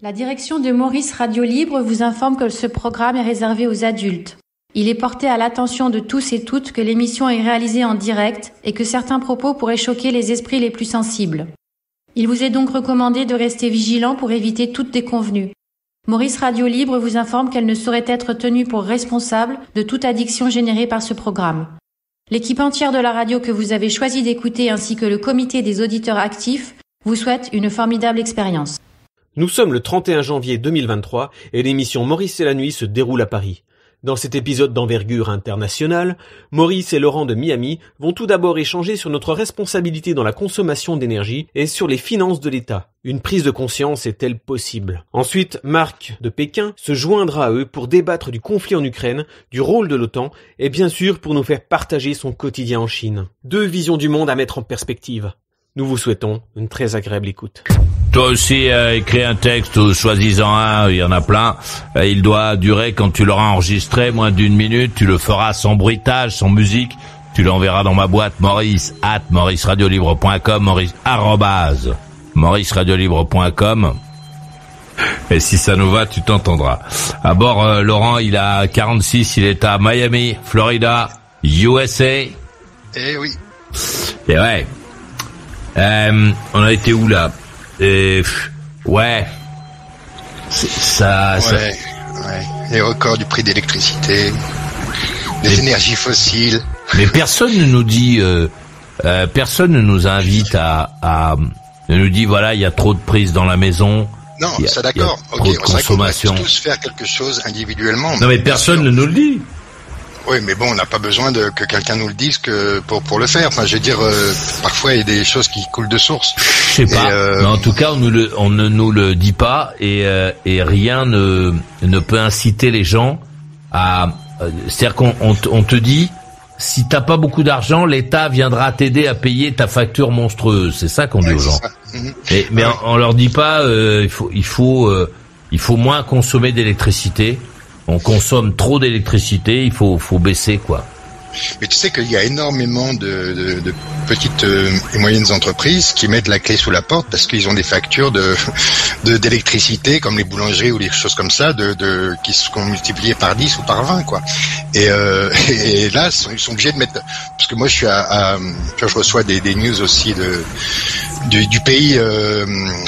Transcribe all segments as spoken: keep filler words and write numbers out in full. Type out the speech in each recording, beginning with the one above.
La direction de Maurice Radio Libre vous informe que ce programme est réservé aux adultes. Il est porté à l'attention de tous et toutes que l'émission est réalisée en direct et que certains propos pourraient choquer les esprits les plus sensibles. Il vous est donc recommandé de rester vigilant pour éviter toute déconvenue. Maurice Radio Libre vous informe qu'elle ne saurait être tenue pour responsable de toute addiction générée par ce programme. L'équipe entière de la radio que vous avez choisi d'écouter ainsi que le comité des auditeurs actifs vous souhaite une formidable expérience. Nous sommes le trente et un janvier deux mille vingt-trois et l'émission Maurice et la nuit se déroule à Paris. Dans cet épisode d'envergure internationale, Maurice et Laurent de Miami vont tout d'abord échanger sur notre responsabilité dans la consommation d'énergie et sur les finances de l'État. Une prise de conscience est-elle possible? Ensuite, Marc de Pékin se joindra à eux pour débattre du conflit en Ukraine, du rôle de l'OTAN et bien sûr pour nous faire partager son quotidien en Chine. Deux visions du monde à mettre en perspective. Nous vous souhaitons une très agréable écoute. Toi aussi, euh, écris un texte ou choisis-en un, il y en a plein. Euh, il doit durer, quand tu l'auras enregistré, moins d'une minute. Tu le feras sans bruitage, sans musique. Tu l'enverras dans ma boîte maurice at maurice radio libre point com, maurice arrobase maurice radio libre point com. Et si ça nous va, tu t'entendras. À bord, euh, Laurent, il a quarante-six, il est à Miami, Florida, U S A. Eh oui. Et ouais. Euh, on a été où là? Et pff, ouais, c'est, ça, ouais, ça. Ouais. Les records du prix d'électricité, des mais, énergies fossiles. Mais personne ne nous dit, euh, euh, personne ne nous invite à, à, ne nous dit voilà, il y a trop de prises dans la maison. Non, y a, c'est d'accord. Y a ok, trop de consommation. On devrait tous faire quelque chose individuellement. Non, mais personne sûr. ne nous le dit. Oui, mais bon, on n'a pas besoin de que quelqu'un nous le dise que pour pour le faire. Enfin, je veux dire, euh, parfois il y a des choses qui coulent de source. Je sais pas. Euh... Mais en tout cas, on, nous le, on ne nous le dit pas et euh, et rien ne ne peut inciter les gens à. Euh, c'est-à-dire qu'on on, on te dit, si t'as pas beaucoup d'argent, l'État viendra t'aider à payer ta facture monstrueuse. C'est ça qu'on dit ouais, aux gens. Mmh. Et, mais ouais. on, on leur dit pas, euh, il faut il faut euh, il faut moins consommer d'électricité. On consomme trop d'électricité, il faut, faut baisser, quoi. Mais tu sais qu'il y a énormément de, de, de petites et moyennes entreprises qui mettent la clé sous la porte parce qu'ils ont des factures de, de d'électricité, comme les boulangeries ou les choses comme ça, de, de qui sont multipliées par dix ou par vingt, quoi. Et, euh, et là, ils sont obligés de mettre, parce que moi, je suis à, à je reçois des, des news aussi de du, du pays. Euh,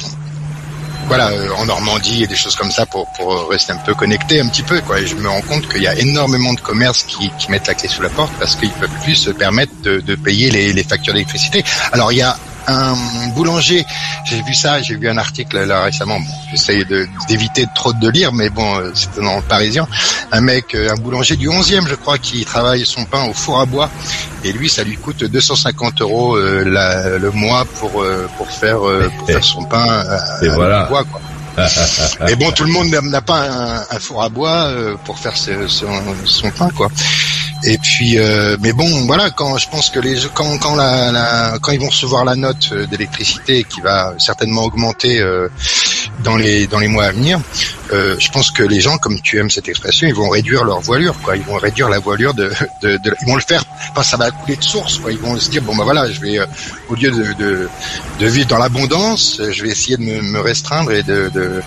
Voilà, euh, en Normandie et des choses comme ça pour pour rester un peu connecté un petit peu, quoi. Et je me rends compte qu'il y a énormément de commerces qui qui mettent la clé sous la porte parce qu'ils peuvent plus se permettre de, de payer les, les factures d'électricité. Alors il y a un boulanger, j'ai vu ça, j'ai vu un article là récemment. Bon, j'essaye de, d'éviter trop de lire, mais bon, euh, c'était dans le Parisien. Un mec, un boulanger du onzième, je crois, qui travaille son pain au four à bois, et lui, ça lui coûte deux cent cinquante euros euh, la, le mois pour euh, pour faire euh, pour faire son pain à, et à voilà. bois, quoi. Et bon, tout le monde n'a pas un, un four à bois euh, pour faire ce, son, son pain, quoi. Et puis, euh, mais bon, voilà, quand je pense que les quand quand la, la quand ils vont recevoir la note d'électricité qui va certainement augmenter euh, dans les dans les mois à venir, euh, je pense que les gens, comme tu aimes cette expression, ils vont réduire leur voilure, quoi. Ils vont réduire la voilure de, de, de ils vont le faire. Enfin, ça va couler de source, quoi. Ils vont se dire bon bah voilà, je vais euh, au lieu de, de de vivre dans l'abondance, je vais essayer de me, me restreindre et de, de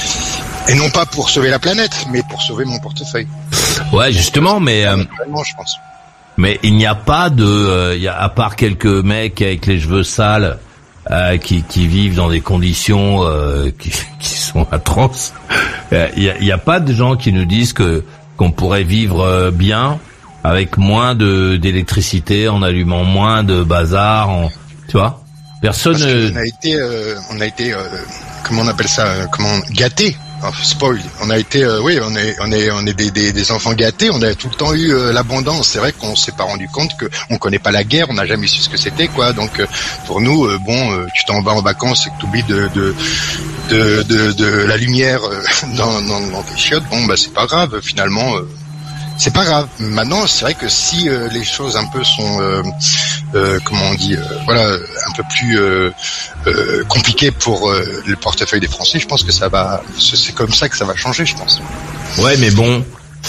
et non pas pour sauver la planète, mais pour sauver mon portefeuille. Ouais, justement, mais euh, je pense. Mais il n'y a pas de, euh, y a, à part quelques mecs avec les cheveux sales euh, qui, qui vivent dans des conditions euh, qui, qui sont atroces. Il euh, y, a, y a pas de gens qui nous disent que qu'on pourrait vivre euh, bien avec moins de d'électricité, en allumant moins de bazar, en, tu vois. Personne. Parce qu'on a été, euh, on a été, euh, comment on appelle ça, euh, comment gâtés. Spoil. On a été, euh, oui, on est, on est, on est des, des, des enfants gâtés. On a tout le temps eu euh, l'abondance. C'est vrai qu'on s'est pas rendu compte que on connaît pas la guerre. On n'a jamais su ce que c'était, quoi. Donc, euh, pour nous, euh, bon, euh, tu t'en vas en vacances et que tu oublies de, de, de, de, de la lumière euh, dans, dans, dans tes chiottes. Bon, bah c'est pas grave. Finalement, euh, c'est pas grave. Maintenant, c'est vrai que si euh, les choses un peu sont, euh, euh, comment on dit, euh, voilà, un peu plus euh, euh, compliquées pour euh, le portefeuille des Français, je pense que ça va, c'est comme ça que ça va changer, je pense. Ouais, mais bon,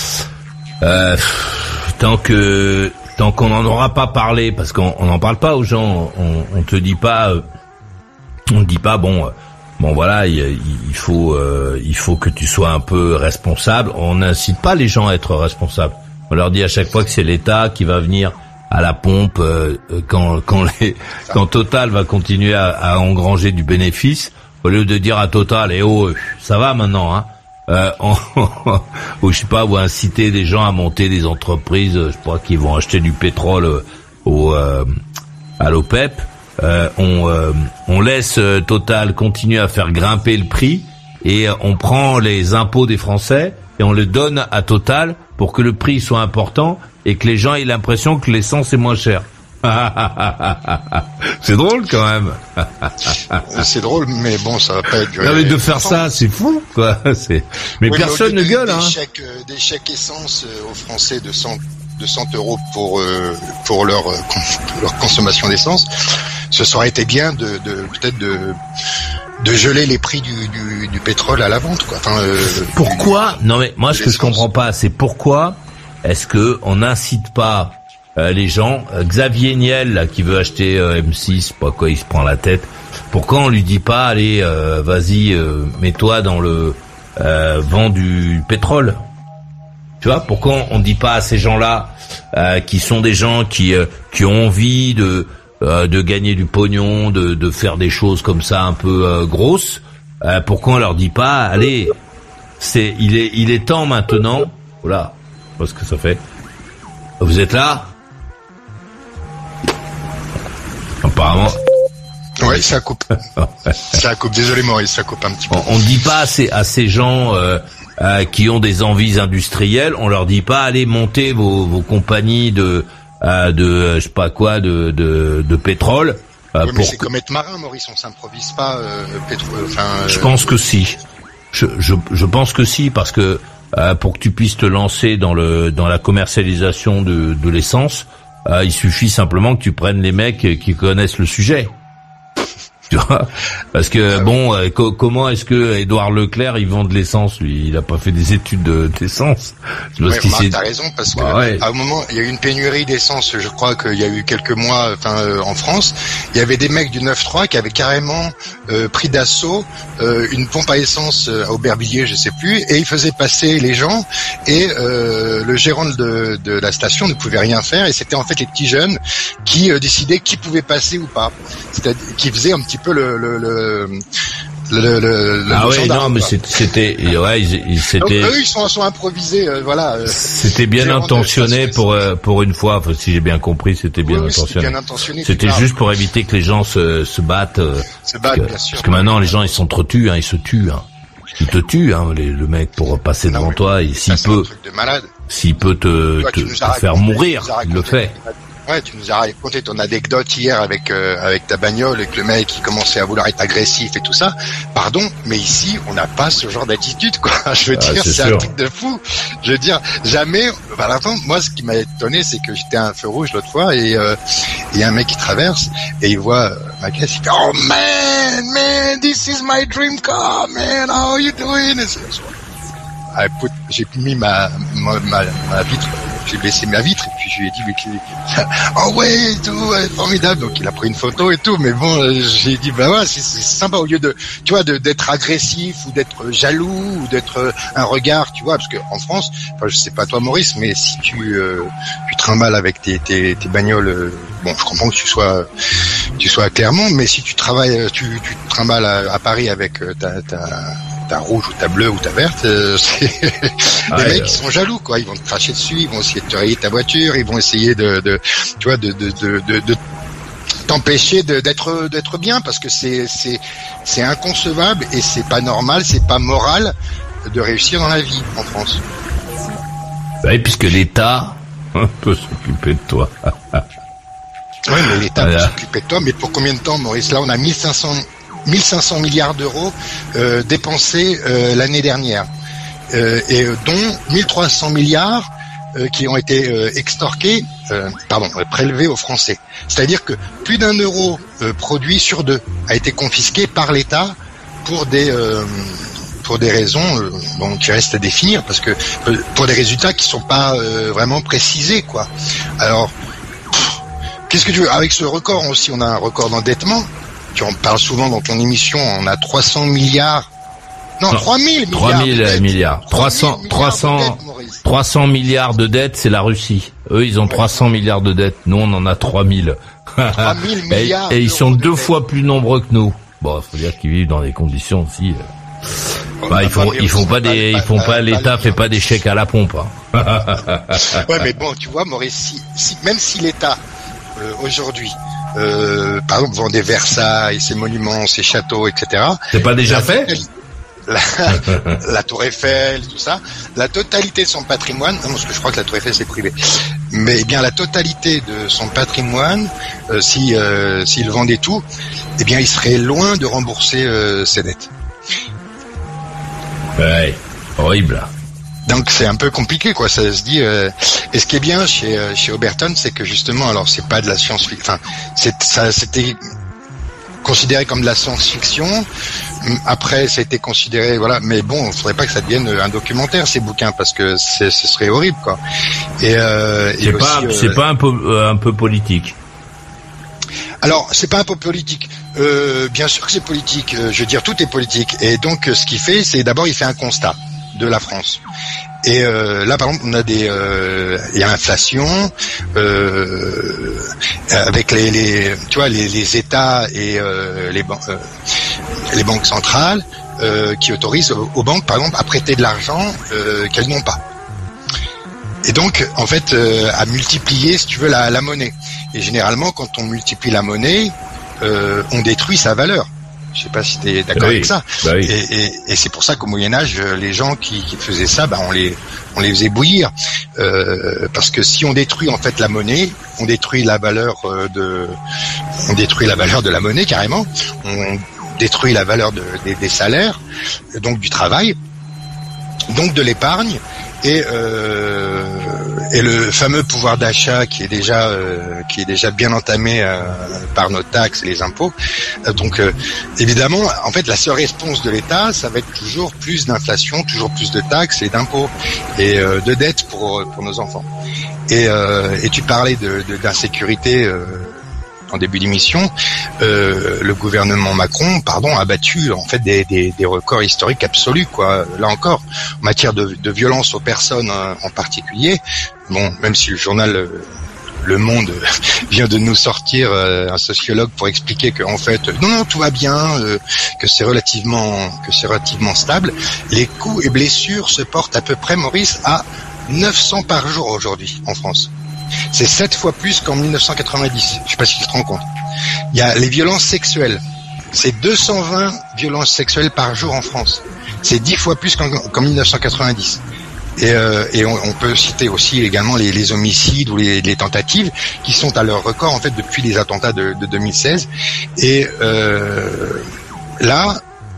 euh, tant que tant qu'on n'en aura pas parlé, parce qu'on n'en parle pas aux gens, on, on te dit pas, euh, on te dit pas, bon, euh, bon voilà, il, il faut euh, il faut que tu sois un peu responsable. On n'incite pas les gens à être responsables. On leur dit à chaque fois que c'est l'État qui va venir à la pompe euh, quand quand les quand Total va continuer à, à engranger du bénéfice, au lieu de dire à Total eh oh ça va maintenant hein. Euh, on, ou je sais pas, ou inciter des gens à monter des entreprises, je crois qu'ils vont acheter du pétrole au euh, à l'OPEP. Euh, on euh, on laisse euh, Total continuer à faire grimper le prix et euh, on prend les impôts des Français et on le donne à Total pour que le prix soit important et que les gens aient l'impression que l'essence est moins chère. C'est drôle quand même. C'est drôle, mais bon, ça va pas être. Non, mais de faire ça, c'est fou, quoi. C'est. Mais oui, personne mais ne gueule, des hein. Chèques, des chèques essence aux Français de cent euros pour euh, pour leur euh, leur consommation d'essence, ce serait été bien de, de peut-être de de geler les prix du, du, du pétrole à la vente, quoi. Enfin, euh, pourquoi du, Non, mais moi, ce que je comprends pas, c'est pourquoi est-ce que on n'incite pas Euh, les gens, euh, Xavier Niel là, qui veut acheter euh, M six, pas quoi il se prend la tête. Pourquoi on lui dit pas allez, euh, vas-y, euh, mets-toi dans le euh, vent du pétrole. Tu vois, pourquoi on dit pas à ces gens-là euh, qui sont des gens qui euh, qui ont envie de euh, de gagner du pognon, de de faire des choses comme ça un peu euh, grosses, euh, pourquoi on leur dit pas allez, c'est il est il est temps maintenant. Voilà, je sais pas ce que ça fait. Vous êtes là? Apparemment. Oui, ça coupe. Ça coupe. Désolé Maurice, ça coupe un petit peu. On ne dit pas à ces, à ces gens euh, euh, qui ont des envies industrielles, on leur dit pas allez monter vos, vos compagnies de euh, de je sais pas quoi de de, de pétrole. Euh, oui, mais pour c'est que... comme être marin, Maurice. On s'improvise pas euh, pétrole. Enfin. Euh... Je pense que si. Je je je pense que si parce que euh, pour que tu puisses te lancer dans le dans la commercialisation de de l'essence. Euh, il suffit simplement que tu prennes les mecs qui connaissent le sujet. Tu vois ? Parce que bon, euh, co- comment est-ce que Édouard Leclerc il vend de l'essence lui ? Il a pas fait des études de, d'essence. Ouais, Marc, t'as raison parce que bah, ouais. à un moment il y a eu une pénurie d'essence. Je crois qu'il y a eu quelques mois, enfin euh, en France, il y avait des mecs du neuf trois qui avaient carrément euh, pris d'assaut euh, une pompe à essence à Aubervilliers, je sais plus, et ils faisaient passer les gens et euh, le gérant de, de la station ne pouvait rien faire et c'était en fait les petits jeunes qui euh, décidaient qui pouvait passer ou pas. C'est-à-dire qui faisaient un petit peu le le le le, le, le ah oui non mais c'était ouais ils, ils c'était donc, eux ils sont sont improvisés euh, voilà euh, c'était bien intentionné pour euh, pour une fois enfin, si j'ai bien compris c'était bien, oui, intentionné. bien intentionné c'était juste pour éviter que les gens se se battent euh, se battent que, bien sûr parce que maintenant les gens ils sont trop tués hein, ils se tuent hein. Ils te tuent hein les, le mec pour passer non, devant toi et s'il peut s'il peut te, toi, te, te faire mourir il le fait. Ouais, tu nous as raconté ton anecdote hier avec euh, avec ta bagnole et que le mec qui commençait à vouloir être agressif et tout ça. Pardon, mais ici on n'a pas ce genre d'attitude quoi. Je veux ah, dire, c'est, c'est un truc de fou. Je veux dire, jamais. Par exemple, moi, ce qui m'a étonné, c'est que j'étais à un feu rouge l'autre fois et il euh, y a un mec qui traverse et il voit euh, ma caisse. Il fait oh man, man, this is my dream car, man. How are you doing? Ah, écoute, j'ai mis ma ma, ma ma vitre. J'ai baissé ma vitre et puis je lui ai dit mais oh ouais et tout ouais, formidable donc il a pris une photo et tout mais bon euh, j'ai dit bah ouais c'est, c'est sympa au lieu de tu vois de d'être agressif ou d'être jaloux ou d'être euh, un regard tu vois parce que en France enfin je sais pas toi Maurice mais si tu euh, tu trimbales avec tes tes tes bagnoles euh, bon je comprends que tu sois tu sois à Clermont mais si tu travailles tu tu trimbales à, à Paris avec euh, ta ta ta rouge ou ta bleue ou ta verte, euh, c'est ah les ouais, mecs qui sont jaloux quoi, ils vont te cracher dessus, ils vont essayer de te rayer ta voiture, ils vont essayer de, de tu vois, de de de de, de t'empêcher de, d'être d'être bien parce que c'est c'est c'est inconcevable et c'est pas normal, c'est pas moral de réussir dans la vie en France. Oui, puisque l'État peut s'occuper de toi. Oui, mais l'État voilà. peut s'occuper de toi, mais pour combien de temps, Maurice ? Là, on a mille cinq cents milliards d'euros euh, dépensés euh, l'année dernière, euh, et euh, dont mille trois cents milliards euh, qui ont été euh, extorqués, euh, pardon, euh, prélevés aux Français. C'est-à-dire que plus d'un euro euh, produit sur deux a été confisqué par l'État pour des euh, pour des raisons euh, bon, qui restent à définir, parce que euh, pour des résultats qui sont pas euh, vraiment précisés, quoi. Alors, pff, qu'est-ce que tu veux ? Avec ce record aussi, on a un record d'endettement. tu en parles souvent dans ton émission, on a trois cents milliards. Non, non trois mille milliards. trois mille milliards. trois cents, trois cents, trois cents milliards de dettes, c'est la Russie. Eux, ils ont ouais. trois cents milliards de dettes. Nous, on en a trois mille. trois mille milliards. Et, et ils sont deux fois plus nombreux que nous. Bon, faut dire qu'ils vivent dans des conditions aussi. Euh... Bah, ils font, ils font pas des, ils font pas, l'État fait pas des chèques à la pompe. Hein. Ouais, mais bon, tu vois, Maurice, si, si même si l'État euh, aujourd'hui, euh, par exemple, vendait Versailles, ses monuments, ses châteaux, et cetera. C'est pas déjà fait? La, la Tour Eiffel, tout ça, la totalité de son patrimoine, non, parce que je crois que la Tour Eiffel c'est privé, mais eh bien la totalité de son patrimoine, euh, si euh, s'il vendait tout, eh bien il serait loin de rembourser euh, ses dettes. Ouais, horrible. Donc c'est un peu compliqué, quoi. Ça se dit. Euh... Et ce qui est bien chez euh, chez Oberton, c'est que justement, alors c'est pas de la science-fiction. Enfin, c'est ça, c'était considéré comme de la science-fiction. Après, ça a été considéré, voilà. Mais bon, il faudrait pas que ça devienne un documentaire ces bouquins, parce que c'est, ce serait horrible, quoi. Et, euh, c'est et pas, aussi, c'est euh... pas un peu, euh, un peu politique. Alors, c'est pas un peu politique. Euh, bien sûr que c'est politique. Euh, je veux dire, tout est politique. Et donc, ce qu'il fait, c'est d'abord, il fait un constat de la France. Et euh, là, par exemple, on a des, euh, il y a l'inflation euh, avec les, les, tu vois, les, les États et euh, les, ban- euh, les banques centrales euh, qui autorisent aux, aux banques, par exemple, à prêter de l'argent euh, qu'elles n'ont pas. Et donc, en fait, euh, à multiplier, si tu veux, la, la monnaie. Et généralement, quand on multiplie la monnaie, euh, on détruit sa valeur. Je sais pas si tu es d'accord oui, avec ça. Bah oui. et, et, et c'est pour ça qu'au Moyen-Âge, les gens qui, qui faisaient ça, bah, on les on les faisait bouillir. Euh, parce que si on détruit en fait la monnaie, on détruit la valeur de on détruit la valeur de la monnaie carrément. On détruit la valeur de, des, des salaires, donc du travail, donc de l'épargne. Et, euh, et le fameux pouvoir d'achat qui est déjà euh, qui est déjà bien entamé euh, par nos taxes et les impôts. Euh, donc euh, évidemment, en fait, la seule réponse de l'État, ça va être toujours plus d'inflation, toujours plus de taxes et d'impôts et euh, de dettes pour pour nos enfants. Et, euh, et tu parlais de, de d'insécurité. Euh, en début d'émission, euh, le gouvernement Macron, pardon, a battu en fait des, des, des records historiques absolus, quoi. Là encore, en matière de, de violence aux personnes euh, en particulier. Bon, même si le journal euh, Le Monde vient de nous sortir euh, un sociologue pour expliquer que en fait, non, non, tout va bien, euh, que c'est relativement, que c'est relativement stable. Les coups et blessures se portent à peu près, Maurice, à neuf cents par jour aujourd'hui en France. C'est sept fois plus qu'en mille neuf cent quatre-vingt-dix. Je sais pas si tu te rends compte. Il y a les violences sexuelles. C'est deux cent vingt violences sexuelles par jour en France. C'est dix fois plus qu'en, qu'en mille neuf cent quatre-vingt-dix. Et, euh, et on, on peut citer aussi également les, les homicides ou les, les tentatives qui sont à leur record en fait depuis les attentats de, de deux mille seize. Et euh, là,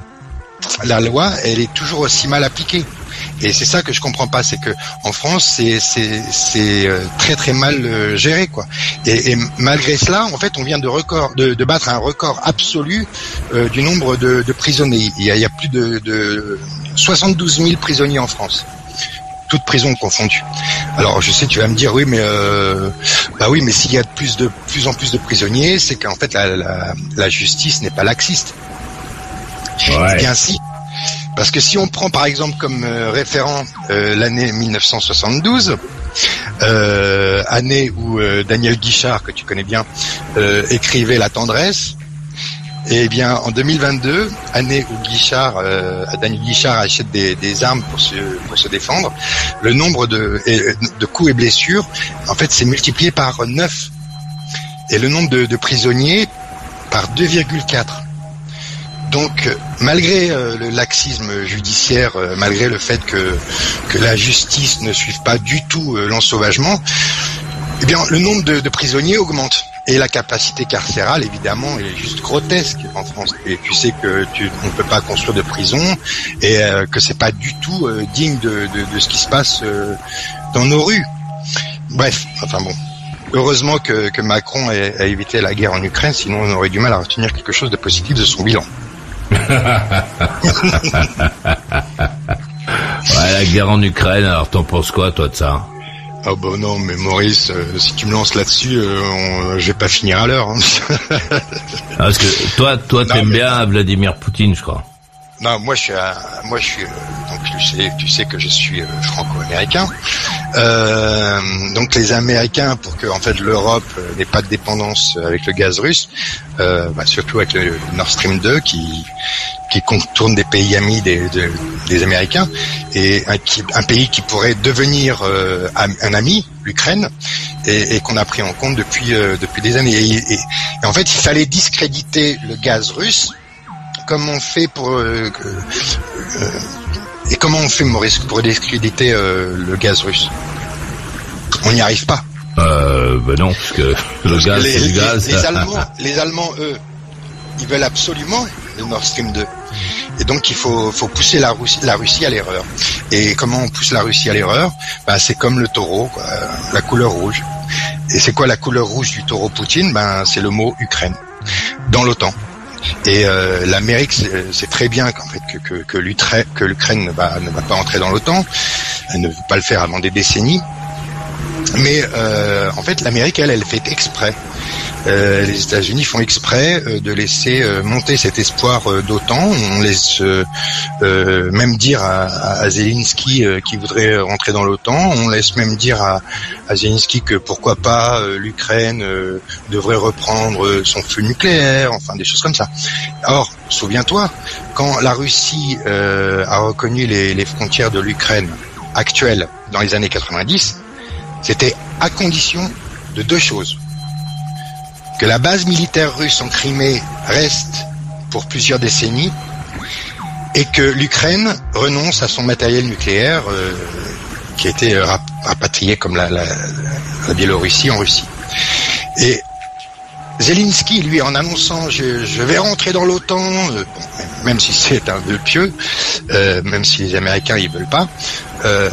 la loi, elle est toujours aussi mal appliquée. Et c'est ça que je comprends pas, c'est que en France c'est c'est c'est très très mal géré, quoi. Et, et malgré cela, en fait, on vient de record de, de battre un record absolu euh, du nombre de, de prisonniers. Il y a, il y a plus de, de soixante-douze mille prisonniers en France, toutes prisons confondues. Alors je sais, tu vas me dire oui, mais euh, bah oui, mais s'il y a de plus de plus en plus de prisonniers, c'est qu'en fait la, la, la justice n'est pas laxiste. Ouais. Eh bien si. Parce que si on prend par exemple comme euh, référent euh, l'année mille neuf cent soixante-douze, euh, année où euh, Daniel Guichard, que tu connais bien, euh, écrivait La Tendresse, et bien en deux mille vingt-deux, année où Guichard, euh, Daniel Guichard achète des, des armes pour se, pour se défendre, le nombre de, de coups et blessures, en fait, s'est multiplié par neuf. Et le nombre de, de prisonniers par deux virgule quatre. Donc, malgré euh, le laxisme judiciaire, euh, malgré le fait que que la justice ne suive pas du tout euh, l'ensauvagement, eh bien, le nombre de, de prisonniers augmente et la capacité carcérale, évidemment, est juste grotesque en France. Et tu sais que tu on ne peut pas construire de prison et euh, que c'est pas du tout euh, digne de, de de ce qui se passe euh, dans nos rues. Bref, enfin bon. Heureusement que, que Macron a, a évité la guerre en Ukraine, sinon on aurait du mal à retenir quelque chose de positif de son bilan. Ouais, la guerre en Ukraine, alors t'en penses quoi toi de ça? Ah oh bah non, mais Maurice, euh, si tu me lances là-dessus, euh, on, je vais pas finir à l'heure. Hein. Ah, parce que toi, toi, t'aimes mais... bien Vladimir Poutine, je crois. Non, moi je suis, à, moi je suis, euh, donc tu sais, tu sais que je suis euh, franco-américain. Euh, donc les Américains, pour que en fait l'Europe euh, n'ait pas de dépendance avec le gaz russe, euh, bah, surtout avec le Nord Stream deux qui qui contourne des pays amis des, des, des Américains et un, qui, un pays qui pourrait devenir euh, un ami, l'Ukraine, et, et qu'on a pris en compte depuis euh, depuis des années. Et, et, et en fait, il fallait discréditer le gaz russe. Comment on fait pour euh, euh, et comment on fait, Maurice, pour discréditer euh, le gaz russe? On n'y arrive pas. Euh, ben non, parce que le parce gaz, que les, c'est le gaz. Les, les Allemands, les Allemands, eux, ils veulent absolument le Nord Stream deux. Et donc il faut, faut pousser la Russie, la Russie à l'erreur. Et comment on pousse la Russie à l'erreur? Ben c'est comme le taureau, quoi, la couleur rouge. Et c'est quoi la couleur rouge du taureau Poutine? Ben c'est le mot Ukraine dans l'OTAN. Et euh, l'Amérique sait très bien qu'en fait que, que, que l'Ukraine, que l'Ukraine ne va, ne va pas entrer dans l'OTAN, elle ne veut pas le faire avant des décennies. Mais euh, en fait, l'Amérique, elle, elle fait exprès. Euh, les États-Unis font exprès euh, de laisser euh, monter cet espoir euh, d'OTAN. On laisse euh, euh, même dire à, à Zelensky euh, qu'il voudrait rentrer dans l'OTAN. On laisse même dire à, à Zelensky que pourquoi pas euh, l'Ukraine euh, devrait reprendre son feu nucléaire, enfin des choses comme ça. Or, souviens-toi, quand la Russie euh, a reconnu les, les frontières de l'Ukraine actuelle dans les années quatre-vingt-dix, c'était à condition de deux choses. Que la base militaire russe en Crimée reste pour plusieurs décennies et que l'Ukraine renonce à son matériel nucléaire euh, qui a été rapatrié comme la, la, la Biélorussie en Russie. Et Zelensky, lui, en annonçant je, je vais rentrer dans l'OTAN, euh, bon, même, même si c'est un vœu pieux, euh, même si les Américains ils veulent pas, euh,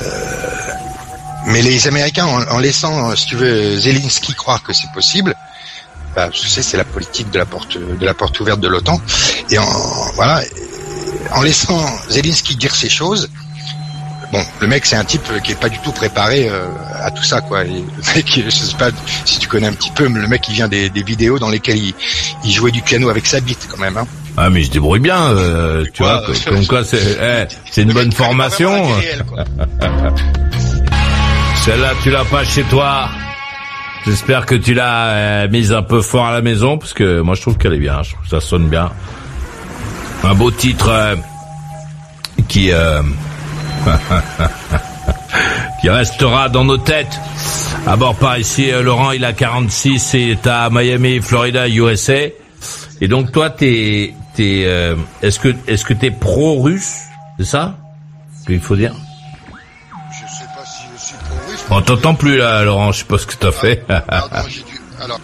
mais les Américains en, en laissant, si tu veux, Zelensky croire que c'est possible, bah, tu sais, c'est la politique de la porte de la porte ouverte de l'OTAN, et en voilà, en laissant Zelensky dire ces choses. Bon, le mec, c'est un type qui est pas du tout préparé euh, à tout ça, quoi. Et le mec, je sais pas si tu connais un petit peu, mais le mec, il vient des, des vidéos dans lesquelles il, il jouait du piano avec sa bite, quand même. Hein. Ah, mais il se débrouille bien, euh, tu vois. Euh, comme quoi, c'est, eh, c'est une bonne formation. Réelle, quoi. Celle-là, tu l'as pas chez toi. J'espère que tu l'as euh, mise un peu fort à la maison, parce que moi, je trouve qu'elle est bien. Je trouve que ça sonne bien. Un beau titre euh, qui... Euh, qui restera dans nos têtes. À bord par ici, euh, Laurent, il a quarante-six et est à Miami, Florida, U S A. Et donc toi, t'es, t'es, euh, est-ce que, est-ce que t'es pro-russe, c'est ça qu'il faut dire? Je sais pas si je suis pro-russe. On t'entend plus là, Laurent. Je sais pas ce que t'as fait. Pardon, j'ai dû. Alors.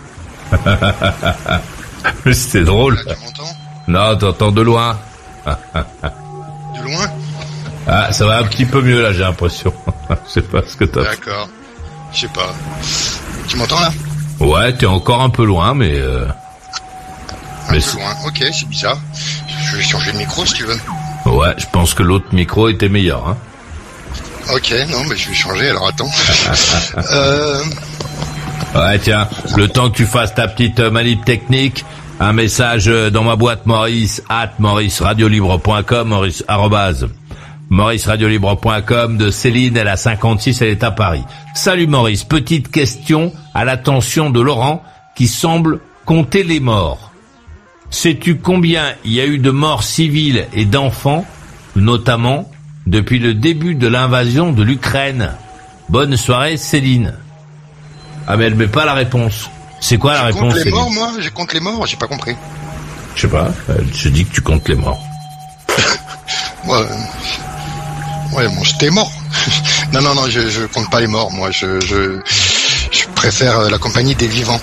C'était drôle. Là, tu m'entends? Non, t'entends de loin. De loin? Ah, ça va un petit peu mieux là, j'ai l'impression. Je sais pas ce que t'as. D'accord. Je sais pas. Tu m'entends là? Ouais, t'es encore un peu loin, mais. Euh... Un mais peu loin. Ok, c'est bizarre. Je vais changer de micro si tu veux. Ouais, je pense que l'autre micro était meilleur. Hein. Ok, non, mais je vais changer. Alors attends. euh... Ouais, tiens. Le temps que tu fasses ta petite manip technique. Un message dans ma boîte Maurice at maurice radio libre point com, Maurice arrobase maurice radio libre point com de Céline, elle a cinquante-six, elle est à Paris. Salut Maurice, petite question à l'attention de Laurent qui semble compter les morts. Sais-tu combien il y a eu de morts civiles et d'enfants, notamment depuis le début de l'invasion de l'Ukraine? Bonne soirée Céline. Ah mais elle met pas la réponse. C'est quoi la je réponse? Je compte les morts, moi. Je compte les morts. J'ai pas compris. Je sais pas. Je dis que tu comptes les morts. ouais. Ouais, bon, j'étais mort. non, non, non. Je, je compte pas les morts. Moi, je, je, je préfère la compagnie des vivants.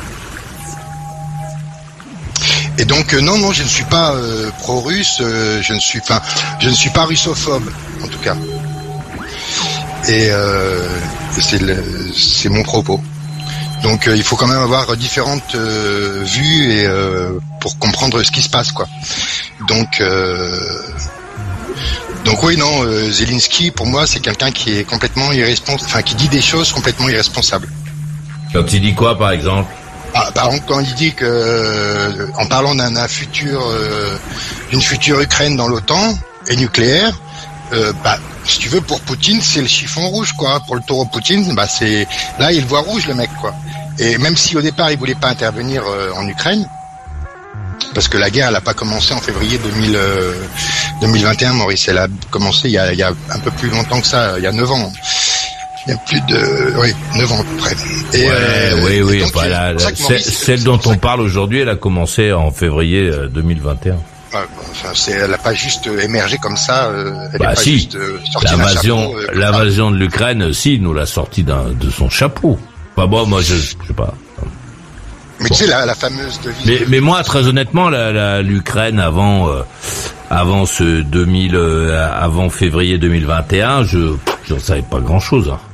Et donc, euh, non, non, je ne suis pas euh, pro-russe. Euh, je ne suis, enfin, je ne suis pas russophobe, en tout cas. Et, euh, et c'est, le, c'est mon propos. Donc euh, il faut quand même avoir différentes euh, vues et euh, pour comprendre ce qui se passe, quoi. Donc euh, Donc oui, non, euh, Zelensky, pour moi, c'est quelqu'un qui est complètement irresponsable, enfin qui dit des choses complètement irresponsables. Quand il dit quoi, par exemple? Ah, par exemple, quand il dit que, euh, en parlant d'un, d'un futur, euh, d'une future Ukraine dans l'OTAN et nucléaire, euh, bah, si tu veux, pour Poutine, c'est le chiffon rouge, quoi. Pour le taureau Poutine, bah c'est là, il voit rouge, le mec, quoi. Et même si au départ, il voulait pas intervenir euh, en Ukraine. Parce que la guerre, elle n'a pas commencé en février deux mille, euh, deux mille vingt et un, Maurice. Elle a commencé il y a, il y a un peu plus longtemps que ça, il y a neuf ans. Il y a plus de, oui, neuf ans à peu près. Et ouais, euh, oui, oui. Donc, enfin, la, la, Maurice, celle, celle dont on parle aujourd'hui, elle a commencé en février deux mille vingt et un. Ouais, enfin, c'est, elle n'a pas juste émergé comme ça. Euh, elle bah est pas si, juste, euh, sortie l'invasion, d'un chapeau, euh, l'invasion de l'Ukraine, si, nous l'a sorti d'un, de son chapeau. Enfin bon, moi, je, je sais pas. Mais bon. Tu sais, la, la fameuse devise. Mais, mais moi, très honnêtement, la, la, l'Ukraine avant, euh, avant ce deux mille, euh, avant février deux mille vingt et un, je, j'en savais pas grand-chose. Hein.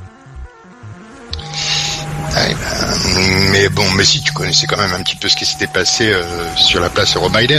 Ouais, ben, mais bon, mais si tu connaissais quand même un petit peu ce qui s'était passé euh, sur la place Euromaïden.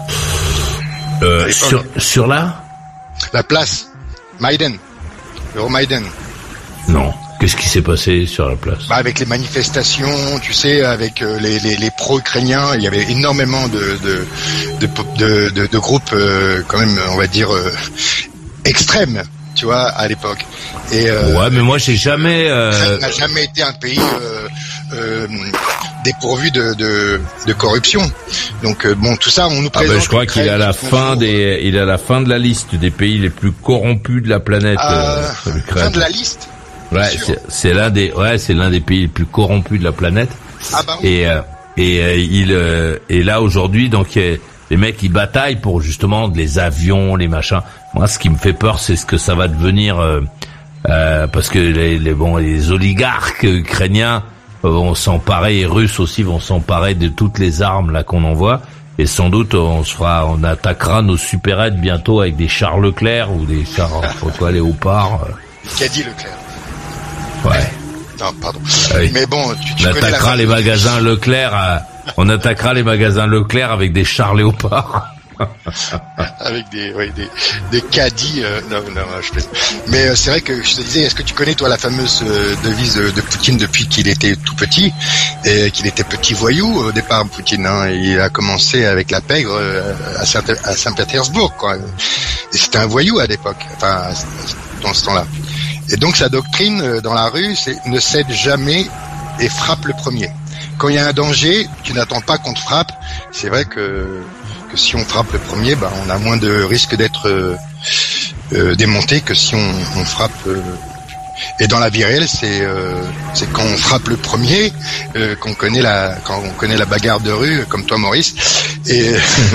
Euh, sur, sur la La place Maïden, Euromaïden. Non. Qu'est-ce qui s'est passé sur la place? Bah, avec les manifestations, tu sais, avec euh, les, les, les pro-ukrainiens, il y avait énormément de de de, de, de, de groupes euh, quand même, on va dire euh, extrêmes, tu vois, à l'époque. Et euh, ouais, mais moi j'ai jamais. Euh... Ça n'a jamais été un pays euh, euh, dépourvu de, de de corruption. Donc euh, bon, tout ça, on nous présente. Ah ben, je crois qu'il est à la fin des, il est à la fin de la liste des pays les plus corrompus de la planète. Euh, euh, fin de la liste. Ouais, c'est, c'est l'un des, ouais, c'est l'un des pays les plus corrompus de la planète. Ah bah oui. Et euh, et euh, il euh, et là aujourd'hui, donc euh, les mecs ils bataillent pour justement les avions, les machins. Moi, ce qui me fait peur, c'est ce que ça va devenir, euh, euh, parce que les, les bon, les oligarques ukrainiens vont s'emparer, et russes aussi vont s'emparer de toutes les armes là qu'on envoie. Et sans doute on se fera, on attaquera nos supérettes bientôt avec des chars Leclerc ou des chars, quoi, léopards. Qu'a dit Leclerc? Ouais. Non, pardon. Ah oui. Mais bon, tu, tu on attaquera la... les magasins Leclerc. À... On attaquera les magasins Leclerc avec des chars léopards. Avec des, oui, des, des caddies. Euh, non, non, je plaisante. Mais euh, c'est vrai que je te disais, est-ce que tu connais toi la fameuse euh, devise de, de Poutine depuis qu'il était tout petit et qu'il était petit voyou au départ, Poutine. Hein, il a commencé avec la pègre euh, à, Saint- à Saint-Pétersbourg, quoi. Et c'était un voyou à l'époque, enfin dans ce temps-là. Et donc sa doctrine euh, dans la rue, c'est ne cède jamais et frappe le premier. Quand il y a un danger, tu n'attends pas qu'on te frappe. C'est vrai que, que si on frappe le premier, bah, on a moins de risque d'être euh, euh, démonté que si on, on frappe. Euh, et dans la vie réelle, c'est euh, c'est quand on frappe le premier euh, qu'on connaît la quand on connaît la bagarre de rue, comme toi, Maurice. Et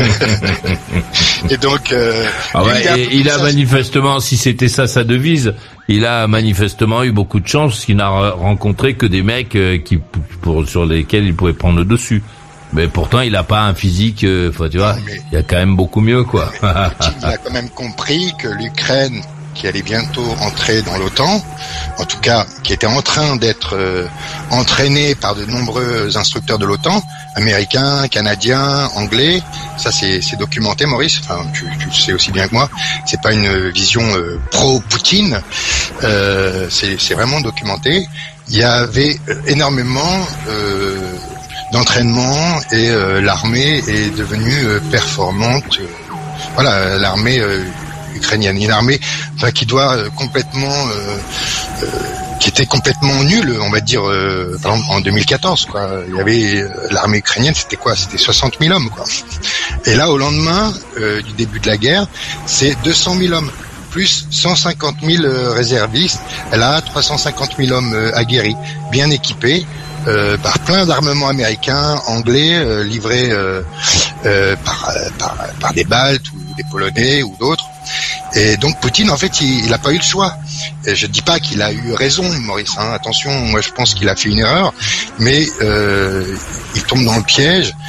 et donc. Euh, ah ouais, et il a ça, manifestement, si c'était ça sa devise, il a manifestement eu beaucoup de chance parce qu'il n'a rencontré que des mecs euh, qui pour sur lesquels il pouvait prendre le dessus. Mais pourtant, il a pas un physique. Euh, faut, tu vois, il y a quand même beaucoup mieux, quoi. Il a quand même compris que l'Ukraine, qui allait bientôt entrer dans l'OTAN, en tout cas qui était en train d'être euh, entraîné par de nombreux instructeurs de l'OTAN, américains, canadiens, anglais, ça c'est, c'est documenté, Maurice, enfin tu, tu le sais aussi bien que moi, c'est pas une vision euh, pro-Poutine, euh, c'est, c'est vraiment documenté. Il y avait énormément euh, d'entraînement et euh, l'armée est devenue euh, performante. Voilà, l'armée euh, ukrainienne, une armée enfin qui doit euh, complètement euh, euh, qui était complètement nulle, on va dire euh, par exemple en deux mille quatorze quoi. Il y avait euh, l'armée ukrainienne, c'était quoi? C'était soixante mille hommes quoi. Et là au lendemain euh, du début de la guerre, c'est deux cent mille hommes plus cent cinquante mille euh, réservistes. Elle a trois cent cinquante mille hommes euh, aguerris, bien équipés. Euh, par plein d'armements américains, anglais, euh, livrés euh, euh, par, par, par des Baltes ou des Polonais ou d'autres. Et donc Poutine, en fait, il n'a pas eu le choix. Et je ne dis pas qu'il a eu raison, Maurice. Hein, attention, moi je pense qu'il a fait une erreur, mais euh, il tombe dans le piège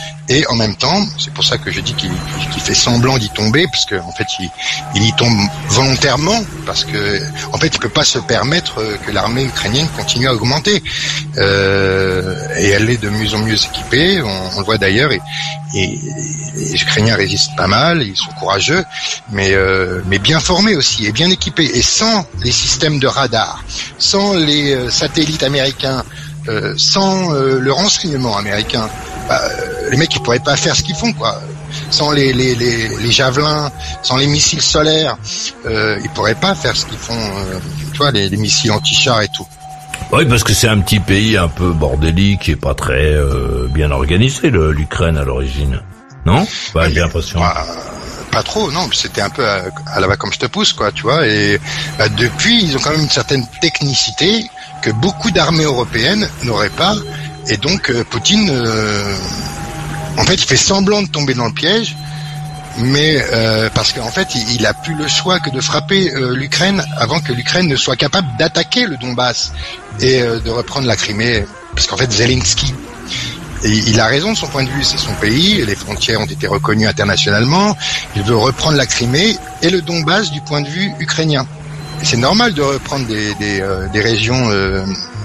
et en même temps, c'est pour ça que je dis qu'il, qu'il fait semblant d'y tomber, parce que en fait, il, il y tombe volontairement, parce que en fait, il peut pas se permettre que l'armée ukrainienne continue à augmenter, euh, et elle est de mieux en mieux équipée. On, on le voit d'ailleurs, et, et, et les Ukrainiens résistent pas mal, ils sont courageux, mais euh, mais bien formés aussi et bien équipés. Et sans les systèmes de radar, sans les euh, satellites américains, euh, sans euh, le renseignement américain, bah, les mecs ils pourraient pas faire ce qu'ils font, quoi. Sans les les les, les javelins, sans les missiles solaires, euh, ils pourraient pas faire ce qu'ils font. Euh, tu vois, les, les missiles anti-chars et tout. Oui, parce que c'est un petit pays un peu bordélique et pas très euh, bien organisé, le, l'Ukraine à l'origine. Non? Bah, j'ai l'impression. Bah, pas trop, non. C'était un peu à, à la va comme je te pousse, quoi, tu vois. Et bah, depuis, ils ont quand même une certaine technicité que beaucoup d'armées européennes n'auraient pas. Et donc, euh, Poutine, euh, en fait, il fait semblant de tomber dans le piège. Mais euh, parce qu'en fait, il, il a plus le choix que de frapper euh, l'Ukraine avant que l'Ukraine ne soit capable d'attaquer le Donbass et euh, de reprendre la Crimée. Parce qu'en fait, Zelensky, et il a raison de son point de vue, c'est son pays, les frontières ont été reconnues internationalement. Il veut reprendre la Crimée et le Donbass du point de vue ukrainien. Et c'est normal de reprendre des, des, euh, des régions euh,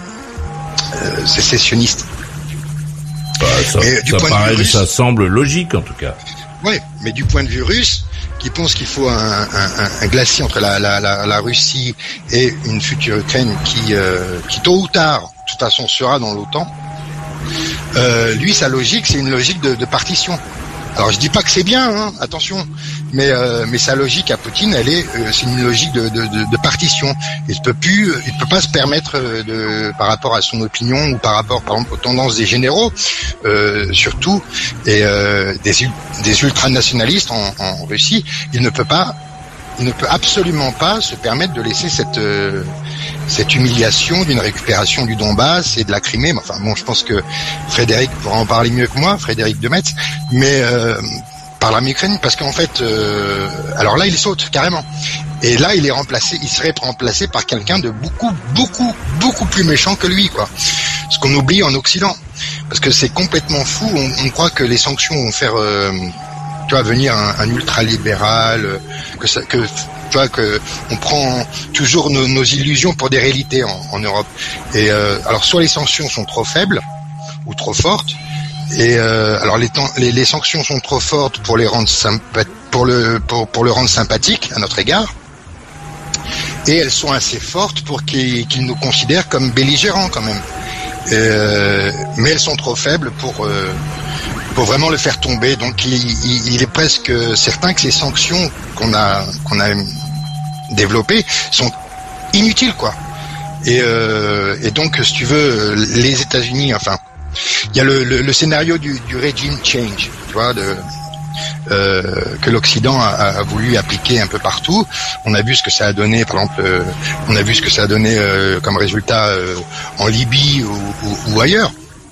euh, sécessionnistes. Bah, ça, Mais, du ça, point paraît, de vue russe, ça semble logique en tout cas. Ouais, mais du point de vue russe, qui pense qu'il faut un, un, un glacier entre la, la, la, la Russie et une future Ukraine qui, euh, qui tôt ou tard, de toute façon, sera dans l'OTAN, euh, lui, sa logique, c'est une logique de, de partition. Alors, je dis pas que c'est bien, hein, attention, mais euh, mais sa logique à Poutine, elle est, euh, c'est une logique de, de, de, de partition. Il peut plus, il peut pas se permettre de, par rapport à son opinion ou par rapport, par exemple, aux tendances des généraux, euh, surtout, et euh, des des ultranationalistes en, en Russie, il ne peut pas, il ne peut absolument pas se permettre de laisser cette euh, cette humiliation d'une récupération du Donbass et de la Crimée. Enfin bon, je pense que Frédéric pourra en parler mieux que moi, Frédéric de Metz, mais euh, par l'armée ukrainienne, parce qu'en fait, euh, alors là, il saute carrément. Et là, il est remplacé, il serait remplacé par quelqu'un de beaucoup, beaucoup, beaucoup plus méchant que lui, quoi. Ce qu'on oublie en Occident, parce que c'est complètement fou. On, on croit que les sanctions vont faire, euh, tu vois, venir un, un ultralibéral, que ça, que tu vois, que on prend toujours nos, nos illusions pour des réalités en, en Europe. Et euh, alors, soit les sanctions sont trop faibles ou trop fortes. Et euh, alors les, temps, les, les sanctions sont trop fortes pour les rendre sympa, pour le pour, pour le rendre sympathique à notre égard, et elles sont assez fortes pour qu'ils qu'ils nous considèrent comme belligérants quand même. Euh, mais elles sont trop faibles pour euh, pour vraiment le faire tomber. Donc il, il, il est presque certain que ces sanctions qu'on a qu'on a développées sont inutiles, quoi. Et, euh, et donc si tu veux, les États-Unis, enfin. Il y a le, le, le scénario du, du regime change, tu vois, de, euh, que l'Occident a, a voulu appliquer un peu partout. On a vu ce que ça a donné, par exemple, euh, on a vu ce que ça a donné euh, comme résultat euh, en Libye ou, ou, ou ailleurs.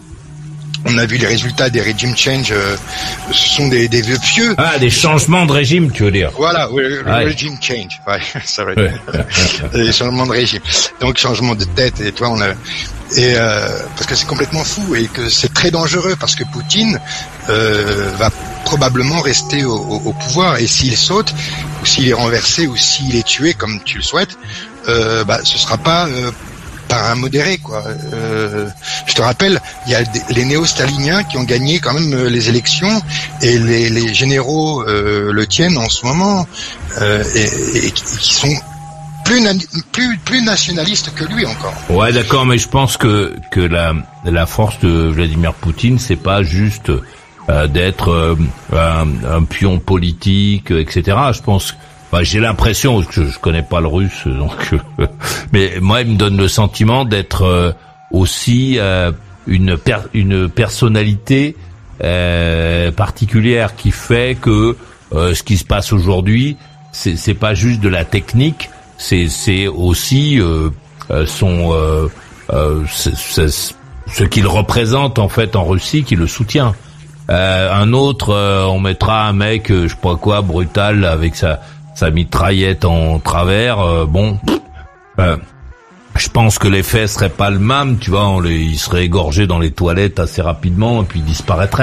On a vu les résultats des regime change. Euh, ce sont des, des vieux pieux. Ah, des changements de régime, tu veux dire. Voilà, oui, le ouais. Regime change. Ouais, ça va être. Les changements de régime. Donc changement de tête. Et toi, on a. Et euh, parce que c'est complètement fou et que c'est très dangereux parce que Poutine euh, va probablement rester au, au, au pouvoir, et s'il saute ou s'il est renversé ou s'il est tué comme tu le souhaites, euh, bah ce sera pas euh, par un modéré, quoi. Euh, je te rappelle, il y a des, les néo-staliniens qui ont gagné quand même les élections, et les, les généraux euh, le tiennent en ce moment, euh, et, et qui sont plus, plus, plus nationaliste que lui encore. Ouais, d'accord, mais je pense que, que la, la force de Vladimir Poutine, c'est pas juste euh, d'être euh, un, un pion politique, et cetera. Je pense, bah, j'ai l'impression, que je, je connais pas le russe, donc, euh, mais moi, il me donne le sentiment d'être euh, aussi euh, une, per, une personnalité euh, particulière qui fait que euh, ce qui se passe aujourd'hui, c'est, c'est pas juste de la technique. C'est, c'est aussi euh, euh, son euh, euh, c'est, c'est, ce qu'il représente en fait en Russie qui le soutient. Euh, un autre, euh, on mettra un mec, euh, je sais pas quoi, brutal avec sa sa mitraillette en travers. Euh, bon, euh, je pense que l'effet serait pas le même, tu vois. On les, il serait égorgé dans les toilettes assez rapidement et puis il disparaîtrait.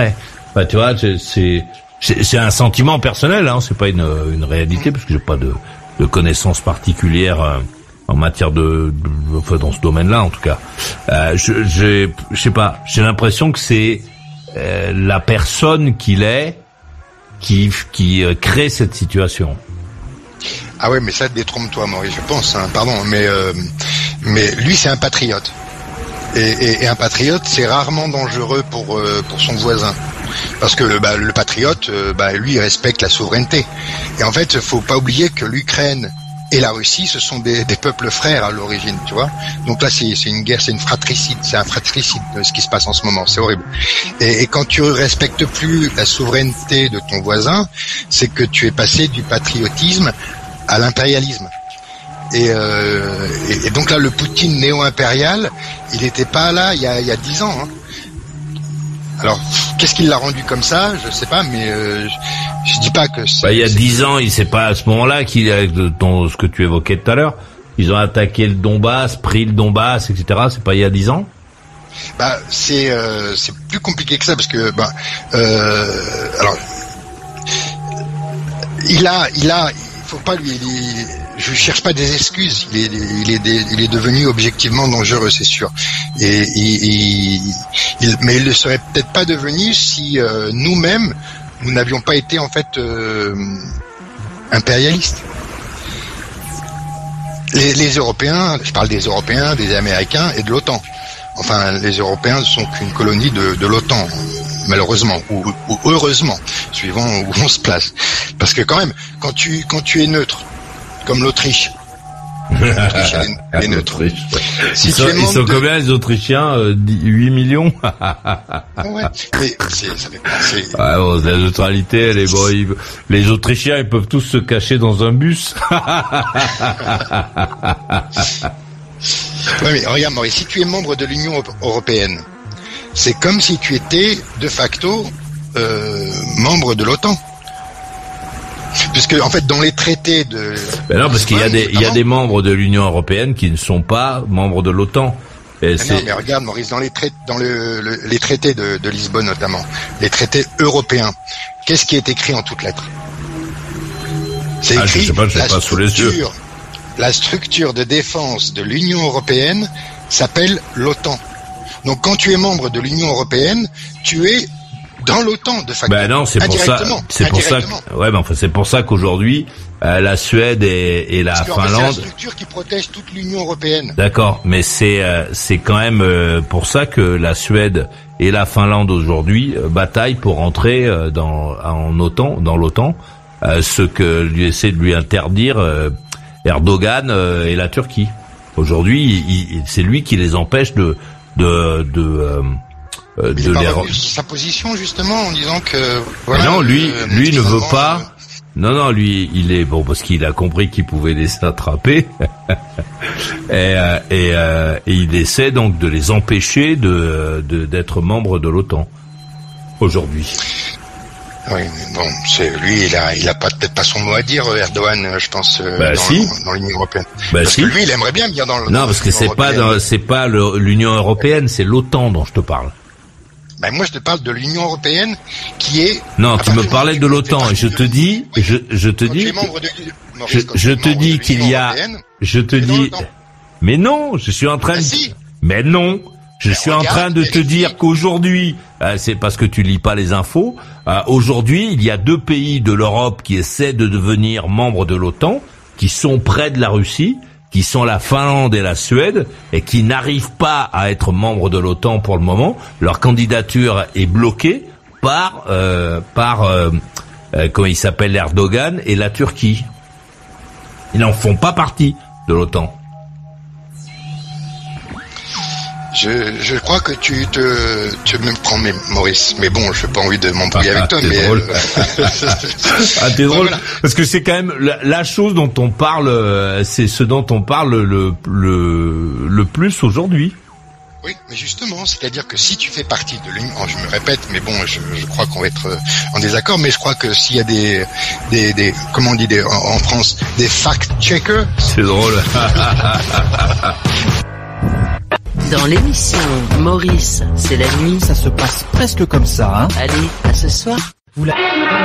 Bah, tu vois, c'est, c'est, c'est un sentiment personnel, hein. C'est pas une, une réalité, parce que j'ai pas de, de connaissances particulières euh, en matière de, de, enfin, dans ce domaine-là, en tout cas. Euh, je, j'ai, je sais pas. J'ai l'impression que c'est euh, la personne qu'il est qui, qui euh, crée cette situation. Ah ouais, mais ça, détrompe-toi, Maurice, je pense, hein, pardon, mais euh, mais lui, c'est un patriote. Et, et, et un patriote, c'est rarement dangereux pour euh, pour son voisin, parce que le, bah, le patriote, euh, bah, lui, il respecte la souveraineté. Et en fait, faut pas oublier que l'Ukraine et la Russie, ce sont des, des peuples frères à l'origine, tu vois. Donc là, c'est, c'est une guerre, c'est une fratricide, c'est un fratricide ce qui se passe en ce moment, c'est horrible. Et, et quand tu respectes plus la souveraineté de ton voisin, c'est que tu es passé du patriotisme à l'impérialisme. Et, euh, et, et donc là, le Poutine néo-impérial, il n'était pas là il y a, il y a dix ans. Hein. Alors, qu'est-ce qui l'a rendu comme ça? Je sais pas, mais euh, je, je dis pas que. C'est, bah, il y a c'est... dix ans, il c'est pas à ce moment-là qu'il, avec ton, ce que tu évoquais tout à l'heure, ils ont attaqué le Donbass, pris le Donbass, et cetera. C'est pas il y a dix ans? Bah, c'est euh, c'est plus compliqué que ça parce que bah euh, alors il a il a il faut pas lui. Il, je cherche pas des excuses. Il est, il est, il est devenu objectivement dangereux, c'est sûr. Et, il, il, il, mais il ne serait peut-être pas devenu si euh, nous-mêmes nous n'avions pas été en fait euh, impérialistes. Les, les Européens, je parle des Européens, des Américains et de l'OTAN. Enfin, les Européens ne sont qu'une colonie de, de l'OTAN, malheureusement ou, ou heureusement, suivant où on se place. Parce que quand même, quand tu quand tu es neutre, comme l'Autriche. L'Autriche, elle est, elle est neutre. Si ils, sont, ils sont de... combien les Autrichiens euh, huit millions. Ouais, mais c'est, ça fait penser. Ouais, bon, la neutralité, elle est bon. Ils, les Autrichiens, ils peuvent tous se cacher dans un bus. Ouais, mais regarde, Maurice, si tu es membre de l'Union européenne, c'est comme si tu étais de facto euh, membre de l'OTAN. Puisque en fait dans les traités de ben non parce qu'il y a des il y a des membres de l'Union européenne qui ne sont pas membres de l'OTAN. Et c'est... Non mais regarde Maurice, dans les traités dans le, le les traités de, de Lisbonne notamment, les traités européens, qu'est-ce qui est écrit en toutes lettres? C'est ah, écrit je sais pas, je sais la pas sous les yeux. La structure de défense de l'Union européenne s'appelle l'OTAN. Donc quand tu es membre de l'Union européenne, tu es dans l'OTAN, de facto. Ben non, c'est pour ça. C'est pour ça. Que, ouais, ben enfin, c'est pour ça qu'aujourd'hui, euh, la Suède et, et la Finlande. C'est la structure qui protège toute l'Union européenne. D'accord, mais c'est euh, c'est quand même euh, pour ça que la Suède et la Finlande aujourd'hui euh, bataillent pour entrer euh, dans en OTAN, dans l'OTAN, euh, ce que lui essaie de lui interdire euh, Erdogan euh, et la Turquie. Aujourd'hui, il, il, c'est lui qui les empêche de de de euh, Euh, de les... sa position justement en disant que voilà, non lui euh, lui ne veut pas euh... non non lui il est bon parce qu'il a compris qu'il pouvait les attraper et, euh, et, euh, et il essaie donc de les empêcher de, de d'être membre de l'OTAN aujourd'hui. Oui, mais bon, c'est lui, il a, il a pas peut-être pas son mot à dire, Erdogan, je pense, bah, dans, si. dans, dans l'Union européenne. Bah, parce si. que lui, il aimerait bien venir dans le. Non, parce que c'est pas, dans, c'est pas le, l'Union européenne, c'est l'OTAN dont je te parle. Ben moi, je te parle de l'Union européenne, qui est. Non, tu me parlais de l'OTAN et je te dis, oui, je, je te dis, de, Maurice, je, je te dis qu'il y a, je te dis, mais non, je suis en train ben de, si. mais non. Je Mais suis regarde, en train de te dire qu'aujourd'hui, euh, c'est parce que tu lis pas les infos, euh, aujourd'hui, il y a deux pays de l'Europe qui essaient de devenir membres de l'OTAN, qui sont près de la Russie, qui sont la Finlande et la Suède, et qui n'arrivent pas à être membres de l'OTAN pour le moment. Leur candidature est bloquée par, euh, par, euh, euh, comment il s'appelle, Erdogan et la Turquie. Ils n'en font pas partie de l'OTAN. Je, je crois que tu te, tu me prends, mais, Maurice. Mais bon, je n'ai pas envie de m'embrouiller ah, avec toi. T'es mais drôle. ah, t'es drôle. Voilà. Parce que c'est quand même la, la chose dont on parle, c'est ce dont on parle le, le, le plus aujourd'hui. Oui, mais justement, c'est-à-dire que si tu fais partie de l'Union, je me répète, mais bon, je, je crois qu'on va être en désaccord, mais je crois que s'il y a des, des, des comment on dit des, en, en France, des fact-checkers. C'est drôle. Dans l'émission Maurice, c'est la nuit. Ça se passe presque comme ça, hein. Allez, à ce soir. Vous la...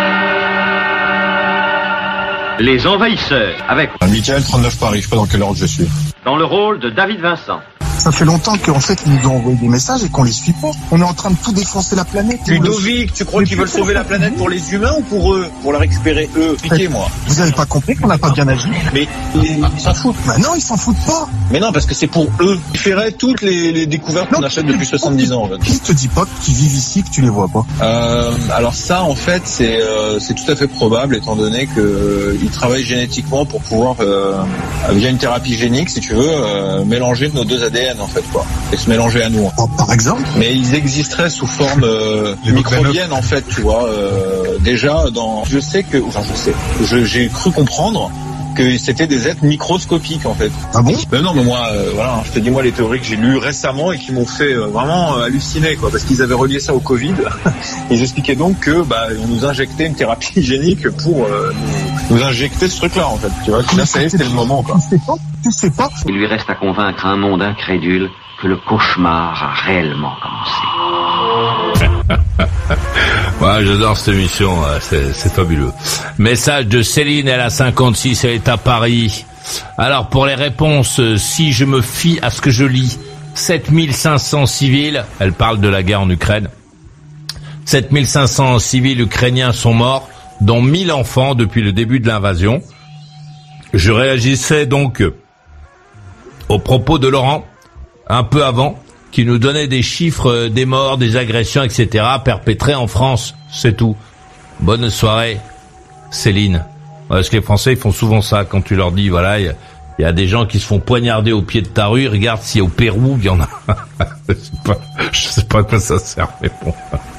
Les Envahisseurs, avec... Michael, trente-neuf Paris, je sais pas dans quelle ordre je suis. Dans le rôle de David Vincent. Ça fait longtemps qu'en fait, ils nous ont envoyé des messages et qu'on les suit pas. On est en train de tout défoncer la planète. Ludovic, tu crois qu'ils veulent sauver la planète pour les humains ou pour eux? Pour la récupérer eux? Expliquez-moi. Vous avez pas compris qu'on n'a pas bien agi? Mais ils s'en foutent. Bah non, ils s'en foutent pas. Mais non, parce que c'est pour eux. Ils feraient toutes les, les découvertes qu'on achète depuis soixante-dix ans, en fait. Qui te dit pas qu'ils vivent ici, que tu les vois pas? Euh, alors ça, en fait, c'est euh, c'est tout à fait probable, étant donné que euh, ils travaillent génétiquement pour pouvoir, euh, via une thérapie génique, si tu veux, euh, mélanger nos deux A D N, en fait, quoi. Et se mélanger à nous. Oh, par exemple. Mais ils existeraient sous forme euh, microbienne, en fait, tu vois. Euh, déjà, dans, je sais que, enfin, je sais, je, j'ai cru comprendre que c'était des êtres microscopiques, en fait. Ah bon? Ben non, mais moi, euh, voilà, je te dis moi les théories que j'ai lues récemment et qui m'ont fait euh, vraiment euh, halluciner, quoi, parce qu'ils avaient relié ça au Covid. Ils expliquaient donc que, bah, on nous injectait une thérapie génique pour euh, nous, nous injecter ce truc-là, en fait. Tu vois, là, ça y est, c'était le moment, quoi. Tu sais pas, tu sais pas. Il lui reste à convaincre un monde incrédule que le cauchemar a réellement commencé. Ouais, j'adore cette émission, c'est, c'est fabuleux. Message de Céline, elle a cinquante-six, elle est à Paris. Alors, pour les réponses, si je me fie à ce que je lis, sept mille cinq cents civils, elle parle de la guerre en Ukraine, sept mille cinq cents civils ukrainiens sont morts, dont mille enfants depuis le début de l'invasion. Je réagissais donc aux propos de Laurent, un peu avant, qui nous donnait des chiffres des morts, des agressions, et cetera perpétrées en France. C'est tout. Bonne soirée, Céline. Parce que les Français, ils font souvent ça quand tu leur dis, voilà, il y, y a des gens qui se font poignarder au pied de ta rue, regarde si au Pérou, il y en a. je sais pas, je sais pas à quoi ça sert, mais bon.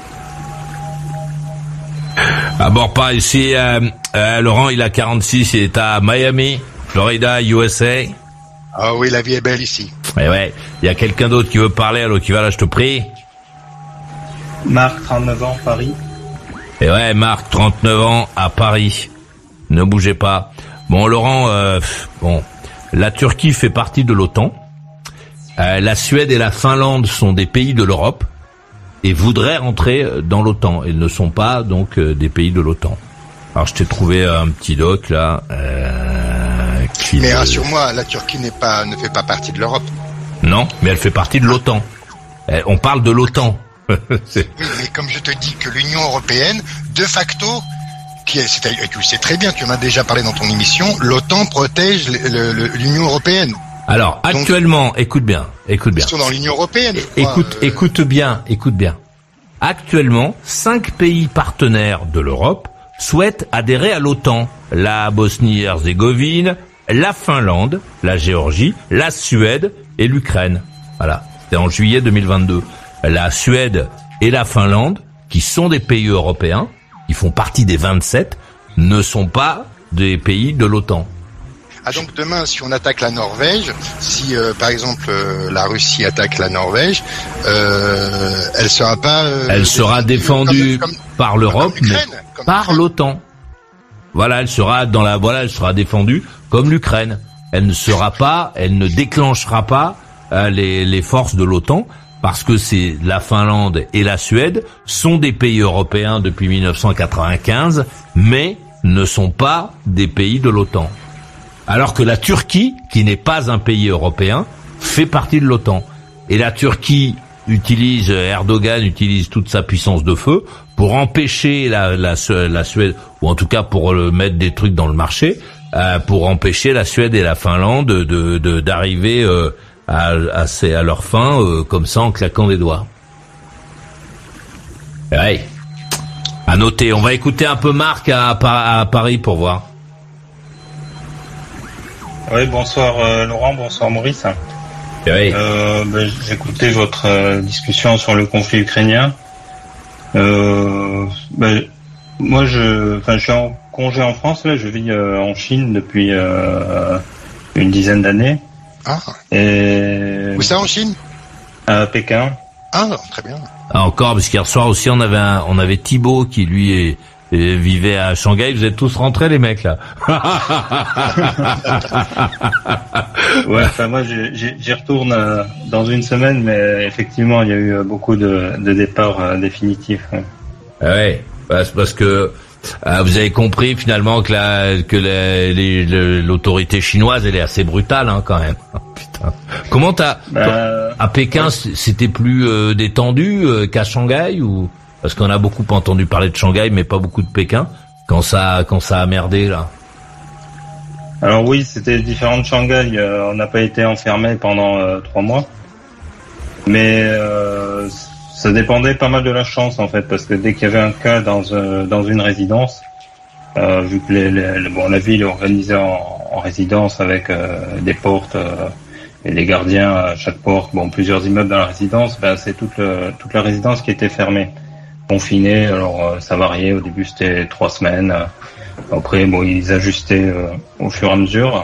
À bord pas ici, euh, euh, Laurent, il a quarante-six, il est à Miami, Florida, U S A. Ah oui, la vie est belle ici. Et ouais, il y a quelqu'un d'autre qui veut parler, alors qui va là, je te prie. Marc, trente-neuf ans, Paris. Et ouais, Marc, trente-neuf ans, à Paris. Ne bougez pas. Bon, Laurent, euh, bon, la Turquie fait partie de l'OTAN. Euh, la Suède et la Finlande sont des pays de l'Europe et voudraient rentrer dans l'OTAN. Ils ne sont pas, donc, euh, des pays de l'OTAN. Alors, je t'ai trouvé un petit doc, là, euh, qui... Mais rassure-moi, la Turquie n'est pas, ne fait pas partie de l'Europe. Non, mais elle fait partie de l'OTAN. Euh, on parle de l'OTAN. C'est... Oui, mais comme je te dis que l'Union européenne, de facto, qui est, c'est, tu sais très bien, tu en as déjà parlé dans ton émission, l'OTAN protège le, le, l'Union européenne. Alors, donc, actuellement, écoute bien, écoute bien. Ils sont dans l'Union européenne. Écoute, euh... écoute bien, écoute bien. Actuellement, cinq pays partenaires de l'Europe souhaitent adhérer à l'OTAN. La Bosnie-Herzégovine, la Finlande, la Géorgie, la Suède et l'Ukraine. Voilà, c'était en juillet deux mille vingt-deux. La Suède et la Finlande, qui sont des pays européens, ils font partie des vingt-sept, ne sont pas des pays de l'OTAN. Ah donc demain, si on attaque la Norvège, si euh, par exemple euh, la Russie attaque la Norvège, euh, elle sera pas... Euh, elle sera défendue comme, comme, par l'Europe, mais par l'Ukraine. L'OTAN. Voilà, elle sera dans la, voilà, elle sera défendue comme l'Ukraine. Elle ne sera pas, elle ne déclenchera pas euh, les, les forces de l'OTAN. Parce que c'est la Finlande et la Suède sont des pays européens depuis mille neuf cent quatre-vingt-quinze, mais ne sont pas des pays de l'OTAN. Alors que la Turquie, qui n'est pas un pays européen, fait partie de l'OTAN. Et la Turquie utilise, Erdogan utilise toute sa puissance de feu pour empêcher la, la, la Suède, ou en tout cas pour le mettre des trucs dans le marché, euh, pour empêcher la Suède et la Finlande de, de, de d'arriver euh, À, à, à leur fin, euh, comme ça, en claquant des doigts. Ouais. À noter. On va écouter un peu Marc à, à, à Paris pour voir. Oui, bonsoir euh, Laurent, bonsoir Maurice. Oui. Euh, ben, j'ai écouté votre euh, discussion sur le conflit ukrainien. Euh, ben, moi, je, enfin, je suis en congé en France. Là, je vis euh, en Chine depuis euh, une dizaine d'années. Ah. Et... Où ça en Chine? À Pékin. Ah, très bien. Ah, encore, parce qu'hier soir aussi, on avait un, on avait Thibaut qui lui est, et vivaient à Shanghai, vous êtes tous rentrés les mecs là. Ouais, enfin moi j'y, j'y retourne euh, dans une semaine, mais effectivement il y a eu beaucoup de, de départs euh, définitifs. Ouais, ouais bah, c'est parce que euh, vous avez compris finalement que la que la, les, le, l'autorité chinoise elle est assez brutale hein, quand même. Putain. Comment t'as bah, à Pékin ouais. C'était plus euh, détendu euh, qu'à Shanghai ou parce qu'on a beaucoup entendu parler de Shanghai mais pas beaucoup de Pékin quand ça quand ça a merdé là. Alors oui, c'était différent de Shanghai. Euh, on n'a pas été enfermé pendant euh, trois mois, mais euh, ça dépendait pas mal de la chance en fait, parce que dès qu'il y avait un cas dans euh, dans une résidence, euh, vu que les, les, bon la ville est organisée en, en résidence avec euh, des portes euh, et des gardiens à chaque porte, bon plusieurs immeubles dans la résidence, ben c'est toute le, toute la résidence qui était fermée, confinée. Alors euh, ça variait. Au début c'était trois semaines. Après, bon, ils ajustaient euh, au fur et à mesure.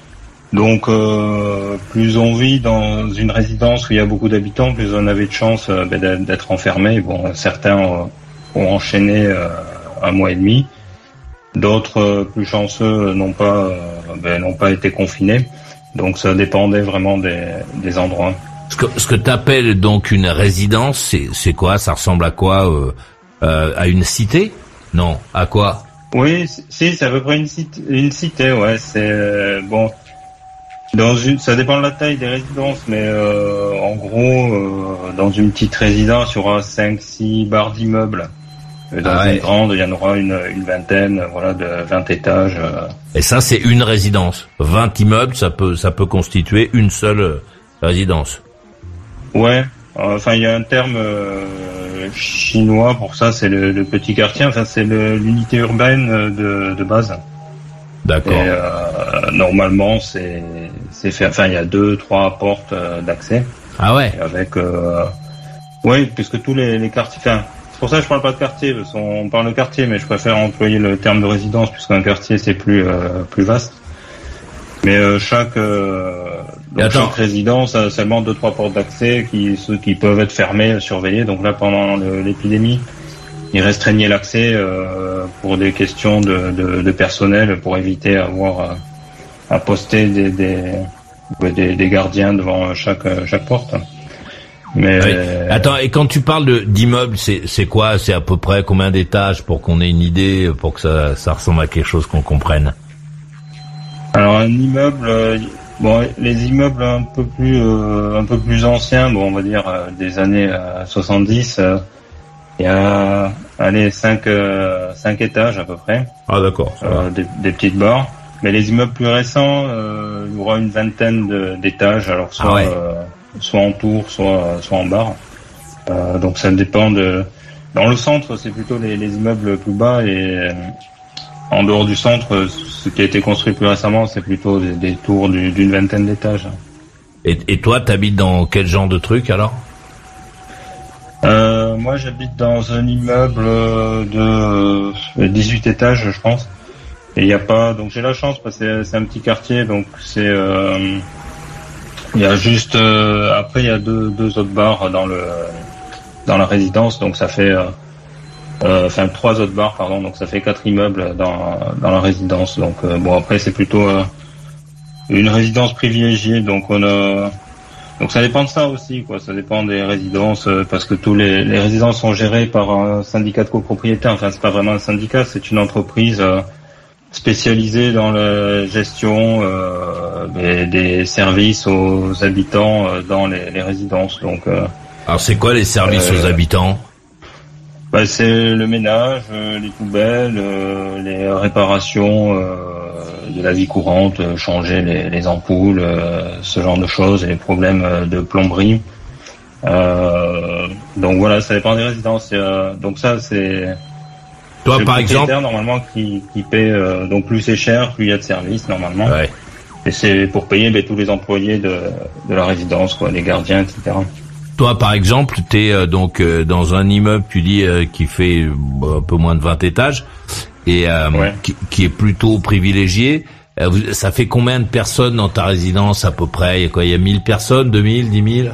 Donc, euh, plus on vit dans une résidence où il y a beaucoup d'habitants, plus on avait de chance euh, ben, d'être enfermé. Bon, certains euh, ont enchaîné euh, un mois et demi. D'autres, euh, plus chanceux, n'ont pas, euh, ben, n'ont pas été confinés. Donc, ça dépendait vraiment des, des endroits. Ce que, ce que t'appelles donc une résidence, c'est, c'est quoi? Ça ressemble à quoi? euh, euh, À une cité? Non, à quoi? Oui, si, c'est à peu près une cité, une cité, ouais, c'est, euh, bon, dans une, ça dépend de la taille des résidences, mais, euh, en gros, euh, dans une petite résidence, il y aura cinq, six barres d'immeubles. Et dans ah ouais. une grande, il y en aura une, une vingtaine, voilà, de vingt étages. Euh. Et ça, c'est une résidence. vingt immeubles, ça peut, ça peut constituer une seule résidence. Ouais. Enfin, il y a un terme, euh, chinois pour ça, c'est le, le petit quartier. Enfin, c'est le, l'unité urbaine de, de base. D'accord. Et euh, normalement, c'est, c'est fait. Enfin, il y a deux, trois portes d'accès. Ah ouais. Avec, euh, oui, puisque tous les, les quartiers. Enfin, c'est pour ça que je parle pas de quartier, parce qu'on parle de quartier, mais je préfère employer le terme de résidence, puisqu'un quartier c'est plus, euh, plus vaste. Mais euh, chaque, euh, donc chaque résidence a seulement deux trois portes d'accès qui ceux qui peuvent être fermées, surveillées. Donc là, pendant le, l'épidémie, ils restreignaient l'accès euh, pour des questions de, de, de personnel, pour éviter à avoir euh, à poster des, des, des, des gardiens devant chaque chaque porte. Mais oui. Attends, et quand tu parles de, d'immeuble, c'est c'est quoi? C'est à peu près combien d'étages pour qu'on ait une idée, pour que ça ça ressemble à quelque chose qu'on comprenne? Alors un immeuble, euh, bon, les immeubles un peu plus, euh, un peu plus anciens, bon, on va dire euh, des années euh, soixante-dix, euh, il y a, allez, cinq, euh, cinq étages à peu près. Ah d'accord. Euh, des, des petites barres. Mais les immeubles plus récents, euh, il y aura une vingtaine de, d'étages, alors soit, ah ouais. euh, soit en tour, soit, soit en barre. Euh, donc ça dépend de. Dans le centre, c'est plutôt les, les immeubles plus bas et euh, en dehors du centre, ce qui a été construit plus récemment, c'est plutôt des, des tours du, d'une vingtaine d'étages. Et, et toi, t'habites dans quel genre de truc alors? euh, Moi, j'habite dans un immeuble de dix-huit étages, je pense. Et il y a pas, donc j'ai la chance parce que c'est, c'est un petit quartier, donc c'est, euh, il y a juste euh, après il y a deux, deux autres bars dans le dans la résidence, donc ça fait euh, Euh, enfin trois autres bars, pardon, donc ça fait quatre immeubles dans dans la résidence. Donc euh, bon, après c'est plutôt euh, une résidence privilégiée, donc on a donc ça dépend de ça aussi, quoi. Ça dépend des résidences euh, parce que tous les les résidences sont gérées par un syndicat de copropriétaires. Enfin c'est pas vraiment un syndicat, c'est une entreprise euh, spécialisée dans la gestion euh, des, des services aux habitants euh, dans les, les résidences. Donc euh, alors c'est quoi les services euh, aux habitants? Bah, c'est le ménage, euh, les poubelles, euh, les réparations euh, de la vie courante, euh, changer les, les ampoules, euh, ce genre de choses, et les problèmes euh, de plomberie. Euh, donc voilà, ça dépend des résidences. Euh, donc ça, c'est... Toi, c'est par le propriétaire, exemple, normalement, qui, qui paie. Euh, donc plus c'est cher, plus il y a de services, normalement. Ouais. Et c'est pour payer bah, tous les employés de, de la résidence, quoi, les gardiens, et cetera. Toi, par exemple, t'es euh, donc euh, dans un immeuble, tu dis, euh, qui fait euh, un peu moins de vingt étages et euh, ouais. qui, qui est plutôt privilégié. Euh, ça fait combien de personnes dans ta résidence à peu près? Il y a quoi? Il y a mille personnes, deux mille, dix mille?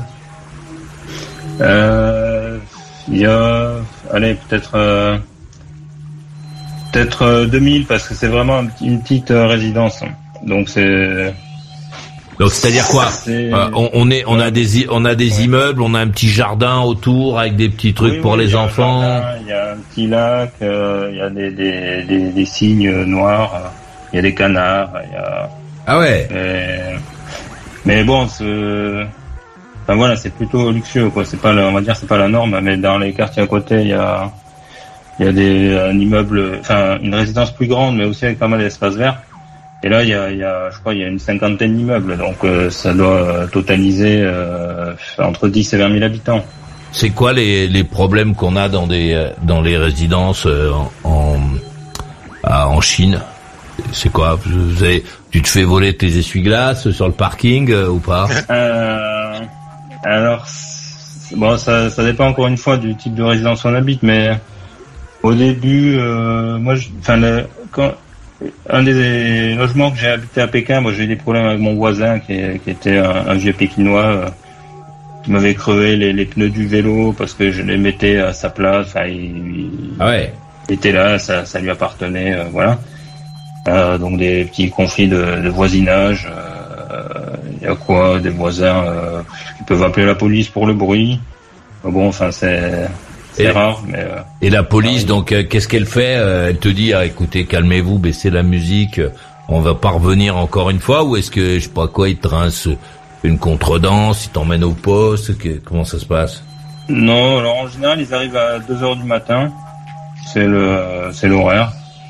Euh, il y a, allez, peut-être, euh, peut-être euh, deux mille parce que c'est vraiment un petit- une petite euh, résidence. Donc c'est. Donc c'est-à-dire quoi? euh, on, on est, on a des, i- on a des immeubles, on a un petit jardin autour avec des petits trucs Oui, pour oui, les il y a un enfants. jardin, Il y a un petit lac, euh, il y a des, des, des, des cygnes noirs, euh, il y a des canards, il y a. Ah ouais. Et- Mais bon, c'est. Enfin voilà, c'est plutôt luxueux quoi. C'est pas, la- on va dire, c'est pas la norme. Mais dans les quartiers à côté, il y a, il y a des, un immeuble, enfin une résidence plus grande, mais aussi avec pas mal d'espace vert. Et là, il y a, il y a, je crois, il y a une cinquantaine d'immeubles, donc euh, ça doit euh, totaliser euh, entre dix et vingt mille habitants. C'est quoi les, les problèmes qu'on a dans des, euh, dans les résidences euh, en, en, à- en Chine? C'est quoi? Vous avez, tu te fais voler tes essuie-glaces sur le parking euh, ou pas? Euh, alors, c'est- bon, ça, ça dépend encore une fois du type de résidence où on habite, mais au début, euh, moi, je- enfin, le, quand un des logements que j'ai habité à Pékin, moi, j'ai eu des problèmes avec mon voisin qui, est- qui était un, un vieux Pékinois. Euh, qui m'avait crevé les, les pneus du vélo parce que je les mettais à sa place. Enfin, il, Ah ouais. il était là, ça, ça lui appartenait, euh, voilà. Euh, donc des petits conflits de, de voisinage. Il y a quoi, des voisins euh, qui peuvent appeler la police pour le bruit. Bon, enfin, c'est c'est Et- rare, mais. euh, Et la police, donc, euh, qu'est-ce qu'elle fait? Euh, Elle te dit, ah, écoutez, calmez-vous, baissez la musique, euh, on va pas revenir encore une fois, ou est-ce que, je sais pas quoi, ils te rincent une contredanse, ils t'emmènent au poste, que- comment ça se passe? Non, alors en général, ils arrivent à deux heures du matin. C'est le, c'est l'horaire.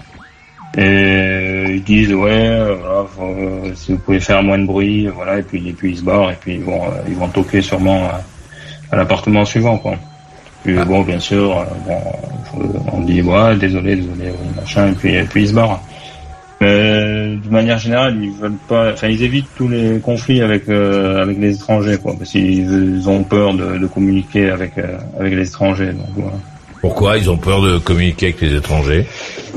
Et ils disent, ouais, euh, voilà, faut, euh, si vous pouvez faire moins de bruit, voilà, et puis, et puis ils se barrent, et puis ils vont, euh, ils vont toquer sûrement à, à l'appartement suivant, quoi. Puis bon, bien sûr, euh, bon, faut- on dit, ouais, désolé, désolé, ouais, machin, et puis, et puis ils se barrent. Mais de manière générale, ils veulent pas, enfin, ils évitent tous les conflits avec euh, avec les étrangers, quoi, parce qu'ils ils ont peur de, de communiquer avec euh, avec les étrangers. Donc, voilà. Pourquoi ils ont peur de communiquer avec les étrangers?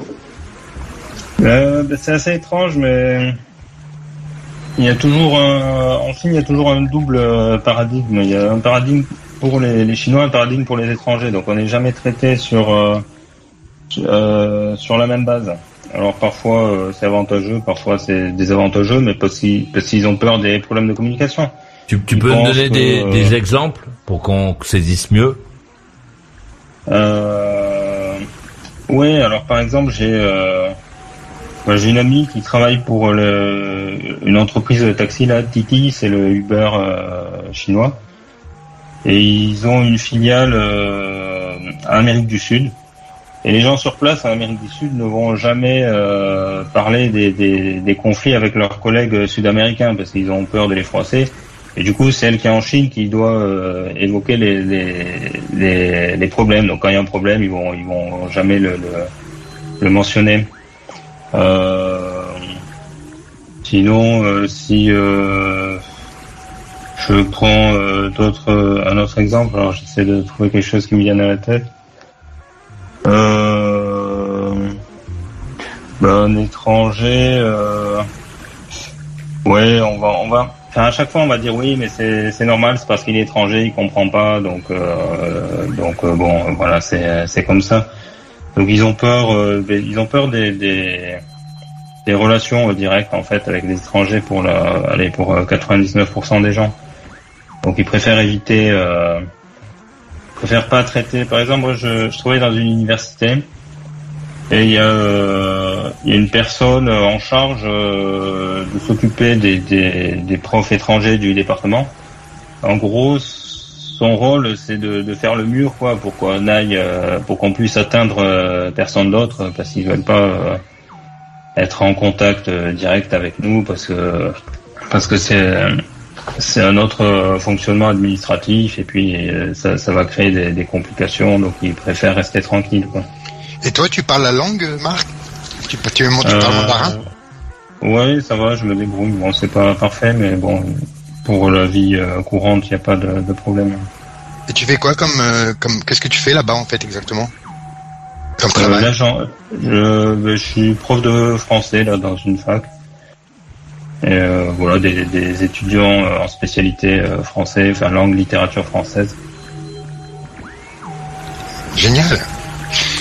Euh, ben, c'est assez étrange, mais il y a toujours un, en Chine, il y a toujours un double euh, paradigme. Il y a un paradigme pour les, les Chinois, un paradigme pour les étrangers. Donc, on n'est jamais traité sur euh, euh, sur la même base. Alors parfois euh, c'est avantageux, parfois c'est désavantageux, mais parce qu'ils parce qu'ils ont peur des problèmes de communication. Tu, tu Ils peux me pensent donner que, des, euh, des exemples pour qu'on saisisse mieux? Euh, oui, alors par exemple j'ai euh, moi, j'ai une amie qui travaille pour le, une entreprise de taxi là, Titi, c'est le Uber euh, chinois, et ils ont une filiale euh, en Amérique du Sud. Et les gens sur place en Amérique du Sud ne vont jamais euh, parler des, des, des conflits avec leurs collègues sud-américains parce qu'ils ont peur de les froisser. Et du coup, c'est elle qui est en Chine qui doit euh, évoquer les, les, les, les problèmes. Donc, quand il y a un problème, ils vont ils vont jamais le, le, le mentionner. Euh, sinon, euh, si euh, je prends euh, d'autres un autre exemple, alors j'essaie de trouver quelque chose qui me vienne à la tête. Euh, ben, un étranger, euh, ouais, on va, on va, enfin, à chaque fois, on va dire oui, mais c'est, c'est normal, c'est parce qu'il est étranger, il comprend pas, donc, euh, donc, euh, bon, voilà, c'est, c'est comme ça. Donc, ils ont peur, euh, ils ont peur des, des, des relations directes, en fait, avec les étrangers pour la, allez, pour quatre-vingt-dix-neuf pour cent des gens. Donc, ils préfèrent éviter, euh, Je préfère pas traiter. Par exemple, moi, je, je travaille dans une université et il y a, euh, il y a une personne en charge euh, de s'occuper des, des, des profs étrangers du département. En gros, son rôle, c'est de, de faire le mur, quoi, pour qu'on aille, euh, pour qu'on puisse atteindre euh, personne d'autre, parce qu'ils veulent pas euh, être en contact euh, direct avec nous, parce que parce que c'est c'est un autre fonctionnement administratif et puis euh, ça, ça va créer des, des complications, donc ils préfèrent rester tranquilles, quoi. Et toi, tu parles la langue, Marc? Tu, tu, tu parles euh, mandarin? Oui, ça va, je me débrouille. Bon, c'est pas parfait, mais bon, pour la vie euh, courante, il n'y a pas de, de problème. Et tu fais quoi comme, euh, comme qu'est-ce que tu fais là-bas en fait exactement? Comme Euh, travail? là, j'en- je, je suis prof de français là dans une fac. Et euh, voilà, des, des étudiants euh, en spécialité euh, français, enfin langue, littérature française. Génial.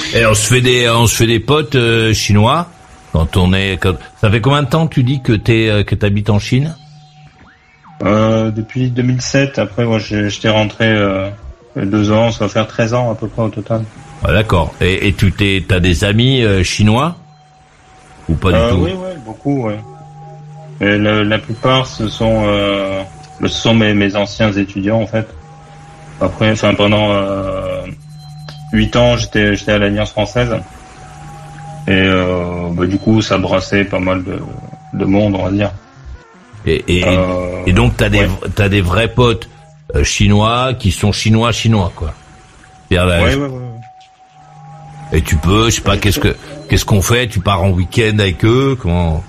Et on se fait des, on se fait des potes euh, chinois quand on est. Quand... Ça fait combien de temps que tu dis que t'es, euh, que t'habites en Chine? Euh, depuis deux mille sept. Après, moi, j'étais rentré euh, deux ans. Ça va faire treize ans à peu près au total. Ah, d'accord. Et, et tu t'es, t'as des amis euh, chinois ou pas euh, du tout? Oui, oui, beaucoup. Ouais. Et la, la plupart, ce sont, euh, ce sont mes, mes anciens étudiants en fait. Après, enfin pendant euh, huit ans, j'étais, j'étais à l'Alliance française. Et euh, bah, du coup, ça brassait pas mal de, de monde, on va dire. Et, et, euh, et donc t'as des, ouais. t'as des vrais potes euh, chinois qui sont chinois chinois quoi. Ouais, ouais, ouais, ouais. Et tu peux, je sais pas, qu'est-ce que, qu'est-ce qu'on fait? Tu pars en week-end avec eux? Comment?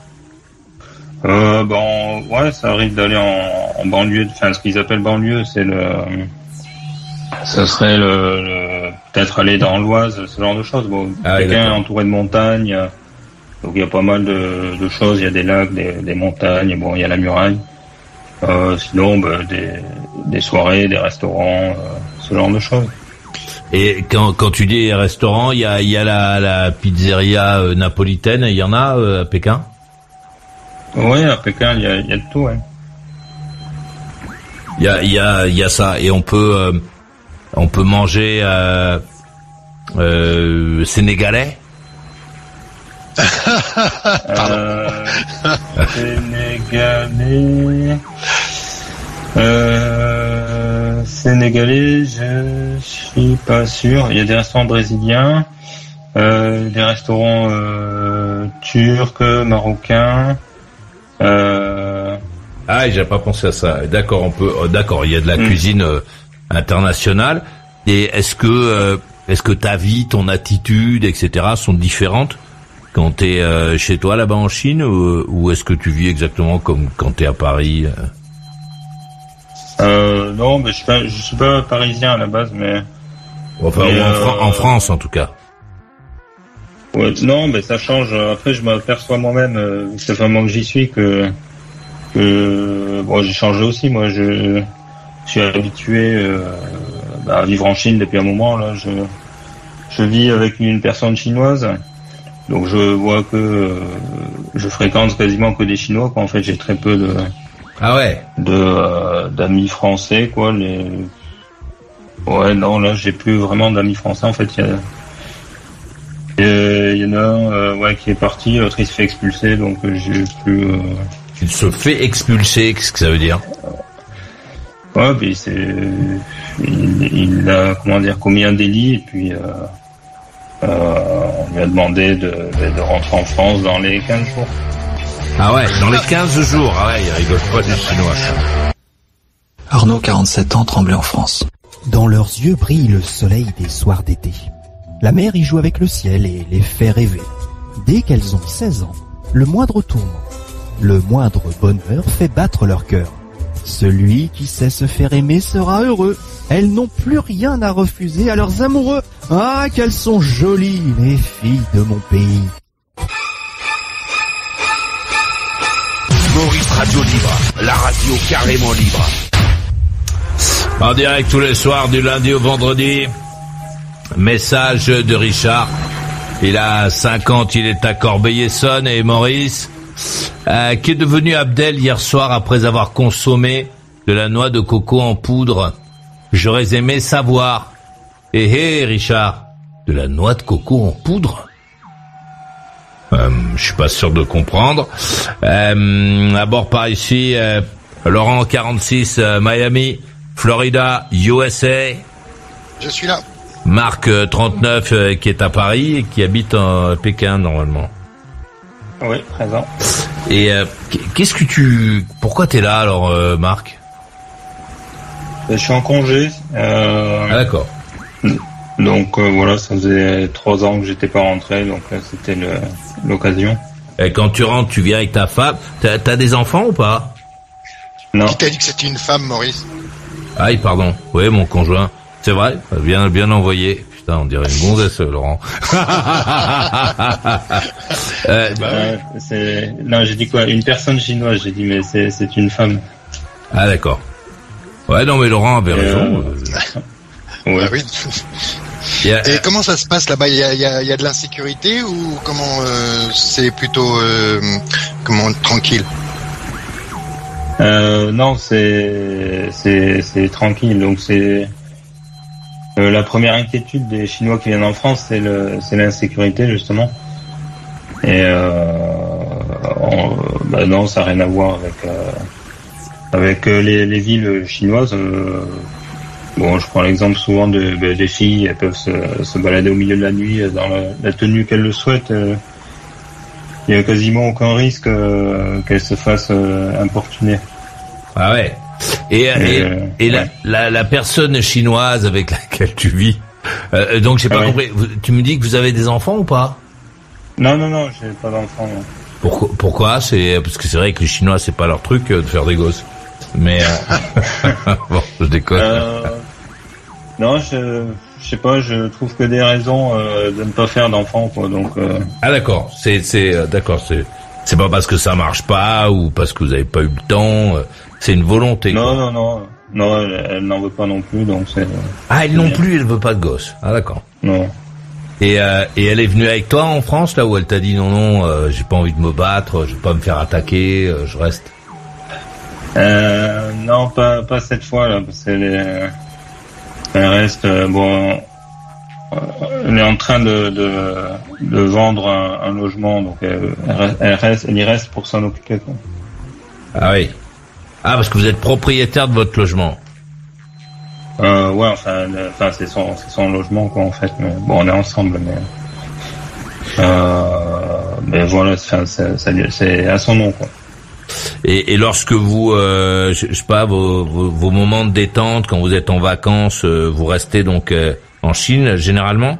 Euh, bon, ouais, ça arrive d'aller en, en banlieue, enfin, ce qu'ils appellent banlieue, c'est le, ce serait le, le peut-être aller dans l'Oise, ce genre de choses. Bon, ah, quelqu'un entouré de montagnes, donc il y a pas mal de, de choses, il y a des lacs, des, des montagnes, bon, il y a la muraille. Euh, sinon, bah, des, des soirées, des restaurants, euh, ce genre de choses. Et quand, quand tu dis restaurant, il y a, il y a la, la pizzeria euh, napolitaine, il y en a euh, à Pékin? Oui, à Pékin, il y a, il y a de tout, ouais. Il y a, il y a, il y a ça, et on peut, euh, on peut manger euh, euh, sénégalais. euh, sénégalais. Euh, sénégalais, je suis pas sûr. Il y a des restaurants brésiliens, euh, des restaurants euh, turcs, marocains. Euh... Ah, j'ai pas pensé à ça. D'accord, on peut. Oh, d'accord, il y a de la mmh. cuisine euh, internationale. Et est-ce que, euh, est-ce que ta vie, ton attitude, et cetera, sont différentes quand t'es euh, chez toi là-bas en Chine, ou, ou est-ce que tu vis exactement comme quand t'es à Paris? euh Euh, non, mais je suis pas, je suis pas parisien à la base, mais. Enfin, mais, ou en, euh, Fra- en France, en tout cas. Ouais, non, mais ça change. Après, je m'aperçois moi-même, euh, ça fait un moment que j'y suis, que, que bon, j'ai changé aussi. Moi, je, je suis habitué euh, bah, à vivre en Chine depuis un moment. Là, je, je vis avec une personne chinoise, donc je vois que euh, je fréquente quasiment que des Chinois. Quoi. En fait, j'ai très peu de. Ah ouais. De euh, d'amis français, quoi. Les. Ouais, non, là, j'ai plus vraiment d'amis français. En fait, il y a. Il y en a un euh, ouais, qui est parti, l'autre il se fait expulser, donc euh, j'ai plus... Euh... Il se fait expulser, qu'est-ce que ça veut dire? Ouais, mais c'est... Il, il a, comment dire, commis un délit, et puis euh, euh, on lui a demandé de, de rentrer en France dans les quinze jours. Ah ouais, dans les quinze jours, ah ouais, il rigole pas les Chinois. Arnaud, quarante-sept ans, Tremblay en France. Dans leurs yeux brille le soleil des soirs d'été. La mer y joue avec le ciel et les fait rêver. Dès qu'elles ont seize ans, le moindre tourment, le moindre bonheur fait battre leur cœur. Celui qui sait se faire aimer sera heureux. Elles n'ont plus rien à refuser à leurs amoureux. Ah, qu'elles sont jolies, les filles de mon pays. Maurice Radio Libre, la radio carrément libre. En direct tous les soirs du lundi au vendredi. Message de Richard. Il a cinquante, il est à Corbeil-Essonnes. Et Maurice, euh, qui est devenu Abdel hier soir après avoir consommé de la noix de coco en poudre. J'aurais aimé savoir. Eh hé, Richard, de la noix de coco en poudre? euh, Je suis pas sûr de comprendre. Euh, à bord par ici, euh, Laurent quarante-six, euh, Miami, Florida, U S A. Je suis là. Marc trente-neuf euh, qui est à Paris et qui habite à Pékin normalement. Oui, présent. Et euh, qu'est-ce que tu... Pourquoi t'es là alors, euh, Marc? Je suis en congé. Euh... Ah d'accord. Donc euh, voilà, ça faisait trois ans que j'étais pas rentré, donc là c'était le, l'occasion. Et quand tu rentres, tu viens avec ta femme. T'as, t'as des enfants ou pas? Non. Qui t'a dit que c'était une femme, Maurice? Aïe, pardon. Oui, mon conjoint. C'est vrai, bien, bien envoyé. Putain, on dirait une gonzesse, Laurent. euh, bah, c'est... Non, j'ai dit quoi? Une personne chinoise, j'ai dit, mais c'est, c'est une femme. Ah, d'accord. Ouais, non, mais Laurent avait raison. Euh... ouais. Ah oui. Yeah. Et comment ça se passe là-bas? Il y a, il y a, il y a de l'insécurité ou comment euh, c'est plutôt euh, comment tranquille? Euh, non, c'est c'est c'est tranquille. Donc c'est euh, la première inquiétude des Chinois qui viennent en France, c'est le c'est l'insécurité justement. Et euh, on, bah non, ça n'a rien à voir avec euh, avec les, les villes chinoises. Euh, bon, je prends l'exemple souvent de, de des filles, elles peuvent se, se balader au milieu de la nuit dans la, la tenue qu'elles le souhaitent. Euh, il y a quasiment aucun risque euh, qu'elles se fassent euh, importuner. Ah ouais. Et, et, euh, et la, ouais. la, la personne chinoise avec laquelle tu vis, euh, donc j'ai pas ah compris, ouais. Tu me dis que vous avez des enfants ou pas? Non, non, non, j'ai pas d'enfants. Non. Pourquoi, pourquoi? C'est parce que c'est vrai que les Chinois, c'est pas leur truc de faire des gosses. Mais euh... bon, je déconne. Euh... Non, je, je sais pas. Je trouve que des raisons euh, de ne pas faire d'enfants, quoi. Donc. Euh... Ah d'accord. C'est, c'est, euh, d'accord. C'est, c'est pas parce que ça marche pas ou parce que vous avez pas eu le temps. Euh, c'est une volonté. Non, quoi. non, non, non. Elle, elle n'en veut pas non plus, donc c'est. Ah, elle non plus, elle veut pas de gosse. Ah d'accord. Non. Et, euh, et elle est venue avec toi en France, là où elle t'a dit non, non, euh, j'ai pas envie de me battre, je vais pas me faire attaquer, euh, je reste. Euh, non, pas pas cette fois là, parce qu'elle est, elle reste euh, bon, elle est en train de de, de vendre un, un logement, donc elle, elle reste, elle y reste pour s'en occuper, quoi. Ah oui. Ah parce que vous êtes propriétaire de votre logement. Euh, ouais, enfin, le, enfin, c'est son, c'est son logement, quoi, en fait. Mais, bon, on est ensemble, mais, euh, mais voilà, c'est, c'est, c'est, c'est à son nom, quoi. Et, et lorsque vous, euh, je, je sais pas, vos, vos, vos moments de détente, quand vous êtes en vacances, euh, vous restez donc euh, en Chine, généralement?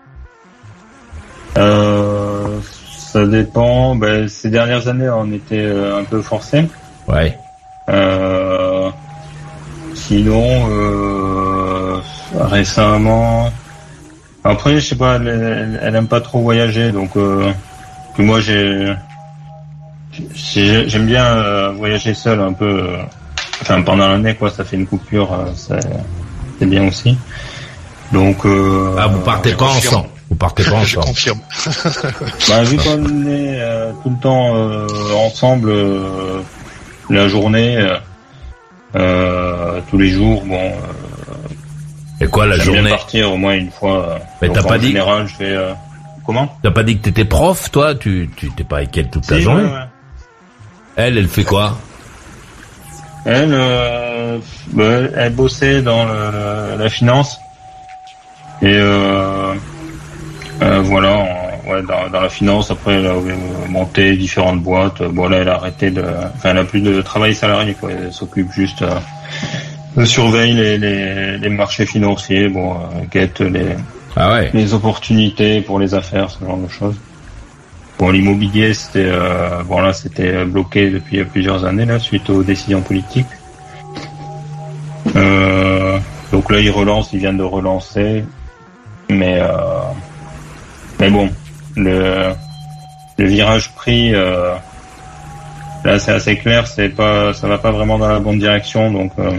Euh, ça dépend. Ben, ces dernières années, on était euh, un peu forcés. Ouais. Euh, Sinon, euh, récemment, après, je sais pas, elle, elle, elle aime pas trop voyager, donc euh, que moi j'ai, j'ai, j'aime bien euh, voyager seul un peu, euh, enfin pendant l'année quoi, ça fait une coupure, euh, c'est, c'est bien aussi. Donc euh, ah, vous partez pas confirme. ensemble, vous partez pas ensemble. Je confirme. Bah vu qu'on est euh, tout le temps euh, ensemble, euh, la journée. Euh, Euh, tous les jours, bon. Euh, Et quoi la j'aime journée? Bien partir au moins une fois. Euh, Mais t'as pas en dit. En général, je fais. Euh, comment? T'as pas dit que t'étais prof, toi? Tu, tu t'es pas avec elle toute si, la journée? Ouais, ouais. Elle, elle fait quoi? Elle, euh, bah, elle bossait dans le, la finance et euh, euh, voilà, en, ouais, dans, dans la finance. Après, elle a monté différentes boîtes. Bon là, elle a arrêté de, enfin, elle a plus de travail salarié, quoi. Elle s'occupe juste euh, de surveiller les, les, les marchés financiers, bon, euh, guette les, ah ouais. les opportunités pour les affaires, ce genre de choses. Bon, l'immobilier, c'était, euh, bon là, c'était bloqué depuis plusieurs années là, suite aux décisions politiques. Euh, donc là, ils relancent, ils viennent de relancer, mais euh, mais bon, le le virage pris, euh, là, c'est assez clair, c'est pas, ça va pas vraiment dans la bonne direction, donc euh,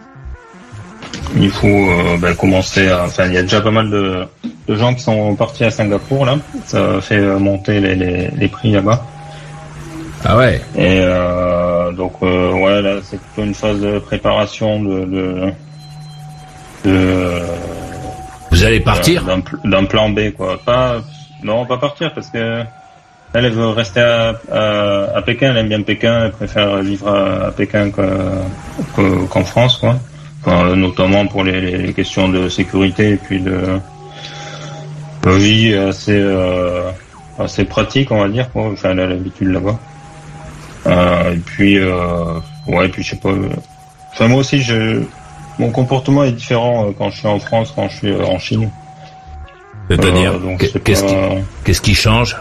il faut euh, ben, commencer à, enfin, il y a déjà pas mal de, de gens qui sont partis à Singapour là, ça fait monter les les, les prix là-bas. Ah ouais. Et euh, donc euh, ouais, là c'est plutôt une phase de préparation de de, de vous allez partir d'un, d'un plan B, quoi. Pas non, pas partir parce que elle, elle veut rester à, à, à Pékin. Elle aime bien Pékin. Elle préfère vivre à, à Pékin que, que, qu'en France, quoi. Enfin, notamment pour les, les questions de sécurité et puis de, de vie assez euh, assez pratique, on va dire, quoi. Enfin, elle a l'habitude là-bas. Euh, et puis euh, ouais, et puis je sais pas. Euh, enfin, moi aussi, je mon comportement est différent euh, quand je suis en France, quand je suis euh, en Chine. C'est-à-dire, euh, donc, qu'est-ce, pas... qui, qu'est-ce qui change?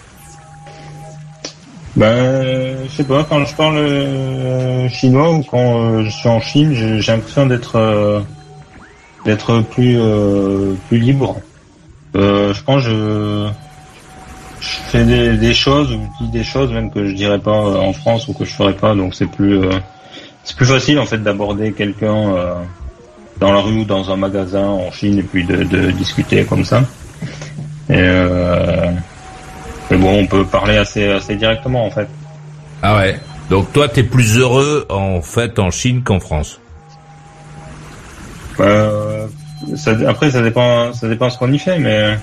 Ben, je sais pas, quand je parle euh, chinois ou quand euh, je suis en Chine, j'ai, j'ai l'impression d'être euh, d'être plus euh, plus libre. Euh, je pense que je, je fais des, des choses, ou je dis des choses même que je dirais pas en France ou que je ferais pas, donc c'est plus euh, c'est plus facile en fait d'aborder quelqu'un euh, dans la rue ou dans un magasin en Chine et puis de, de discuter comme ça. Et, euh, et bon, on peut parler assez, assez directement en fait. Ah ouais. Donc toi, t'es plus heureux en fait en Chine qu'en France. Euh, ça, après, ça dépend, ça dépend ce qu'on y fait, mais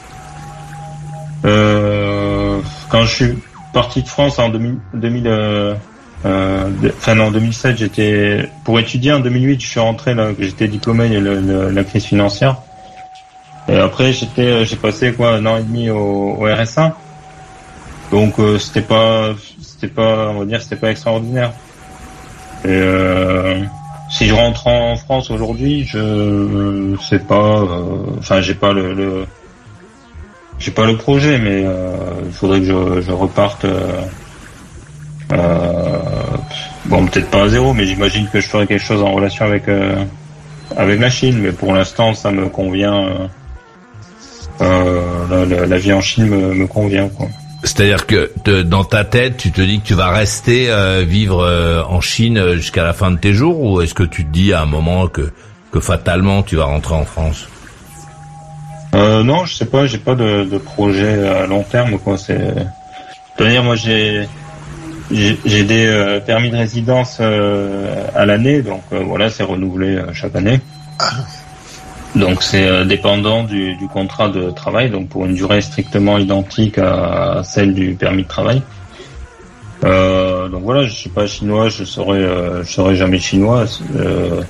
euh, quand je suis parti de France en deux mille, deux mille euh, euh, enfin non, en deux mille sept, j'étais pour étudier. En deux mille huit, je suis rentré là, j'étais diplômé et le, le, la crise financière. Et après, j'étais, j'ai passé quoi un an et demi au, au R S A. Donc euh, c'était pas, c'était pas, on va dire, c'était pas extraordinaire. Et euh, si je rentre en France aujourd'hui, je sais pas, euh, enfin j'ai pas le, le j'ai pas le projet, mais euh, il faudrait que je, je reparte. Euh, euh, bon, peut-être pas à zéro, mais j'imagine que je ferai quelque chose en relation avec euh, avec la Chine. Mais pour l'instant, ça me convient. Euh, euh, la, la, la vie en Chine me, me convient, quoi. C'est-à-dire que te, dans ta tête, tu te dis que tu vas rester euh, vivre euh, en Chine jusqu'à la fin de tes jours, ou est-ce que tu te dis à un moment que que fatalement tu vas rentrer en France? Euh, non, je sais pas, j'ai pas de, de projet à long terme, quoi. C'est, c'est-à-dire, moi j'ai j'ai, j'ai des euh, permis de résidence euh, à l'année, donc euh, voilà, c'est renouvelé euh, chaque année. Donc c'est euh, dépendant du, du contrat de travail, donc pour une durée strictement identique à celle du permis de travail. Euh, donc voilà, je suis pas chinois, je serai, euh, je serai jamais chinois. Euh,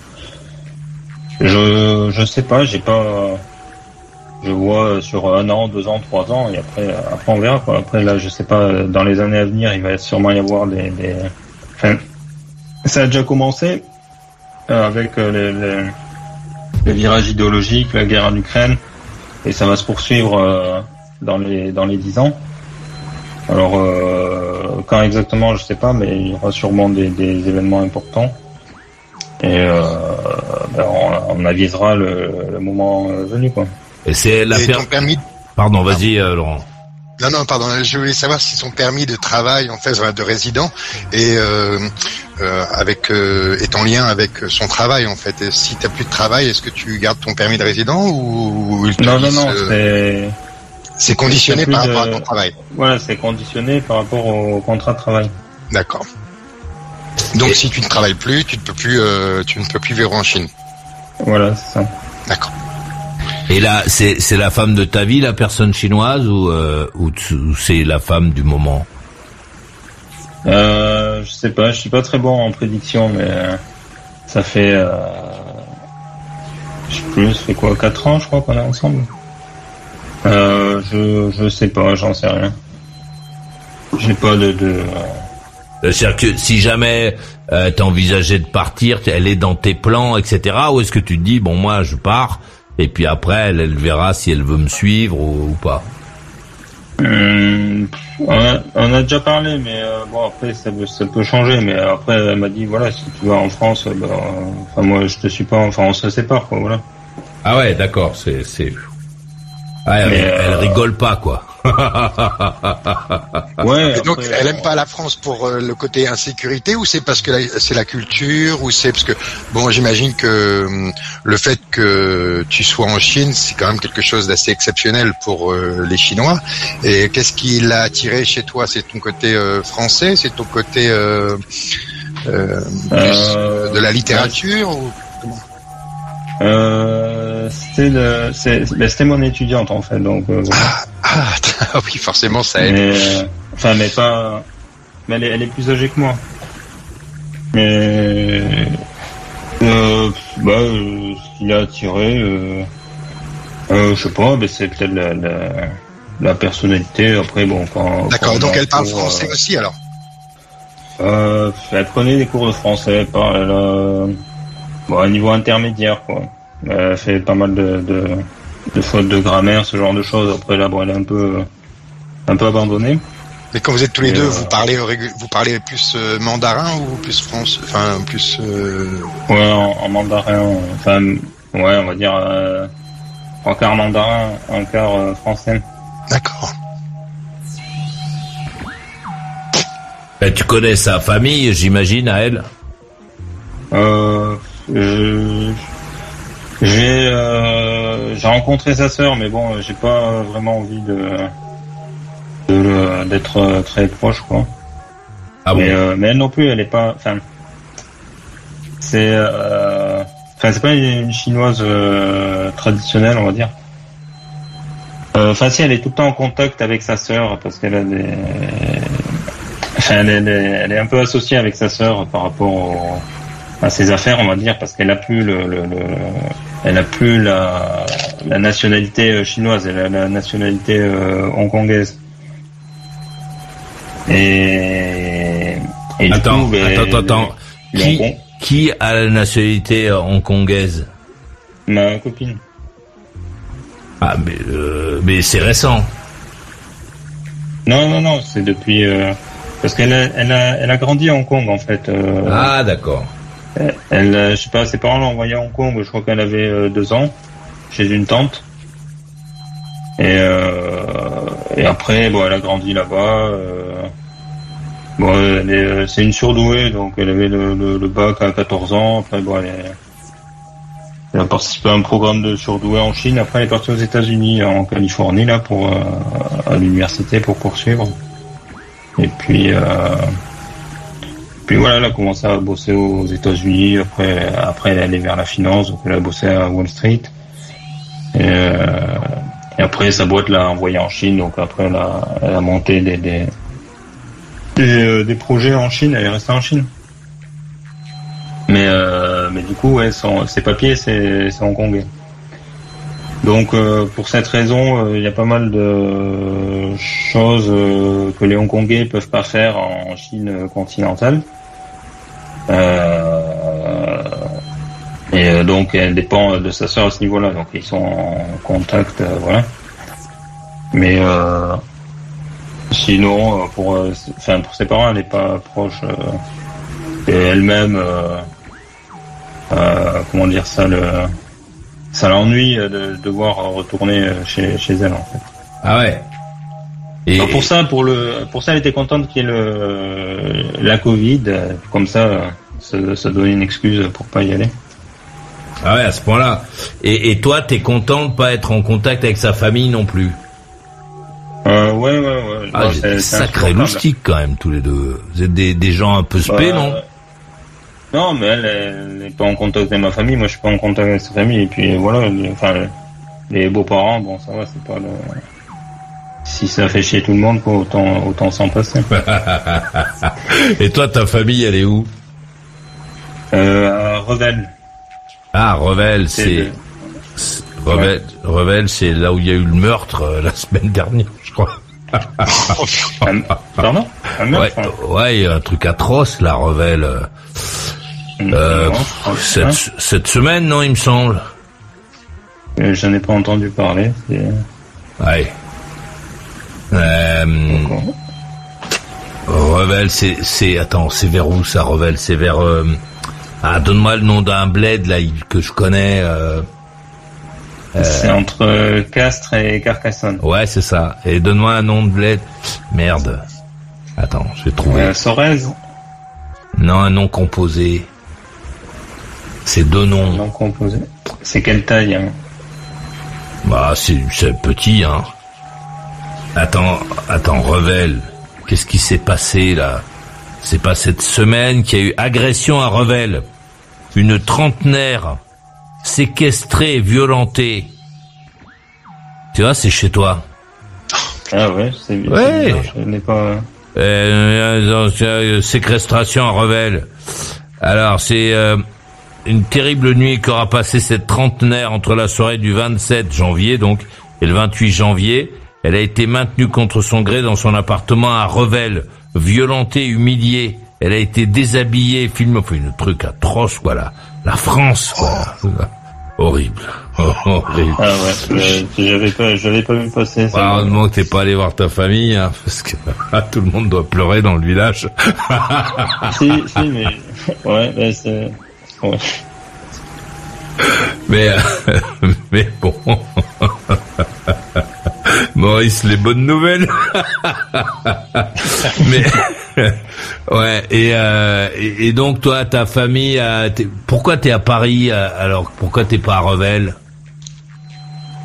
je, je sais pas, j'ai pas, je vois sur un an, deux ans, trois ans, et après, après on verra, quoi. Après là, je sais pas, dans les années à venir, il va sûrement y avoir des, des... Enfin, ça a déjà commencé euh, avec euh, les, les le virage idéologique, la guerre en Ukraine, et ça va se poursuivre euh, dans les dans les dix ans. Alors euh, quand exactement, je sais pas, mais il y aura sûrement des, des événements importants, et euh, ben on, on avisera le, le moment venu, quoi. Et c'est la Et per... ton permis. Pardon, vas-y, euh, Laurent. Non, non, pardon. Je voulais savoir si son permis de travail, en fait, de résident, est euh, euh, avec euh, est en lien avec son travail, en fait. Et si t'as plus de travail, est-ce que tu gardes ton permis de résident ou non, non, non, c'est c'est conditionné par rapport de... à ton travail. Voilà, c'est conditionné par rapport au contrat de travail. D'accord. Donc, Et... si tu ne travailles plus, tu ne peux plus, euh, tu ne peux plus vivre en Chine. Voilà, c'est ça. D'accord. Et là, c'est c'est la femme de ta vie, la personne chinoise, ou euh, ou, ou c'est la femme du moment? Euh, je sais pas, je suis pas très bon en prédiction, mais euh, ça fait, euh, je sais plus, ça fait quoi, quatre ans, je crois qu'on est ensemble. Euh, je je sais pas, j'en sais rien. J'ai pas de. de euh... C'est-à-dire que si jamais euh, t'envisageais de partir, elle est dans tes plans, et cetera. Ou est-ce que tu te dis bon, moi, je pars. Et puis après, elle, elle verra si elle veut me suivre ou, ou pas. Hum, on, a, on a déjà parlé, mais euh, bon après ça, ça peut changer. Mais après, elle m'a dit voilà, si tu vas en France, ben, euh, enfin moi je te suis pas. Enfin on se sépare, quoi, voilà. Ah ouais, d'accord, c'est c'est. Ah, elle, elle, euh... elle rigole pas, quoi. Ouais. Et donc, après, elle aime pas la France pour euh, le côté insécurité, ou c'est parce que la, c'est la culture, ou c'est parce que bon, j'imagine que euh, le fait que tu sois en Chine, c'est quand même quelque chose d'assez exceptionnel pour euh, les Chinois. Et qu'est-ce qui l'a attiré chez toi? C'est ton côté euh, français, c'est ton côté euh, euh, euh, de la littérature, ou comment? Euh, c'était le, c'est, ben, c'était mon étudiante en fait, donc. Euh, voilà. Ah, ah, oui, forcément ça aide. Mais, euh, enfin, mais pas. Mais elle est, elle est plus âgée que moi. Mais euh, bah, euh, ce qui l'a attiré, euh, euh, je sais pas, mais c'est peut-être la, la, la personnalité. Après, bon, quand. D'accord. Quand donc elle parle cours, français euh, aussi alors. Euh, elle prenait des cours de français, par elle a, bon, à niveau intermédiaire, quoi. Elle fait pas mal de, de, de fautes de grammaire, ce genre de choses. Après là, bon, elle est un peu, un peu abandonnée. Mais quand vous êtes tous les Et deux, euh... vous parlez, vous parlez plus euh, mandarin ou plus français, enfin plus. Euh... Ouais, en, en mandarin. Enfin, ouais, on va dire euh, un quart mandarin, un quart euh, français. D'accord. Ben, tu connais sa famille, j'imagine, à elle. Euh, je... j'ai rencontré sa sœur, mais bon, j'ai pas vraiment envie de, de d'être très proche, quoi. Ah mais, bon euh, mais elle non plus, elle est pas. Enfin, c'est. Euh, Enfin, c'est pas une chinoise euh, traditionnelle, on va dire. Enfin, euh, si, elle est tout le temps en contact avec sa sœur parce qu'elle a des. Enfin, elle, elle, est, elle est un peu associée avec sa sœur par rapport au, à ses affaires, on va dire, parce qu'elle a plus le, le, le elle a plus la, la nationalité chinoise, elle a la nationalité euh, hongkongaise. Et. et attends, du coup, ben, attends, attends, le, qui, le qui a la nationalité hongkongaise? Ma copine. Ah, mais, euh, mais c'est récent. Non, non, non, c'est depuis... Euh, parce qu'elle a, elle a, elle a grandi à Hong Kong, en fait. Euh, ah, d'accord. Elle, elle, je sais pas, ses parents l'ont envoyée à Hong Kong, je crois qu'elle avait euh, deux ans, chez une tante. Et, euh, et après, bon, elle a grandi là-bas. Euh, bon, elle est, c'est une surdouée, donc elle avait le, le, le bac à quatorze ans. Après, bon, elle, est, elle a participé à un programme de surdouée en Chine. Après, elle est partie aux États-Unis, en Californie, là, pour euh, à l'université pour poursuivre. Et puis, euh, puis voilà, elle a commencé à bosser aux États-Unis. Après, après, elle est allée vers la finance, donc elle a bossé à Wall Street. Et, euh, et après, sa boîte l'a envoyée en Chine. Donc après, elle a, elle a monté des, des Des, euh, des projets en Chine, elle est restée en Chine. Mais euh, mais du coup, ouais, son, ses papiers, c'est, c'est hongkongais. Donc euh, pour cette raison, il euh, y a pas mal de choses euh, que les Hongkongais peuvent pas faire en Chine continentale. Euh, et donc elle dépend de sa sœur à ce niveau-là. Donc ils sont en contact, euh, voilà. Mais euh, sinon, pour, enfin, pour ses parents, elle n'est pas proche. Euh, et elle-même, euh, euh, comment dire ça, le, ça l'ennuie de devoir retourner chez, chez elle, en fait. Ah ouais. Et alors pour ça, pour le, pour ça, elle était contente qu'il y ait le, la Covid, comme ça, ça, ça donnait une excuse pour pas y aller. Ah ouais, à ce point-là. Et, et toi, t'es content de pas être en contact avec sa famille non plus? Euh, ouais, ouais, ouais. Ah, ouais, j'ai des sacrés loustiques quand même, tous les deux. Vous êtes des, des gens un peu spé, bah, non? Non, mais elle, elle n'est pas en contact avec ma famille, moi je suis pas en contact avec sa famille, et puis voilà, les, enfin, les beaux-parents, bon, ça va, c'est pas le... Si ça fait chier tout le monde, quoi, autant, autant s'en passer. Et toi, ta famille, elle est où? Euh, à Revel. Ah, Revel, c'est... c'est... Revel, ouais. Revel, c'est là où il y a eu le meurtre euh, la semaine dernière, je crois. un, pardon un meurtre, ouais, hein. Ouais, il y a un truc atroce, là, Revel. Euh, euh, non, cette, hein. cette semaine, non, il me semble. Euh, j'en ai pas entendu parler. C'est... Ouais. Euh, Revel, c'est, c'est, attends, c'est vers où ça, Revel? C'est vers, euh, ah, donne-moi le nom d'un bled, là, que je connais, euh, c'est euh, entre Castres et Carcassonne. Ouais, c'est ça. Et donne-moi un nom de bled. Merde. Attends, je vais trouver. Euh, Sorez. Non, un nom composé. C'est deux noms. Un nom composé. C'est quelle taille, hein? Bah, c'est, c'est petit, hein. Attends, attends, Revel. Qu'est-ce qui s'est passé, là? C'est pas cette semaine qu'il y a eu agression à Revel. Une trentenaire séquestrée, violentée. Tu vois, c'est chez toi. Ah ouais, c'est bien. Ouais. Je n'ai pas... Euh, euh, séquestration à Revel. Alors, c'est euh, une terrible nuit qu'aura passé cette trentenaire entre la soirée du vingt-sept janvier, donc, et le vingt-huit janvier. Elle a été maintenue contre son gré dans son appartement à Revel, violentée, humiliée. Elle a été déshabillée, filmée, enfin, une truc atroce, voilà. La France, voilà. Oh. Horrible. Oh, horrible. Ah ouais, euh, j'avais pas, j'avais pas vu passer ça. Ah, heureusement que t'es pas allé voir ta famille, hein, parce que ah, tout le monde doit pleurer dans le village. si, si, mais, ouais, ben c'est, ouais. Mais, euh, mais bon. Maurice, les bonnes nouvelles. Mais ouais, et, euh, et et donc toi, ta famille, euh, t'es, pourquoi t'es à Paris alors? Pourquoi t'es pas à Revel?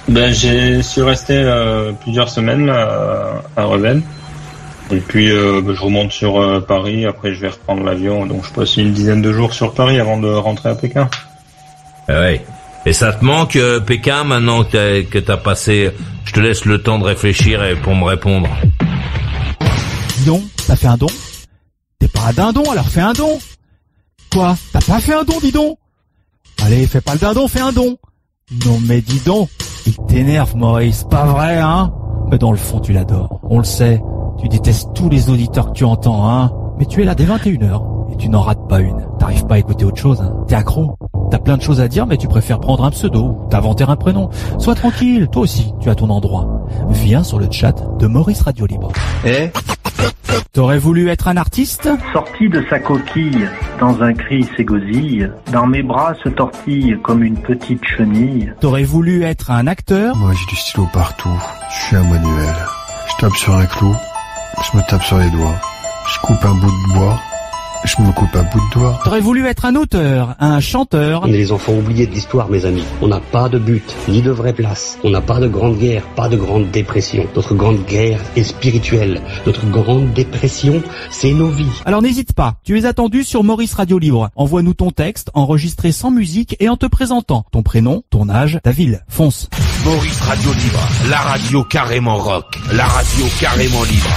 Ben, j'ai suis resté euh, plusieurs semaines là, à Revel. Et puis euh, ben, je remonte sur euh, Paris, après je vais reprendre l'avion, donc je passe une dizaine de jours sur Paris avant de rentrer à Pékin. Ah ouais. Et ça te manque euh, Pékin maintenant que t'as, que t'as passé? Je te laisse le temps de réfléchir et pour me répondre. Dis donc, t'as fait un don? T'es pas un dindon, alors fais un don. Quoi? T'as pas fait un don, dis donc? Allez, fais pas le dindon, fais un don. Non mais dis donc, il t'énerve Maurice, pas vrai hein? Mais dans le fond tu l'adores, on le sait. Tu détestes tous les auditeurs que tu entends, hein. Mais tu es là dès vingt et une heures et tu n'en rates pas une. T'arrives pas à écouter autre chose, hein. T'es accro. T'as plein de choses à dire mais tu préfères prendre un pseudo, t'inventer un prénom. Sois tranquille, toi aussi, tu as ton endroit. Viens sur le chat de Maurice Radio Libre. Eh? T'aurais voulu être un artiste? Sorti de sa coquille, dans un cri s'égosille, dans mes bras se tortille comme une petite chenille. T'aurais voulu être un acteur? Moi j'ai du stylo partout, je suis un manuel. Je tape sur un clou, je me tape sur les doigts. Je coupe un bout de bois, je me coupe un bout de doigt. T'aurais voulu être un auteur, un chanteur? On est les enfants oubliés de l'histoire, mes amis. On n'a pas de but, ni de vraie place. On n'a pas de grande guerre, pas de grande dépression. Notre grande guerre est spirituelle. Notre grande dépression, c'est nos vies. Alors n'hésite pas, tu es attendu sur Maurice Radio Libre. Envoie-nous ton texte, enregistré sans musique et en te présentant. Ton prénom, ton âge, ta ville. Fonce. Maurice Radio Libre, la radio carrément rock, la radio carrément libre.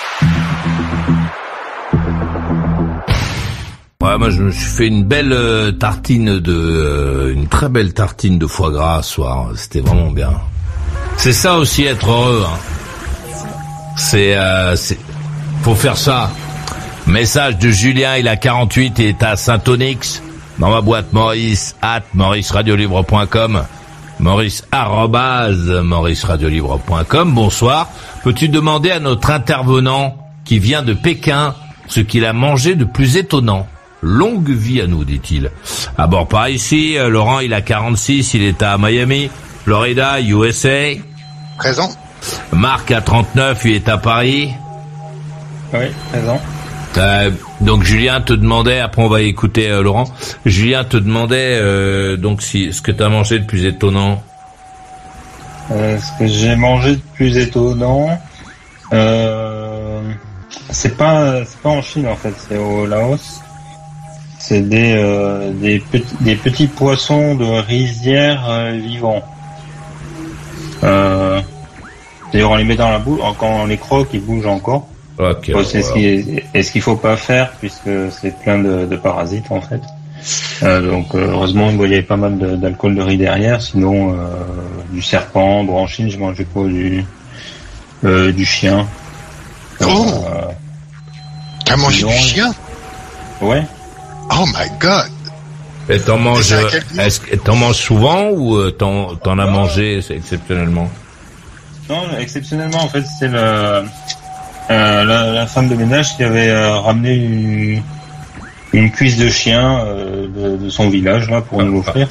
Ouais, moi je me suis fait une belle euh, tartine de, euh, une très belle tartine de foie gras ce soir. C'était vraiment bien. C'est ça aussi être heureux. Hein. C'est, euh, c'est, faut faire ça. Message de Julien, il a quarante-huit et est à Saint-Onyx. Dans ma boîte Maurice at maurice radio libre point com. Maurice arrobase maurice radio libre point com. Bonsoir. Peux-tu demander à notre intervenant qui vient de Pékin ce qu'il a mangé de plus étonnant? Longue vie à nous, dit-il. À bord par ici, Laurent, il a quarante-six, il est à Miami, Florida, U S A. Présent. Marc a trente-neuf, il est à Paris. Oui, présent. Euh, donc Julien te demandait, après on va écouter euh, Laurent, Julien te demandait euh, donc si ce que tu as mangé de plus étonnant. Euh, ce que j'ai mangé de plus étonnant, euh, c'est pas c'est pas en Chine en fait, c'est au Laos. C'est des euh, des petits des petits poissons de rizière euh, vivants. Euh, d'ailleurs on les met dans la bouche, quand on les croque, ils bougent encore. Okay, bon, c'est ce qui est, ce qu'il faut pas faire puisque c'est plein de, de parasites en fait. Euh, donc euh, heureusement il y avait pas mal de, d'alcool de riz derrière, sinon euh, du serpent. Bon en Chine je mangeais pas du euh, du chien. Oh. Euh, T'as mangé sinon, du chien? Ouais. Oh my god. Et t'en manges, est-ce que t'en manges souvent ou t'en, t'en as mangé exceptionnellement? Non, exceptionnellement en fait c'est le euh, la, la femme de ménage qui avait euh, ramené une, une cuisse de chien euh, de, de son village là pour nous l'offrir.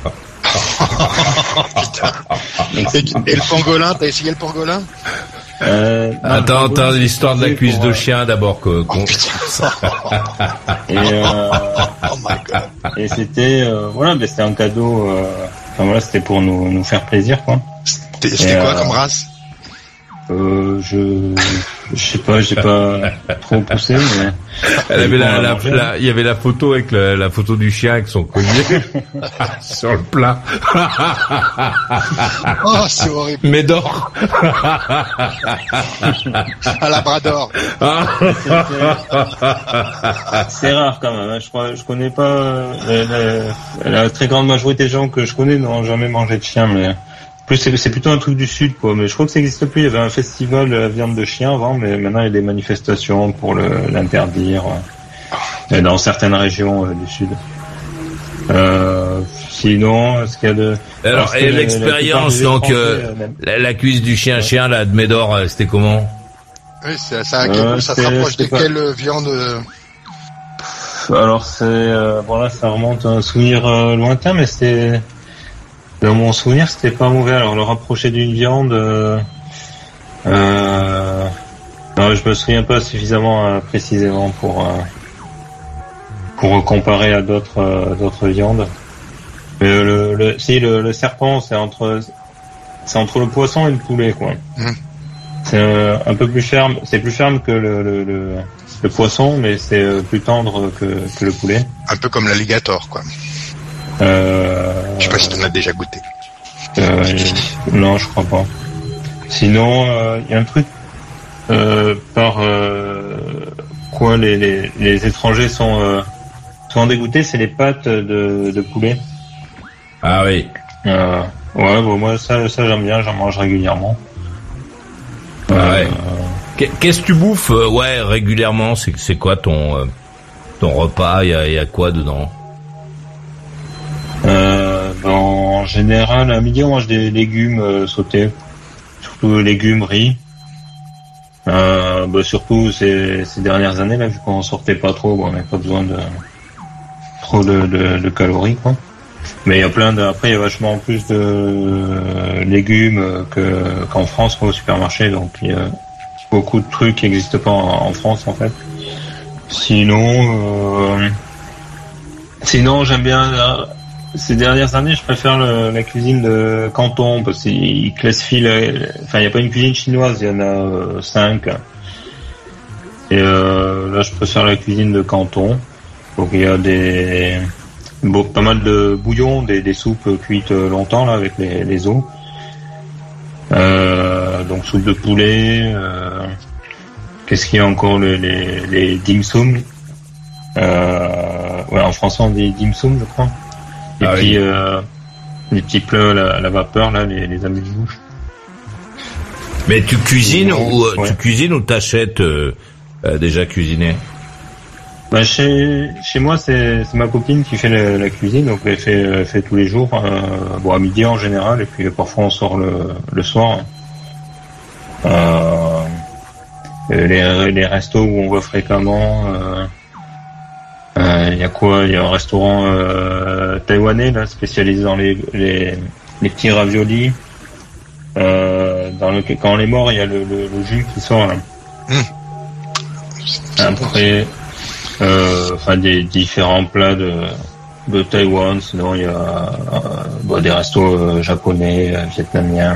et, et le pangolin, t'as essayé le pangolin? Euh, attends, attends, l'histoire de la cuisse pour, de chien d'abord que. Oh, et, euh, oh my god. Et c'était euh, voilà, mais c'était un cadeau. Euh, enfin voilà, c'était pour nous nous faire plaisir quoi. C'était, c'était quoi euh, comme race? Euh, je, je sais pas, j'ai pas trop poussé, mais. Elle avait la, la, la, il y avait la photo avec la, la photo du chien avec son collier sur le plat. Oh, c'est horrible. Médor. À Labrador. C'est rare quand même. Hein. Je crois, je connais pas euh, la, la très grande majorité des gens que je connais n'ont jamais mangé de chien, mais. Plus c'est, c'est plutôt un truc du sud quoi, mais je crois que ça n'existe plus. Il y avait un festival de la viande de chien avant, mais maintenant il y a des manifestations pour le, l'interdire euh, dans certaines régions euh, du sud. Euh, sinon, ce qu'il y a de... Alors, Alors et l'expérience, la, la donc euh, la, la cuisse du chien ouais. chien là de Médor, c'était comment? Oui, c'est, ça, euh, ça se rapproche de quelle pas... viande? Alors c'est euh, bon là ça remonte à un souvenir euh, lointain, mais c'était... Dans mon souvenir, c'était pas mauvais. Alors, le rapprocher d'une viande, euh, euh, non, je me souviens pas suffisamment euh, précisément pour euh, pour comparer à d'autres euh, d'autres viandes. Mais le, le si le, le serpent, c'est entre c'est entre le poisson et le poulet, quoi. Mmh. C'est euh, un peu plus ferme, c'est plus ferme que le, le, le, le poisson, mais c'est euh, plus tendre que, que le poulet. Un peu comme l'alligator, quoi. Euh, je sais pas si tu en as déjà goûté. Euh, non, je crois pas. Sinon, il euh, y a un truc euh, par euh, quoi les, les, les étrangers sont euh, sont dégoûtés, c'est les pâtes de, de poulet. Ah oui. Euh, ouais, bon, moi ça, ça j'aime bien, j'en mange régulièrement. Ah ouais. Euh, Qu'est-ce que tu bouffes euh, ouais régulièrement? C'est c'est quoi ton euh, ton repas? Il y a, y a quoi dedans? Euh, ben, en général, à midi on mange des légumes euh, sautés, surtout légumes, riz. Euh, bah, surtout ces, ces dernières années là, vu qu'on sortait pas trop, bon, on n'avait pas besoin de trop de, de, de calories, quoi. Mais il y a plein de, après il y a vachement plus de euh, légumes que qu'en France, quoi, au supermarché, donc il y a beaucoup de trucs qui n'existent pas en, en France en fait. Sinon, euh, sinon j'aime bien. Euh, Ces dernières années, je préfère le, la cuisine de Canton parce qu'ils classifient. La, enfin, il n'y a pas une cuisine chinoise, il y en a euh, cinq. Et euh, là, je préfère la cuisine de Canton. Donc, il y a des bon, pas mal de bouillons, des, des soupes cuites longtemps là avec les, les os. Euh, donc, soupe de poulet. Euh, qu'est-ce qu'il y a encore les, les, les dim sum. Euh, ouais, en français, on dit dim sum, je crois. Et ah puis, oui. euh, les petits plats à la, la vapeur, là, les, les amuse-bouches. Mais tu cuisines non, ou ouais. tu cuisines ou t'achètes euh, euh, déjà cuisiné? Bah, chez, chez moi, c'est, c'est ma copine qui fait la, la cuisine, donc elle fait, elle fait tous les jours, euh, bon, à midi en général, et puis parfois on sort le, le soir. Euh, les, les restos où on va fréquemment, euh, il euh, y a quoi? Il y a un restaurant euh, taïwanais là, spécialisé dans les les, les petits raviolis. Euh, dans le quand on est mort, il y a le, le, le jus qui sort là. Mmh. Après, euh, enfin des différents plats de de Taïwan. Sinon, il y a euh, bon, des restos euh, japonais, euh, vietnamiens,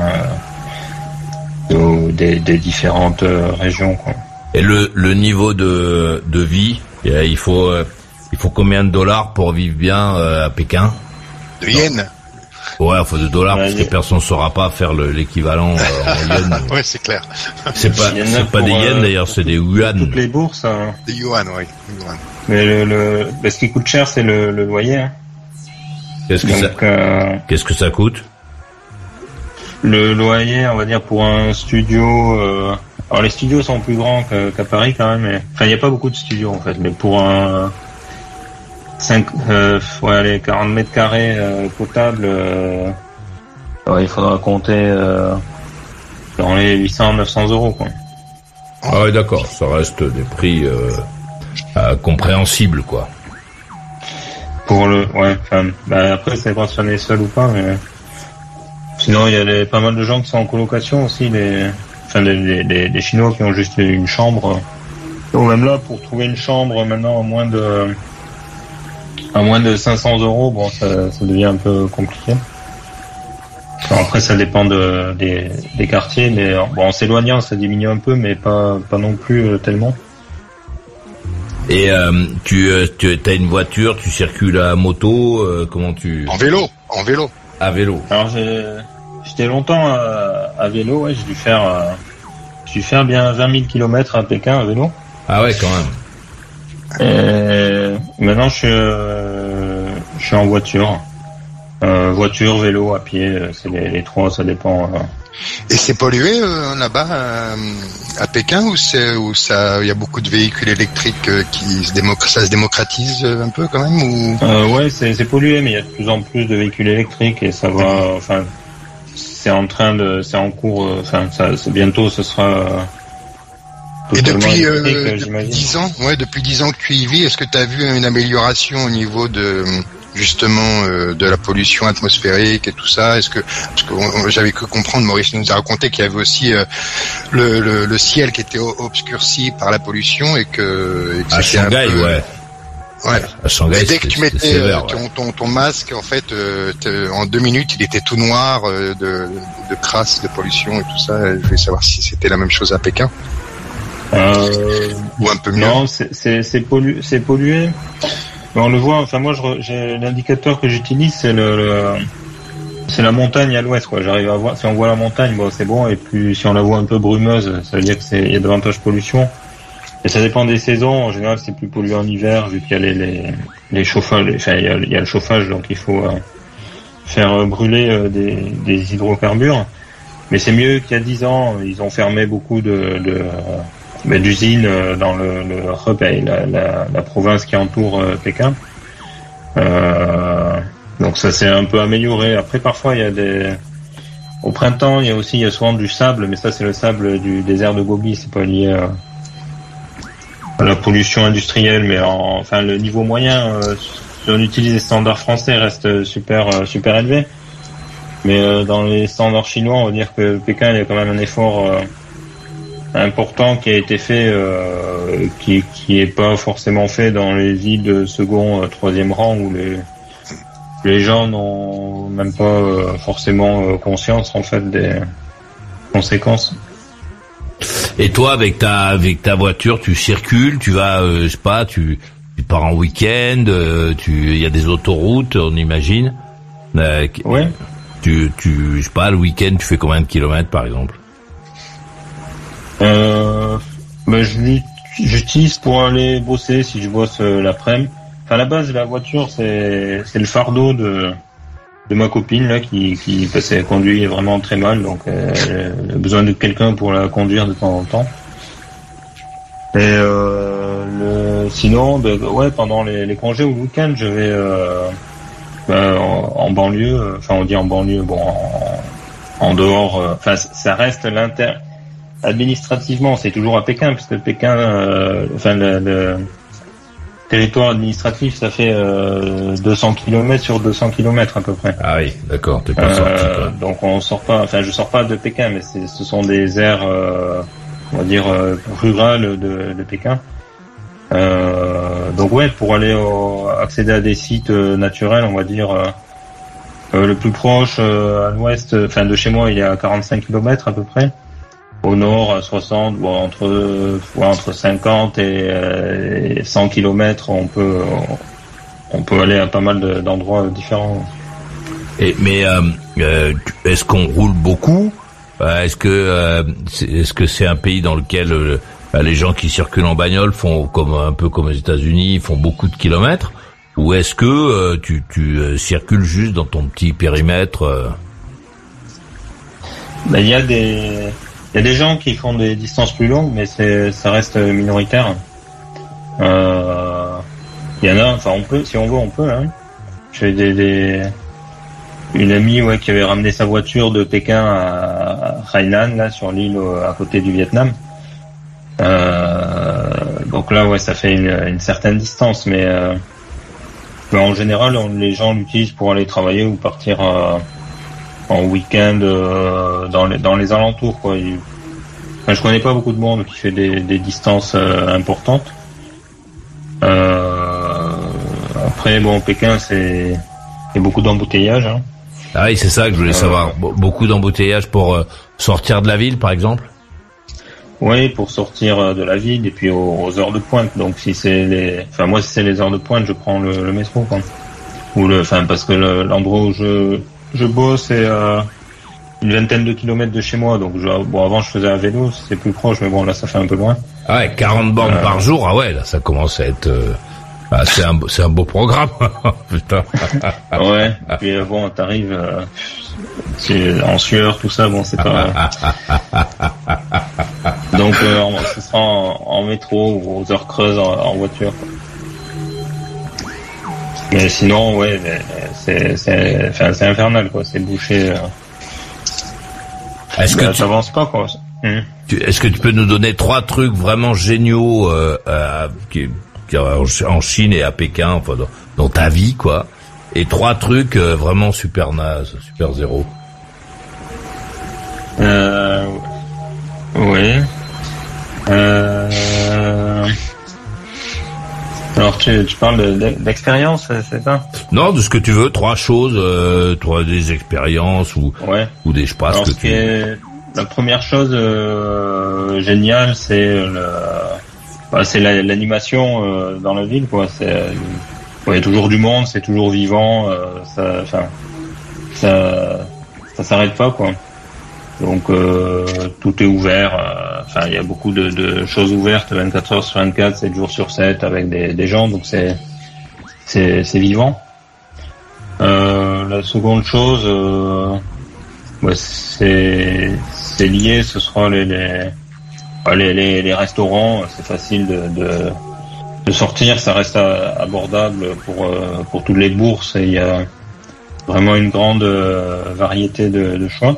euh, des des différentes euh, régions, quoi. Et le le niveau de de vie, il faut euh, Il faut combien de dollars pour vivre bien euh, à Pékin? De yens. Ouais, il faut de dollars ouais, parce que personne ne saura pas faire le, l'équivalent euh, en yens. Ouais, c'est clair. C'est pas, c'est pas des yens euh, d'ailleurs, c'est des yuan. Toutes les bourses. Hein. Des yuan, oui. Yuan. Mais le, le, bah, ce qui coûte cher, c'est le, le loyer. Hein. Qu'est-ce que Donc, ça, euh, qu'est-ce que ça coûte? Le loyer, on va dire pour un studio. Euh, alors les studios sont plus grands qu'à, qu'à Paris quand même. Mais, enfin, il n'y a pas beaucoup de studios en fait, mais pour un cinq, euh, ouais, allez, quarante mètres carrés euh, potable, euh, ouais, il faudra compter euh, dans les huit cents à neuf cents euros, quoi. Ah ouais, d'accord, ça reste des prix euh, euh, compréhensibles, quoi. Pour le, ouais, enfin, bah après, ça dépend si on est seul ou pas, mais sinon, il y a les, pas mal de gens qui sont en colocation aussi, les, enfin, les, les, les Chinois qui ont juste une chambre. Donc même là, pour trouver une chambre maintenant à moins de à moins de cinq cents euros, bon, ça, ça devient un peu compliqué. Alors après, ça dépend de, des, des quartiers, mais bon, en s'éloignant, ça diminue un peu, mais pas, pas non plus euh, tellement. Et euh, tu, euh, tu as une voiture, tu circules à moto, euh, comment tu... En vélo, en vélo. À vélo. Alors j'ai, j'étais longtemps à, à vélo, ouais, j'ai dû faire, euh, j'ai dû faire bien vingt mille kilomètres à Pékin à vélo. Ah ouais, quand même. Et maintenant, je suis, euh, je suis en voiture. Euh, voiture, vélo, à pied, c'est les, les trois, ça dépend. Euh. Et c'est pollué euh, là-bas euh, à Pékin ou c'est où ça, il y a beaucoup de véhicules électriques euh, qui se démocr- ça se démocratise un peu quand même ou euh, Ouais, c'est, c'est pollué, mais il y a de plus en plus de véhicules électriques et ça va. Enfin, c'est en train de, c'est en cours. Enfin, ça, c'est bientôt, ce sera. Euh, Et depuis, euh, depuis dix ans, ouais, depuis dix ans que tu y vis, est-ce que tu as vu une amélioration au niveau de justement euh, de la pollution atmosphérique et tout ça? Est-ce que parce que on, j'avais cru comprendre, Maurice nous a raconté qu'il y avait aussi euh, le, le, le ciel qui était obscurci par la pollution et que, et que à Shanghai, peu... ouais. Ouais. À Shanghai, et dès que tu mettais sévère, euh, ton, ouais. ton, ton masque, en fait, euh, en deux minutes, il était tout noir euh, de, de crasse, de pollution et tout ça. Je voulais savoir si c'était la même chose à Pékin. Euh, Ou un peu mieux. Non, c'est, c'est, c'est, pollu, c'est pollué. Mais on le voit, enfin moi, je, j'ai, l'indicateur que j'utilise, c'est le, le c'est la montagne à l'ouest, quoi. J'arrive à voir, si on voit la montagne, bon, c'est bon, et puis si on la voit un peu brumeuse, ça veut dire que c'est, il y a davantage de pollution. Et ça dépend des saisons. En général, c'est plus pollué en hiver, vu qu'il y a les, les, les chauffages, enfin, il y a, il y a le chauffage, donc il faut euh, faire brûler euh, des, des hydrocarbures. Mais c'est mieux qu'il y a dix ans, ils ont fermé beaucoup de, de, euh, d'usines dans le, le Hebei, la, la, la province qui entoure euh, Pékin. Euh, donc ça s'est un peu amélioré. Après, parfois, il y a des, au printemps, il y a aussi, il y a souvent du sable, mais ça, c'est le sable du désert de Gobi, c'est pas lié à, à la pollution industrielle, mais en, enfin le niveau moyen, euh, si on utilise les standards français, reste super euh, super élevé. Mais euh, dans les standards chinois, on va dire que Pékin, il y a quand même un effort euh, important qui a été fait, euh, qui qui est pas forcément fait dans les villes de second, euh, troisième rang où les les gens n'ont même pas euh, forcément euh, conscience en fait des conséquences. Et toi, avec ta avec ta voiture, tu circules, tu vas, euh, je sais pas, tu, tu pars en week-end, euh, tu, il y a des autoroutes, on imagine. Euh, ouais. Tu, tu, je sais pas, le week-end, tu fais combien de kilomètres, par exemple? Euh, ben je j'utilise pour aller bosser si je bosse euh, l'après-midi. Enfin, à la base, la voiture, c'est c'est le fardeau de de ma copine là qui qui parce qu'elle conduit vraiment très mal, donc euh, elle a besoin de quelqu'un pour la conduire de temps en temps. Et euh, le sinon ben, ouais, pendant les, les congés ou le week-end, je vais euh, ben, en, en banlieue, enfin on dit en banlieue, bon en, en dehors, enfin euh, ça reste l'inter administrativement, c'est toujours à Pékin puisque Pékin euh, enfin le, le territoire administratif, ça fait euh, deux cents kilomètres sur deux cents kilomètres à peu près. Ah oui, d'accord, t'es pas euh, sorti, quoi. Donc on sort pas, enfin je sors pas de Pékin, mais c'est, ce sont des aires, euh, on va dire, euh, rurales de, de Pékin. Euh, donc ouais, pour aller au, accéder à des sites euh, naturels, on va dire, euh, euh, le plus proche euh, à l'ouest, enfin de chez moi, il y a quarante-cinq kilomètres à peu près. Au nord, à soixante, bon, entre, ouais, entre cinquante et, euh, et cent kilomètres, on peut, on peut aller à pas mal de, d'endroits différents. Et, mais, euh, euh, est-ce qu'on roule beaucoup? Est-ce que, euh, c'est, est-ce que c'est un pays dans lequel euh, les gens qui circulent en bagnole font comme, un peu comme aux États-Unis, font beaucoup de kilomètres? Ou est-ce que euh, tu, tu euh, circules juste dans ton petit périmètre? euh... Ben, il y a des, Il y a des gens qui font des distances plus longues, mais c'est, ça reste minoritaire. Euh, il y en a, enfin on peut, si on veut, on peut. Hein. J'ai des, des, une amie ouais, qui avait ramené sa voiture de Pékin à Hainan, là sur l'île à côté du Vietnam. Euh, donc là, ouais, ça fait une, une certaine distance, mais, euh, mais en général, on, les gens l'utilisent pour aller travailler ou partir. Euh, en week-end euh, dans les dans les alentours quoi. Il, enfin, je connais pas beaucoup de monde qui fait des, des distances euh, importantes. Euh, après bon, Pékin c'est il y a beaucoup d'embouteillages. Hein. Ah oui, c'est ça que je voulais euh, savoir. Beaucoup d'embouteillages pour euh, sortir de la ville, par exemple. Oui, pour sortir de la ville et puis aux, aux heures de pointe. Donc si c'est les, enfin moi si c'est les heures de pointe, je prends le, le métro quoi. Ou le, enfin parce que le, l'endroit où je Je bosse c'est euh, une vingtaine de kilomètres de chez moi, donc je, bon avant je faisais à vélo, c'est plus proche, mais bon là ça fait un peu loin. Ah ouais, quarante bornes euh, par jour, ah ouais, là ça commence à être, euh, ah, c'est un c'est un beau programme, putain. Ouais, et puis euh, bon t'arrives euh, c'est en sueur tout ça, bon c'est pas. Donc euh, on, ce sera en, en métro ou aux heures creuses en, en voiture. Mais sinon, ouais, c'est, c'est, enfin, c'est infernal, quoi. C'est bouché. Euh... Est-ce que tu avances pas, quoi. Mmh. Tu, est-ce que tu peux nous donner trois trucs vraiment géniaux euh, euh, qui, qui, en Chine et à Pékin, enfin, dans, dans ta vie, quoi, et trois trucs euh, vraiment super naze, super zéro. Euh, oui. Euh. Alors tu, tu parles de, d'expérience, c'est ça? Non, de ce que tu veux, trois choses, euh, trois des expériences ou ouais. ou des je sais pas Alors, ce que ce tu. Est, la première chose euh, géniale, c'est le, bah, c'est la, l'animation euh, dans la ville, quoi. C'est, euh, il y a toujours du monde, c'est toujours vivant, euh, ça, enfin, ça, ça s'arrête pas, quoi. Donc euh, tout est ouvert. Enfin, euh, il y a beaucoup de, de choses ouvertes, vingt-quatre heures sur vingt-quatre, sept jours sur sept, avec des, des gens. Donc c'est c'est, c'est vivant. Euh, la seconde chose, euh, ouais, c'est c'est lié. Ce sera les les les, les, les restaurants. C'est facile de, de de sortir. Ça reste abordable pour euh, pour toutes les bourses. Et il y a vraiment une grande euh, variété de, de choix.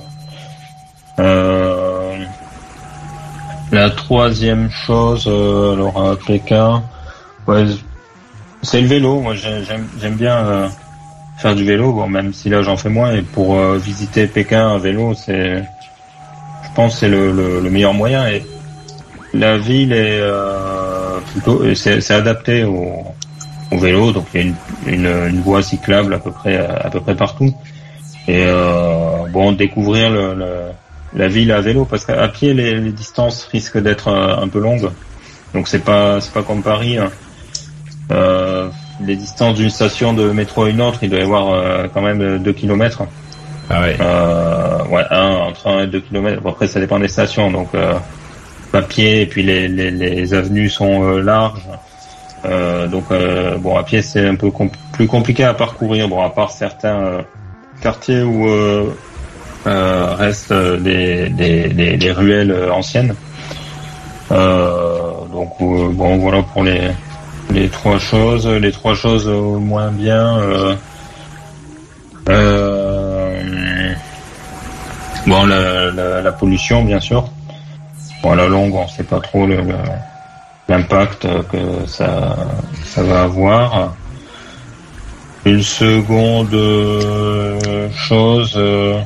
Euh, la troisième chose, euh, alors à Pékin, ouais, c'est le vélo. Moi, j'aime, j'aime bien euh, faire du vélo, bon, même si là j'en fais moins. Et pour euh, visiter Pékin à vélo, c'est, je pense, que c'est le, le, le meilleur moyen. Et la ville est euh, plutôt, c'est, c'est adapté au, au vélo, donc il y a une, une, une voie cyclable à peu près, à peu près partout. Et euh, bon, découvrir le, le la ville à vélo, parce qu'à pied les, les distances risquent d'être un, un peu longues, donc c'est pas c'est pas comme Paris, hein. Euh, les distances d'une station de métro à une autre, il doit y avoir euh, quand même deux kilomètres. Ah ouais. Euh, ouais, un entre un et deux kilomètres. Bon, après ça dépend des stations, donc euh, à pied, et puis les les, les avenues sont euh, larges, euh, donc euh, bon, à pied c'est un peu com- plus compliqué à parcourir, bon, à part certains euh, quartiers où euh, Euh, restent des, des, des, des ruelles anciennes. Euh, donc euh, bon, voilà pour les les trois choses. Les trois choses au moins bien. Euh, euh, bon, la, la, la pollution, bien sûr. Bon, à la longue, on sait pas trop le, le, l'impact que ça ça va avoir. Une seconde euh, chose. Euh,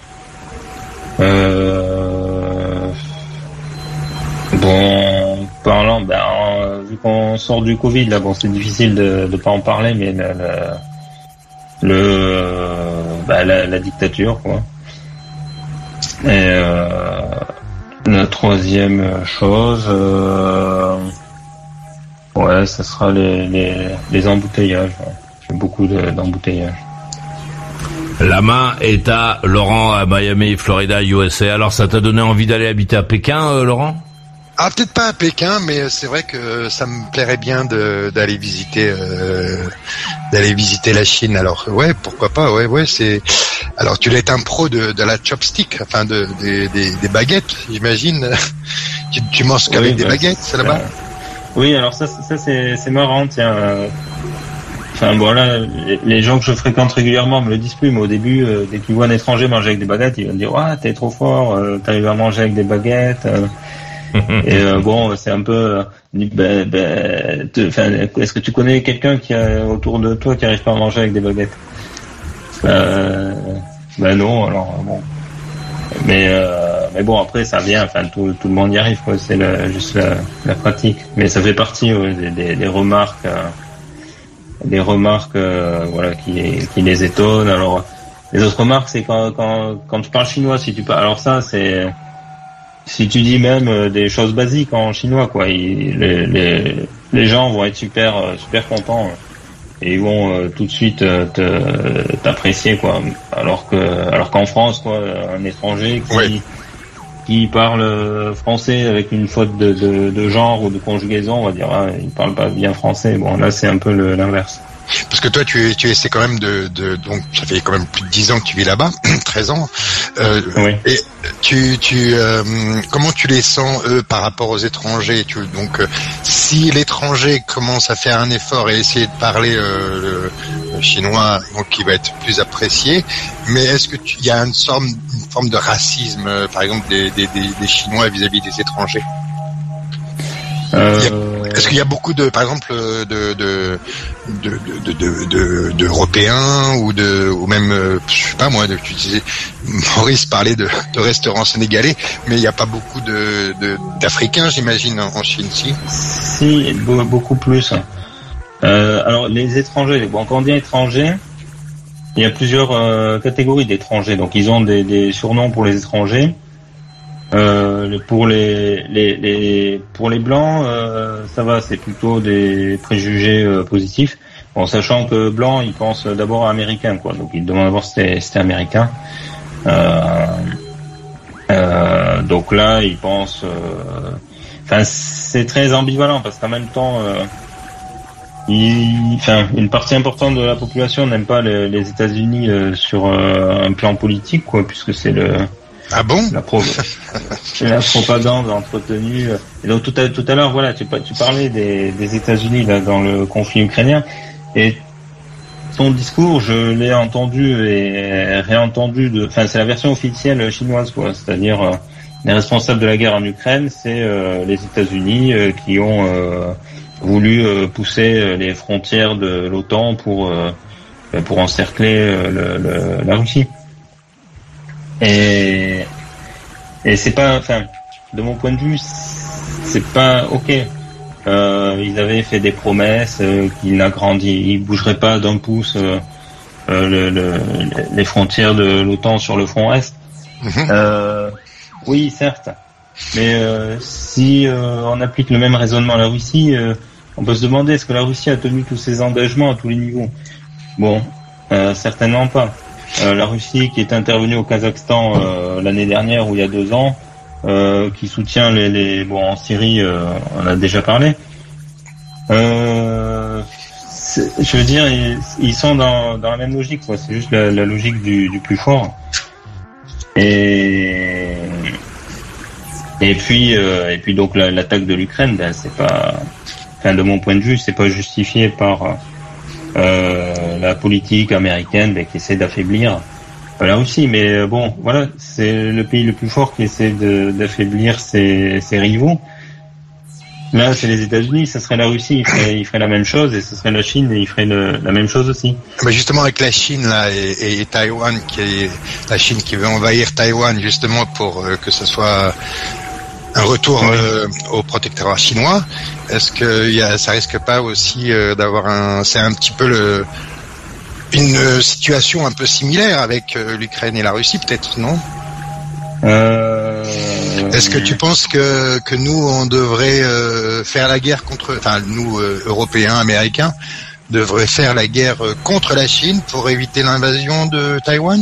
Euh, bon, parlant, ben, euh, vu qu'on sort du Covid, là, bon, c'est difficile de, de pas en parler, mais le, le, le ben, la, la dictature, quoi. Et euh, la troisième chose, euh, ouais, ça sera les, les, les embouteillages. Ouais. J'ai beaucoup de, d'embouteillages. La main est à Laurent à Miami, Florida, U S A. Alors ça t'a donné envie d'aller habiter à Pékin, euh, Laurent? Ah, peut-être pas à Pékin, mais c'est vrai que ça me plairait bien de, d'aller visiter, euh, d'aller visiter la Chine. Alors ouais, pourquoi pas. Ouais, ouais, c'est. Alors tu dois être un pro de, de la chopstick, enfin de des, des, des baguettes, j'imagine. tu, tu manges qu'avec oui, des bah, baguettes, c'est là-bas. Euh, oui, alors ça, ça c'est, c'est marrant, tiens. Euh... Enfin bon là, les gens que je fréquente régulièrement me le disent plus, mais au début, euh, dès qu'ils voient un étranger manger avec des baguettes, ils vont me dire ah, t'es trop fort, euh, t'arrives à manger avec des baguettes. Euh, et euh, bon, c'est un peu, euh, ben, ben, te, est-ce que tu connais quelqu'un qui a autour de toi qui arrive pas à manger avec des baguettes? euh, Ben non, alors bon. Mais euh, mais bon, après ça vient, enfin tout, tout le monde y arrive, quoi. C'est la, juste la, la pratique. Mais ça fait partie ouais, des, des, des remarques. Euh, des remarques euh, voilà qui qui les étonnent. Alors les autres remarques, c'est quand quand quand tu parles chinois, si tu parles, alors ça c'est si tu dis même euh, des choses basiques en chinois, quoi, il, les les les gens vont être super euh, super contents et ils vont euh, tout de suite euh, te t'apprécier, quoi. Alors que alors qu'en France, quoi, un étranger qui oui. qui parle français avec une faute de, de, de genre ou de conjugaison, on va dire, ah, il parle pas bien français. Bon, là, c'est un peu le, l'inverse. Parce que toi, tu, tu essaies quand même de, de, donc, ça fait quand même plus de dix ans que tu vis là-bas, treize ans. Euh, oui. Et tu, tu, euh, comment tu les sens, eux, par rapport aux étrangers? Tu, donc, euh, si l'étranger commence à faire un effort et essayer de parler euh, le, le chinois, donc, il va être plus apprécié. Mais est-ce que tu, il y a une forme, une forme de racisme, euh, par exemple, des, des, des, des Chinois vis-à-vis des étrangers? Euh... Est-ce qu'il y a beaucoup de, par exemple, de de de de de, de, d'Européens ou de ou même, je sais pas moi, de, tu disais, Maurice parlait de, de restaurants sénégalais, mais il n'y a pas beaucoup de, de d'Africains, j'imagine, en Chine, si. Si, beaucoup plus. Euh, alors les étrangers, bon, quand on dit étrangers, il y a plusieurs euh, catégories d'étrangers. Donc ils ont des, des surnoms pour les étrangers. Euh, pour les, les, les pour les blancs, euh, ça va, c'est plutôt des préjugés euh, positifs. En sachant que blanc, ils pensent d'abord à américain, quoi. Donc ils demandent d'abord si c'était, c'était américain. Euh, euh, donc là, ils pensent. Euh, enfin, c'est très ambivalent parce qu'en même temps, euh, ils, enfin, une partie importante de la population n'aime pas les, les États-Unis euh, sur euh, un plan politique, quoi, puisque c'est le Ah bon la, pro- la propagande entretenue. Et donc tout à, tout à l'heure, voilà, tu, tu parlais des, des États-Unis là dans le conflit ukrainien, et ton discours, je l'ai entendu et réentendu. De, enfin, c'est la version officielle chinoise, quoi. C'est-à-dire euh, les responsables de la guerre en Ukraine, c'est euh, les États-Unis euh, qui ont euh, voulu euh, pousser les frontières de l'OTAN pour euh, pour encercler euh, le, le, la Russie. Et, et c'est pas, enfin, de mon point de vue, c'est pas ok. Euh, ils avaient fait des promesses euh, qu'ils n'agrandissent, ils bougeraient pas d'un pouce euh, euh, le, le, les frontières de l'OTAN sur le front est. Mm-hmm. Euh, oui, certes, mais euh, si euh, on applique le même raisonnement à la Russie, euh, on peut se demander est-ce que la Russie a tenu tous ses engagements à tous les niveaux. Bon, euh, certainement pas. Euh, la Russie qui est intervenue au Kazakhstan euh, l'année dernière ou il y a deux ans, euh, qui soutient les, les bon en Syrie, euh, on a déjà parlé. Euh, je veux dire, ils, ils sont dans, dans la même logique, quoi. C'est juste la, la logique du, du plus fort. Et et puis euh, et puis donc la, l'attaque de l'Ukraine, ben c'est pas, enfin de mon point de vue, c'est pas justifié par Euh, la politique américaine ben, qui essaie d'affaiblir euh, la Russie, mais euh, bon, voilà, c'est le pays le plus fort qui essaie de, d'affaiblir ses, ses rivaux. Là, c'est les États-Unis, ce serait la Russie, il ferait, il ferait la même chose, et ce serait la Chine, et il ferait le, la même chose aussi. Mais justement, avec la Chine là et, et, et Taïwan, qui est la Chine qui veut envahir Taïwan justement pour euh, que ce soit un retour euh, au protectorat chinois. Est-ce que y a, ça risque pas aussi euh, d'avoir un, c'est un petit peu le, une euh, situation un peu similaire avec euh, l'Ukraine et la Russie, peut-être, non? Euh... Est-ce que tu penses que que nous on devrait euh, faire la guerre contre, enfin nous euh, Européens, Américains, devraient faire la guerre euh, contre la Chine pour éviter l'invasion de Taïwan?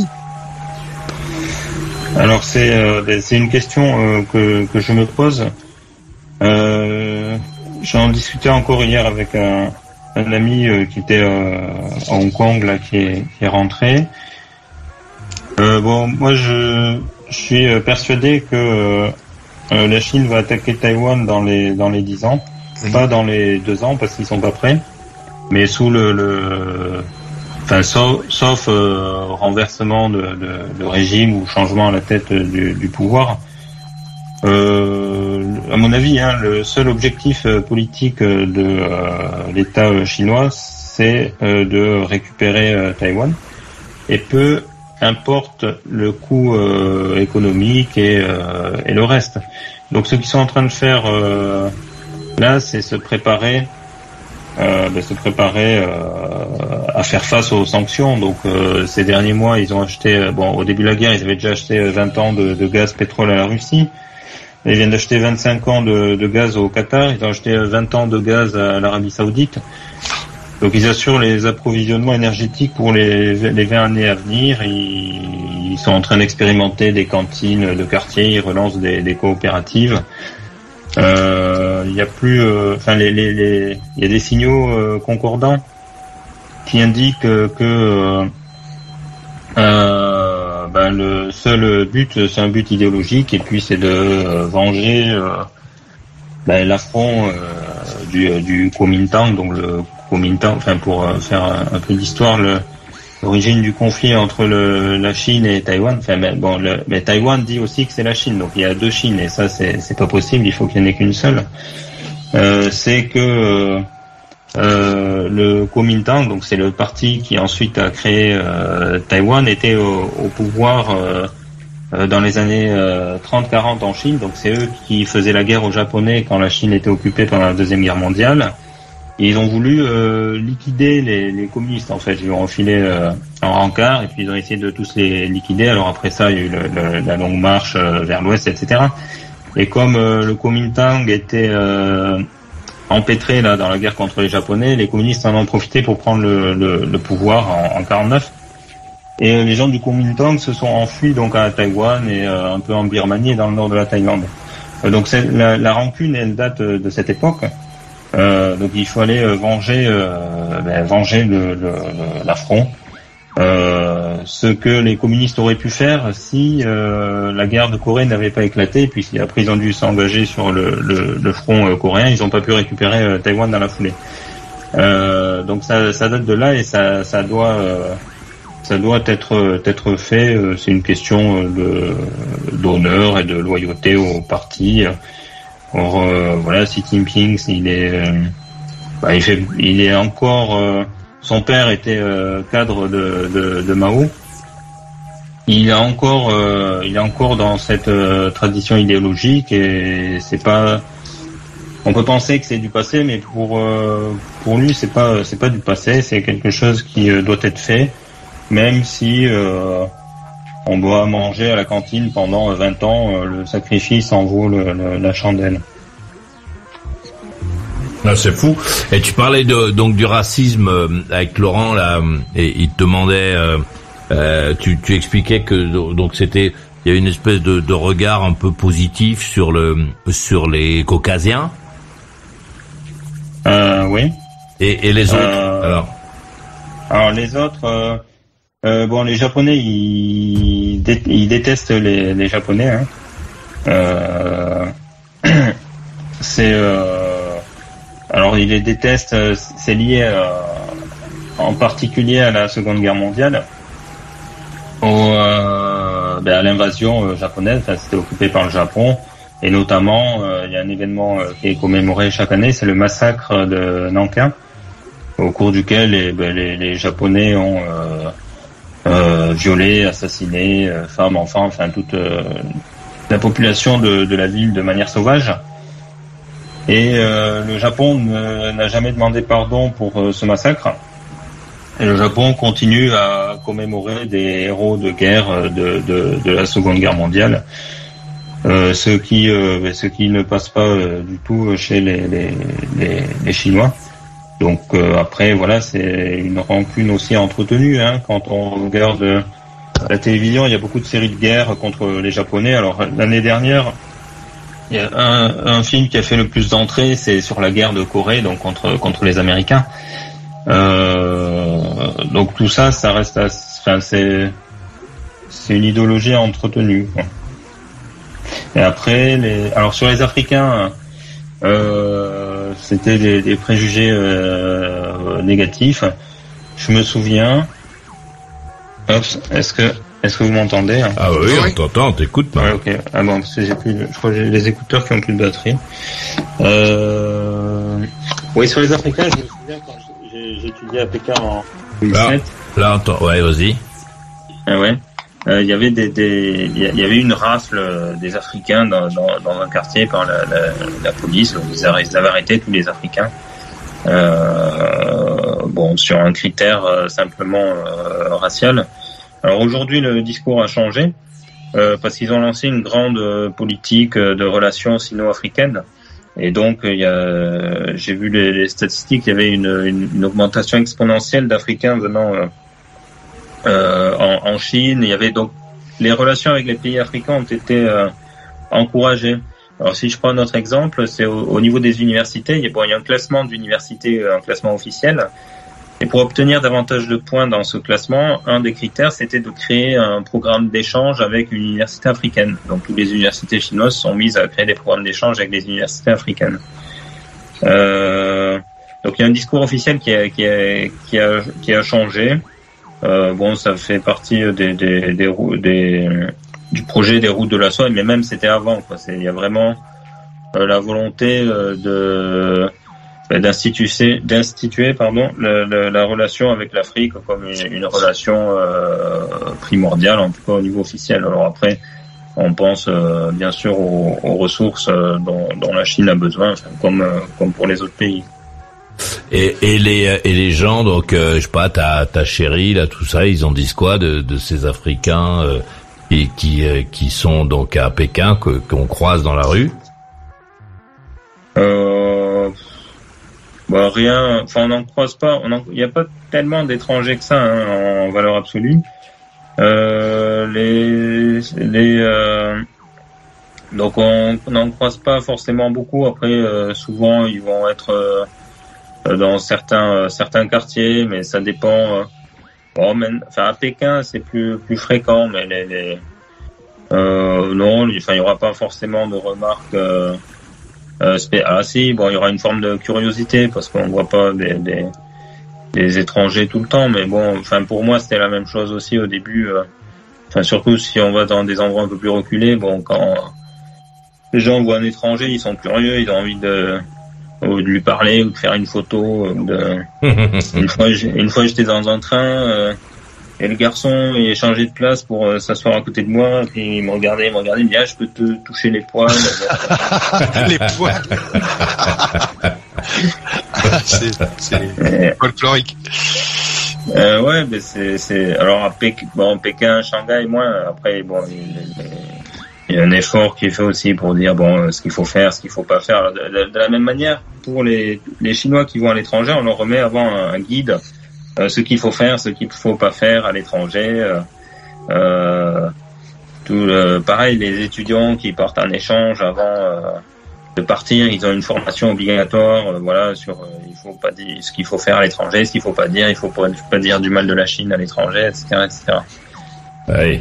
Alors c'est euh, c'est une question euh, que que je me pose. Euh, j'en discutais encore hier avec un, un ami euh, qui était euh, à Hong Kong là, qui est qui est rentré. Euh, bon, moi je je suis persuadé que euh, la Chine va attaquer Taïwan dans les dans les dix ans, mmh. pas dans les deux ans parce qu'ils sont pas prêts, mais sous le, le Enfin, sauf, sauf euh, renversement de, de, de régime ou changement à la tête du, du pouvoir. Euh, à mon avis, hein, le seul objectif euh, politique de euh, l'État chinois, c'est euh, de récupérer euh, Taïwan. Et peu importe le coût euh, économique et, euh, et le reste. Donc, ce qu'ils sont en train de faire euh, là, c'est se préparer. Euh, de se préparer euh, à faire face aux sanctions. Donc euh, ces derniers mois, ils ont acheté, euh, bon, au début de la guerre, ils avaient déjà acheté vingt ans de, de gaz, pétrole à la Russie. Ils viennent d'acheter vingt-cinq ans de, de gaz au Qatar. Ils ont acheté vingt ans de gaz à l'Arabie Saoudite. Donc ils assurent les approvisionnements énergétiques pour les, les vingt années à venir. Ils, ils sont en train d'expérimenter des cantines de quartier. Ils relancent des, des coopératives. Il euh, y a plus, enfin euh, les, les, les, il y a des signaux euh, concordants qui indiquent euh, que euh, ben, le seul but, c'est un but idéologique, et puis c'est de euh, venger euh, ben, l'affront euh, du, du Kuomintang, donc le Kuomintang, enfin pour euh, faire un, un peu d'histoire, le l'origine du conflit entre le, la Chine et Taïwan. Enfin, mais, bon, le, mais Taïwan dit aussi que c'est la Chine, donc il y a deux Chines, et ça c'est c'est pas possible. Il faut qu'il n'y en ait qu'une seule. Euh, c'est que euh, euh, le Kuomintang, donc c'est le parti qui ensuite a créé euh, Taïwan, était au, au pouvoir euh, euh, dans les années euh, trente quarante en Chine. Donc c'est eux qui faisaient la guerre aux Japonais quand la Chine était occupée pendant la Deuxième Guerre mondiale. ils ont voulu euh, liquider les, les communistes, en fait. Ils ont enfilé euh, en rencard et puis ils ont essayé de tous les liquider. Alors après ça, il y a eu le, le, la longue marche euh, vers l'ouest, et cetera. Et comme euh, le Kuomintang était euh, empêtré là dans la guerre contre les Japonais, les communistes en ont profité pour prendre le, le, le pouvoir en, en quarante-neuf. Et les gens du Kuomintang se sont enfuis donc à Taïwan et euh, un peu en Birmanie et dans le nord de la Thaïlande. Euh, donc c'est, la, la rancune, elle date de cette époque. Euh, donc il fallait euh, venger, euh, ben, venger le, le, l'affront. Euh, ce que les communistes auraient pu faire si euh, la guerre de Corée n'avait pas éclaté, puis après ils ont dû s'engager sur le, le, le front euh, coréen, ils n'ont pas pu récupérer euh, Taïwan dans la foulée. Euh, donc ça, ça date de là et ça, ça doit, euh, ça doit être, être fait. Euh, c'est une question de, d'honneur et de loyauté au parti. Or, euh, voilà, Xi Jinping, il est, euh, bah, il fait, il est encore. Euh, son père était euh, cadre de, de, de Mao. Il est encore, euh, il est encore dans cette euh, tradition idéologique et c'est pas. On peut penser que c'est du passé, mais pour euh, pour lui, c'est pas c'est pas du passé. C'est quelque chose qui euh, doit être fait, même si euh, on doit manger à la cantine pendant vingt ans. Euh, le sacrifice en vaut le, le, la chandelle. Ah, c'est fou. Et tu parlais de, donc du racisme euh, avec Laurent là, et il te demandait, euh, euh, tu, tu expliquais que donc c'était, il y a une espèce de, de regard un peu positif sur le sur les Caucasiens. Euh, oui. Et, et les autres euh, alors. Alors les autres, euh, euh, bon les Japonais ils, dé, ils détestent les, les Japonais. Hein. Euh, c'est euh, alors ils les détestent, c'est lié euh, en particulier à la Seconde Guerre mondiale, au, euh, ben à l'invasion euh, japonaise. Enfin, c'était occupé par le Japon. Et notamment, euh, il y a un événement euh, qui est commémoré chaque année, c'est le massacre de Nankin, au cours duquel les, ben, les, les Japonais ont euh, euh, violé, assassiné euh, femmes, enfants, enfin toute euh, la population de, de la ville de manière sauvage. Et euh, le Japon ne, n'a jamais demandé pardon pour euh, ce massacre. Et le Japon continue à commémorer des héros de guerre de, de, de la Seconde Guerre mondiale. Euh, ce qui, euh, ce qui ne passe pas euh, du tout chez les, les, les, les Chinois. Donc euh, après, voilà, c'est une rancune aussi entretenue. Hein, quand on regarde la télévision, il y a beaucoup de séries de guerre contre les Japonais. Alors l'année dernière, il y a un, un film qui a fait le plus d'entrées, c'est sur la guerre de Corée, donc contre contre les Américains. Euh, donc tout ça, ça reste, assez, enfin c'est c'est une idéologie entretenue, quoi. Et après, les, alors sur les Africains, euh, c'était des, des préjugés euh, négatifs. Je me souviens. Hop, est-ce que est-ce que vous m'entendez? Ah oui, oui. on t'entend, on t'écoute. Ouais, ok. Ah bon, parce que j'ai plus, je crois que j'ai les écouteurs qui ont plus de batterie. Euh, oui, sur les Africains, je me souviens quand j'ai, j'ai étudié à Pékin en deux mille sept. Là, là, entend. Ouais, vas-y. Ah ouais. Il euh, y avait des, des, il y avait une rafle des Africains dans, dans, dans un quartier par la, la, la police. Ils avaient arrêté tous les Africains. Euh, bon, sur un critère euh, simplement euh, racial. Alors aujourd'hui, le discours a changé euh, parce qu'ils ont lancé une grande euh, politique de relations sino-africaines. Et donc, il y a, j'ai vu les, les statistiques, il y avait une, une, une augmentation exponentielle d'Africains venant euh, Euh, en, en Chine. Il y avait donc les relations avec les pays africains ont été euh, encouragées. Alors si je prends notre exemple, c'est au, au niveau des universités. Il y a, bon, il y a un classement d'universités, un classement officiel. Et pour obtenir davantage de points dans ce classement, un des critères, c'était de créer un programme d'échange avec une université africaine. Donc toutes les universités chinoises sont mises à créer des programmes d'échange avec les universités africaines. Euh, donc il y a un discours officiel qui a, qui a, qui a, qui a changé. Euh, bon, ça fait partie des, des, des, des, du projet des routes de la soie, mais même c'était avant, quoi. C'est, il y a vraiment euh, la volonté euh, de euh, d'instituer, d'instituer, pardon, le, le, la relation avec l'Afrique comme une, une relation euh, primordiale, en tout cas au niveau officiel. Alors après, on pense euh, bien sûr aux, aux ressources euh, dont, dont la Chine a besoin, enfin, comme euh, comme pour les autres pays. Et, et les et les gens, donc euh, je sais pas, ta ta chérie là, tout ça, ils en disent quoi de de ces Africains euh, qui qui euh, qui sont donc à Pékin, que qu'on croise dans la rue? Euh, bah rien, enfin on n'en croise pas, on il y a pas tellement d'étrangers que ça hein, en valeur absolue. Euh, les les euh, donc on n'en croise pas forcément beaucoup. Après, euh, souvent ils vont être euh, dans certains euh, certains quartiers, mais ça dépend. Euh, bon, mais, enfin à Pékin c'est plus plus fréquent, mais les, les euh, non, enfin il y aura pas forcément de remarques. Euh, euh, ah si, bon il y aura une forme de curiosité parce qu'on voit pas des, des des étrangers tout le temps, mais bon, enfin pour moi c'était la même chose aussi au début. Euh, enfin surtout si on va dans des endroits un peu plus reculés, bon quand les gens voient un étranger, ils sont curieux, ils ont envie de, de lui parler ou de faire une photo. De... une fois, une fois j'étais dans un train euh, et le garçon il a changé de place pour euh, s'asseoir à côté de moi, puis il me regardait, il me regardait, il me dit ah je peux te toucher les poils. Les poils. c'est c'est folklorique. Euh, ouais, mais c'est c'est alors à Pékin, bon Pékin, Shanghai moins. Après bon il, il y a un effort qui est fait aussi pour dire bon ce qu'il faut faire, ce qu'il faut pas faire. Alors, de, de, de la même manière pour les les Chinois qui vont à l'étranger, on leur remet avant un, un guide. Euh, ce qu'il faut faire, ce qu'il faut pas faire à l'étranger. Euh, euh, tout le, pareil, les étudiants qui partent en échange avant euh, de partir, ils ont une formation obligatoire. Euh, voilà, sur euh, il faut pas dire ce qu'il faut faire à l'étranger, ce qu'il faut pas dire, il faut pas, pas dire du mal de la Chine à l'étranger, et cetera, et cetera. Oui.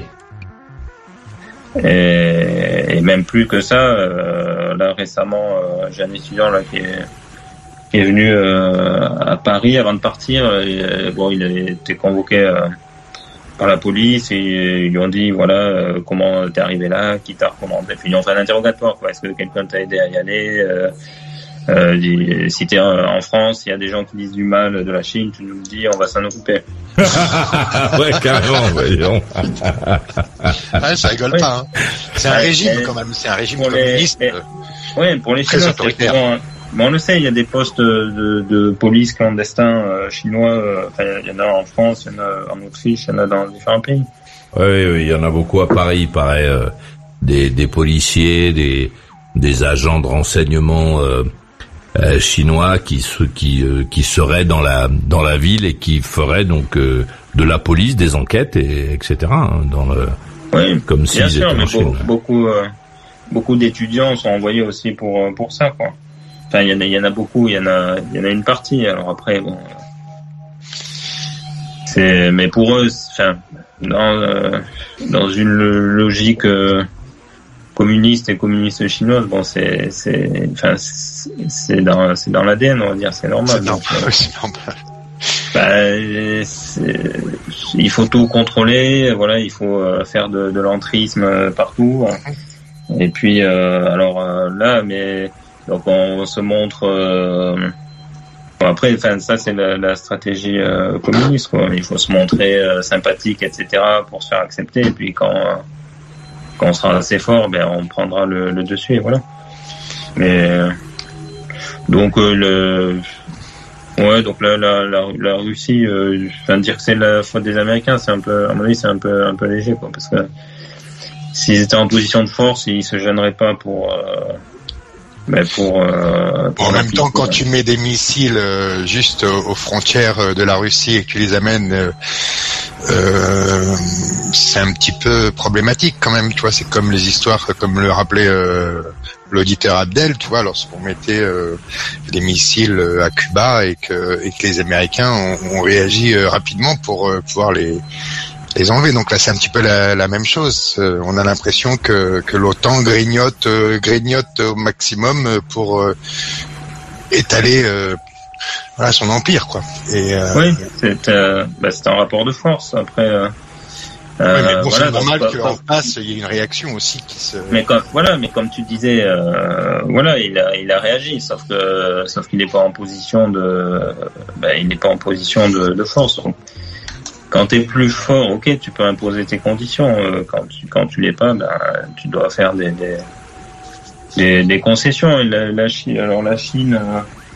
Et, et même plus que ça. Euh, là récemment, euh, j'ai un étudiant là qui est qui est venu euh, à Paris avant de partir. Et, bon, il a été convoqué euh, par la police et ils lui ont dit voilà euh, comment t'es arrivé là, qui t'a recommandé. Puis ils lui ont fait un interrogatoire quoi. Est-ce que quelqu'un t'a aidé à y aller euh, euh, si t'es en France, il y a des gens qui disent du mal de la Chine, tu nous le dis, on va s'en occuper. Ouais, carrément, voyons. Ouais, ça rigole ouais. pas. Hein. C'est un ouais, régime quand même, c'est un régime communiste. Les, et, ouais, pour les Chinois, c'est souvent. Bon, on le sait, il y a des postes de, de police clandestins euh, chinois. Euh, enfin, il y en a en France, il y en a en Autriche, il y en a dans différents pays. Oui, oui, il y en a beaucoup à Paris, il paraît. Euh, des, des policiers, des, des agents de renseignement euh, euh, chinois qui, qui, euh, qui seraient dans la, dans la ville et qui feraient donc euh, de la police, des enquêtes, et, etc. Hein, dans le, oui, comme s'ils étaient en Chine. Beaucoup, beaucoup, euh, beaucoup d'étudiants sont envoyés aussi pour, pour ça, quoi. Enfin, il y en a, il y en a beaucoup, il y en a, il y en a une partie. Alors après, bon, c'est, mais pour eux, enfin, dans, euh, dans une logique euh, communiste et communiste chinoise, bon, c'est, c'est, enfin, c'est dans, c'est dans l'A D N, on va dire, c'est normal. C'est normal. Donc, c'est normal. Bah, c'est, il faut tout contrôler, voilà, il faut euh, faire de, de l'entrisme partout. Et puis, euh, alors euh, là, mais donc on se montre. Euh, bon après, enfin ça c'est la, la stratégie euh, communiste, quoi. Il faut se montrer euh, sympathique, et cetera, pour se faire accepter. Et puis quand euh, quand on sera assez fort, ben on prendra le, le dessus, et voilà. Mais euh, donc euh, le ouais, donc la la la, la Russie, euh, enfin dire que c'est la faute des Américains, c'est un peu, à mon avis, c'est un peu un peu léger, quoi, parce que s'ils étaient en position de force, ils se gêneraient pas pour. Euh, Mais pour, euh, pour en même temps, quand tu mets des missiles euh, juste aux, aux frontières de la Russie et que tu les amènes, euh, euh, c'est un petit peu problématique quand même. Tu vois, c'est comme les histoires, comme le rappelait euh, l'auditeur Abdel. Tu vois, lorsqu'on mettait euh, des missiles à Cuba et que, et que les Américains ont, ont réagi euh, rapidement pour euh, pouvoir les les enlever. Donc là, c'est un petit peu la, la même chose. Euh, on a l'impression que, que l'OTAN grignote, euh, grignote au maximum pour euh, étaler euh, voilà, son empire, quoi. Et, euh, oui, c'est, euh, bah, c'est un rapport de force. Après, euh, oui, mais bon, voilà, c'est normal donc, qu'en face, il y ait une réaction aussi qui se. Mais comme, voilà, mais comme tu disais, euh, voilà, il a, il a réagi, sauf que, sauf qu'il n'est pas en position de, bah, il n'est pas en position de, de force. Donc, quand t'es plus fort, ok, tu peux imposer tes conditions. Euh, quand tu quand tu l'es pas, ben tu dois faire des des, des, des concessions. Et la, la Chine, alors la Chine, euh,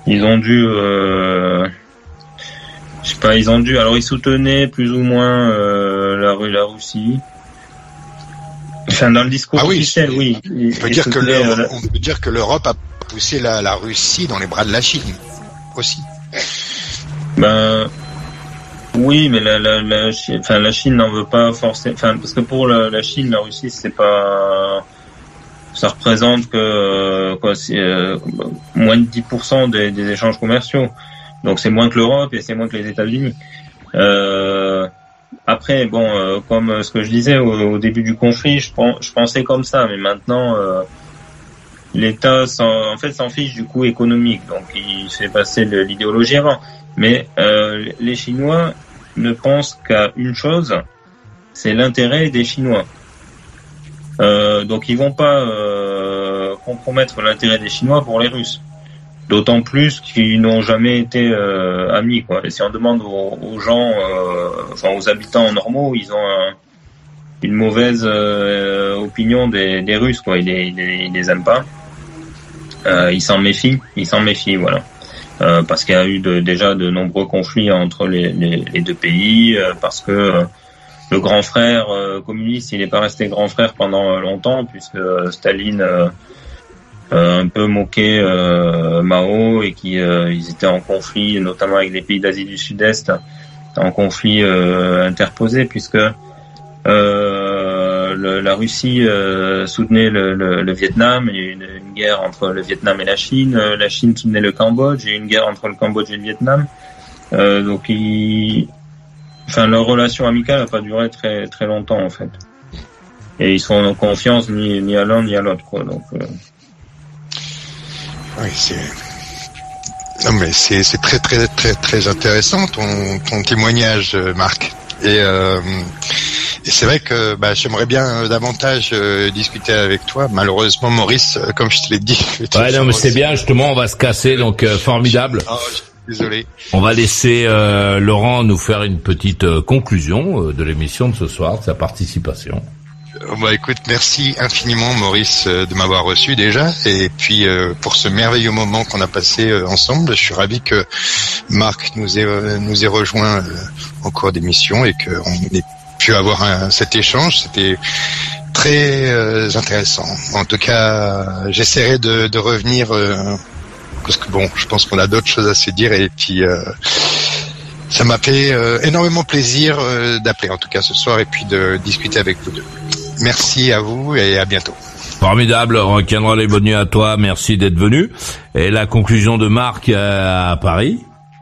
ils ont dû, euh, je sais pas, ils ont dû. Alors ils soutenaient plus ou moins euh, la, la Russie. Enfin, dans le discours ah oui, officiel, oui. On peut, dire que euh, on peut dire que l'Europe a poussé la, la Russie dans les bras de la Chine aussi. Ben oui, mais la, la, la Chine, enfin la Chine n'en veut pas forcément. Enfin, parce que pour la, la Chine, la Russie, c'est pas. Ça représente que quoi, c'est euh, moins de dix pour cent des, des échanges commerciaux. Donc c'est moins que l'Europe et c'est moins que les États-Unis. Euh, après, bon, euh, comme ce que je disais au, au début du conflit, je, je pensais comme ça, mais maintenant euh, l'État s'en, en fait s'en fiche du coût économique, donc il fait passer de l'idéologie avant. Mais euh, les Chinois ne pensent qu'à une chose, c'est l'intérêt des Chinois. Euh, donc ils vont pas euh, compromettre l'intérêt des Chinois pour les Russes. D'autant plus qu'ils n'ont jamais été euh, amis, quoi. Et si on demande aux, aux gens, euh, enfin aux habitants normaux, ils ont un, une mauvaise euh, opinion des, des Russes, quoi. Ils les, ils les, ils les aiment pas. Euh, ils s'en méfient, ils s'en méfient, voilà. Euh, parce qu'il y a eu de, déjà de nombreux conflits entre les, les, les deux pays, euh, parce que euh, le grand frère euh, communiste, il n'est pas resté grand frère pendant longtemps, puisque euh, Staline euh, euh, un peu moqué euh, Mao et qui euh, ils étaient en conflit, notamment avec les pays d'Asie du Sud-Est, en conflit euh, interposé, puisque euh, le, la Russie euh, soutenait le, le, le Vietnam, il y a eu une, une guerre entre le Vietnam et la Chine, la Chine soutenait le Cambodge, il y a eu une guerre entre le Cambodge et le Vietnam, euh, donc ils Enfin, leur relation amicale n'a pas duré très très longtemps en fait, et ils sont en confiance ni ni à l'un ni à l'autre, quoi. Donc euh... oui, c'est non mais c'est c'est très très très très intéressant ton ton témoignage, Marc. Et, euh, et c'est vrai que bah, j'aimerais bien davantage euh, discuter avec toi. Malheureusement, Maurice, euh, comme je te l'ai dit. Ouais, non, mais c'est bien. Justement, on va se casser, donc euh, formidable. Oh, désolé. On va laisser euh, Laurent nous faire une petite euh, conclusion euh, de l'émission de ce soir, de sa participation. Bah écoute, merci infiniment Maurice euh, de m'avoir reçu déjà, et puis euh, pour ce merveilleux moment qu'on a passé euh, ensemble. Je suis ravi que Marc nous ait euh, nous ait rejoint euh, en cours d'émission et qu'on ait pu avoir un, cet échange. C'était très euh, intéressant. En tout cas, j'essaierai de, de revenir euh, parce que bon, je pense qu'on a d'autres choses à se dire, et puis euh, ça m'a fait euh, énormément plaisir euh, d'appeler en tout cas ce soir et puis de discuter avec vous deux. Merci à vous et à bientôt. Formidable, rock'n'roll et bonne nuit à toi, merci d'être venu. Et la conclusion de Marc euh, à Paris.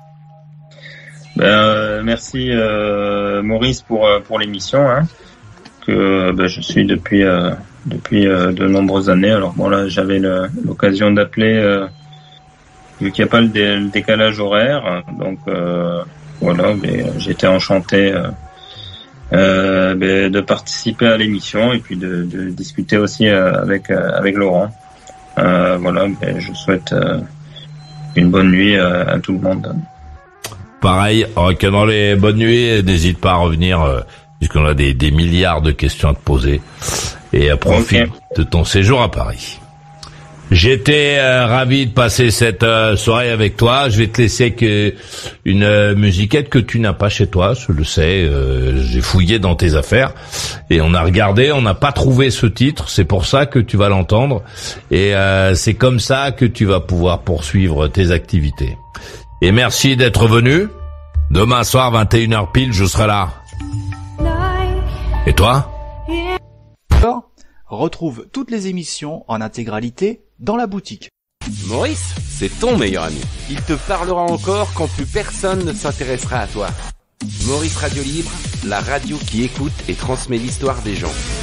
Ben, euh, merci euh, Maurice pour pour l'émission, hein, que ben, je suis depuis euh, depuis euh, de nombreuses années. Alors bon là j'avais le, l'occasion d'appeler euh, vu qu'il n'y a pas le, dé, le décalage horaire, donc euh, voilà, mais j'étais enchanté euh, euh, ben, de participer à l'émission et puis de, de discuter aussi euh, avec euh, avec Laurent. Euh, voilà, ben, je souhaite euh, une bonne nuit à, à tout le monde. Pareil, rock'n'roll et bonne nuit, n'hésite pas à revenir, euh, puisqu'on a des, des milliards de questions à te poser, et à profite okay. de ton séjour à Paris. J'étais euh, ravi de passer cette euh, soirée avec toi. Je vais te laisser que une euh, musiquette que tu n'as pas chez toi, je le sais, euh, j'ai fouillé dans tes affaires, et on a regardé, on n'a pas trouvé ce titre, c'est pour ça que tu vas l'entendre, et euh, c'est comme ça que tu vas pouvoir poursuivre tes activités. Et merci d'être venu. Demain soir, vingt et une heures pile, je serai là. Et toi ? Retrouve toutes les émissions en intégralité dans la boutique. Maurice, c'est ton meilleur ami. Il te parlera encore quand plus personne ne s'intéressera à toi. Maurice Radio Libre, la radio qui écoute et transmet l'histoire des gens.